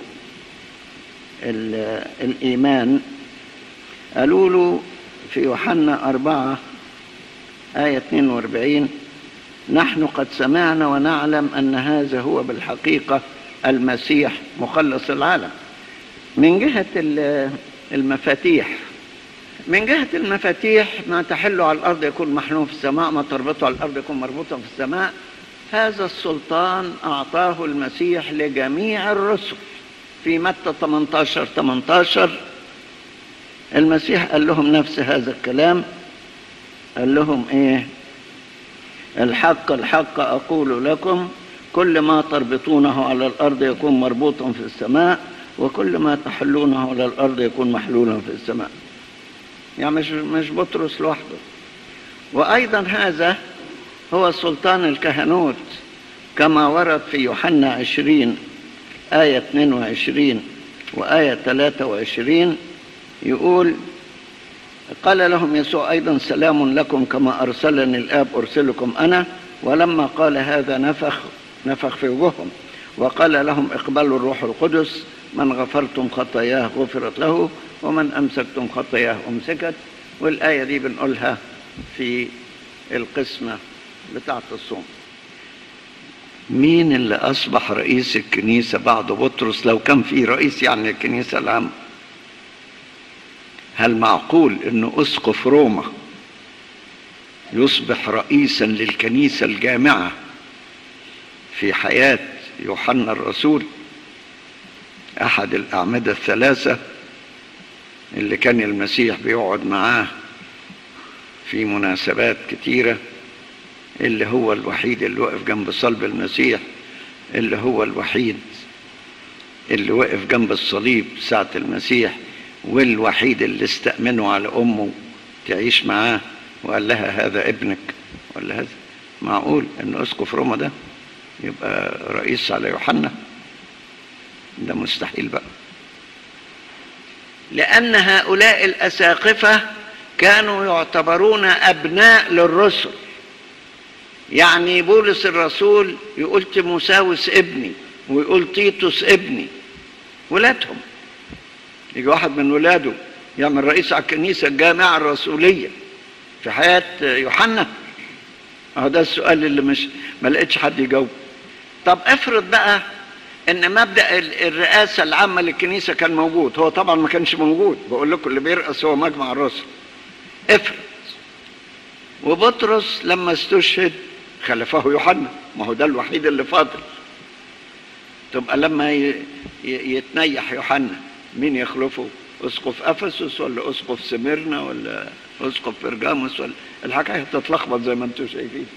الإيمان قالوا له في يوحنا أربعة آية اثنين وأربعين: نحن قد سمعنا ونعلم أن هذا هو بالحقيقة المسيح مخلص العالم. من جهة المفاتيح من جهة المفاتيح ما تحل على الأرض يكون محلول في السماء، ما تربطه على الأرض يكون مربوطا في السماء. هذا السلطان أعطاه المسيح لجميع الرسل. في متى ثمانية عشر ثمانية عشر المسيح قال لهم نفس هذا الكلام، قال لهم إيه؟ الحق الحق أقول لكم كل ما تربطونه على الأرض يكون مربوطا في السماء، وكل ما تحلونه على الأرض يكون محلولا في السماء. يعني مش مش بطرس لوحده. وأيضا هذا هو سلطان الكهنوت كما ورد في يوحنا عشرين آية اثنين وعشرين وآية ثلاثة وعشرين، يقول: قال لهم يسوع أيضا: سلام لكم، كما أرسلني الآب أرسلكم أنا. ولما قال هذا نفخ نفخ في وجوههم وقال لهم: اقبلوا الروح القدس، من غفرتم خطاياه غفرت له، ومن أمسكتم خطاياه أمسكت. والآية دي بنقولها في القسمة بتاعة الصوم. مين اللي أصبح رئيس الكنيسة بعد بطرس؟ لو كان في رئيس يعني الكنيسة العامة. هل معقول أنه أسقف روما يصبح رئيسا للكنيسة الجامعة في حياة يوحنا الرسول، أحد الأعمدة الثلاثة اللي كان المسيح بيقعد معاه في مناسبات كتيرة، اللي هو الوحيد اللي وقف جنب صلب المسيح، اللي هو الوحيد اللي وقف جنب الصليب ساعة المسيح، والوحيد اللي استأمنه على أمه تعيش معاه وقال لها هذا ابنك ولا هذا. معقول أن أسقف روما ده يبقى رئيس على يوحنا؟ ده مستحيل بقى، لأن هؤلاء الأساقفة كانوا يعتبرون أبناء للرسل. يعني بولس الرسول يقول تيموساوس ابني، ويقول تيتوس ابني، ولادهم. يجي واحد من ولاده يعمل رئيس على الكنيسة الجامعة الرسولية في حياة يوحنا؟ اهو ده السؤال اللي مش ما لقيتش حد يجاوب. طب افرض بقى ان مبدأ الرئاسة العامة للكنيسة كان موجود. هو طبعا ما كانش موجود، بقول لكم اللي بيرأس هو مجمع الرسل. افرض وبطرس لما استشهد خلفه يوحنا، ما هو ده الوحيد اللي فاضل. تبقى لما يتنيح يوحنا مين يخلفه؟ اسقف افسس ولا اسقف سميرنا ولا اسقف برجاموس؟ ولا الحكايه هتتلخبط زي ما انتم شايفين.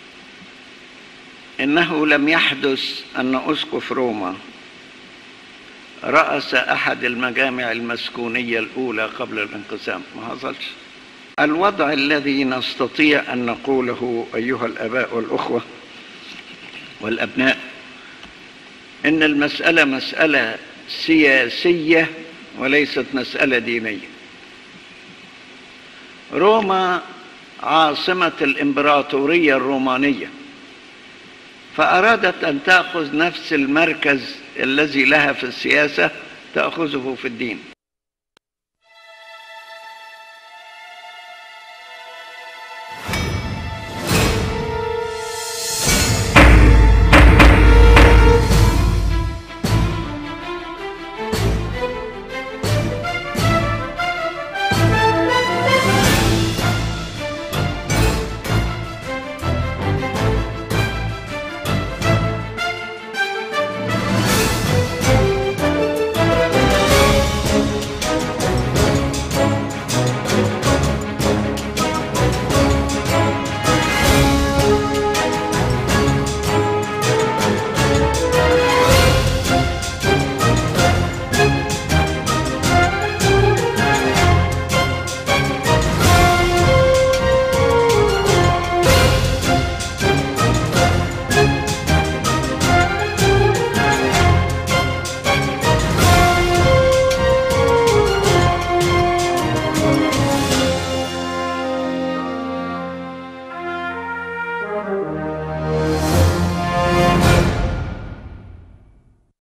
انه لم يحدث ان اسقف روما رأس احد المجامع المسكونيه الاولى قبل الانقسام، ما حصلش. الوضع الذي نستطيع ان نقوله ايها الاباء والاخوه والابناء ان المساله مساله سياسيه وليست مساله دينيه. روما عاصمه الامبراطوريه الرومانيه، فارادت ان تاخذ نفس المركز الذي لها في السياسه تاخذه في الدين.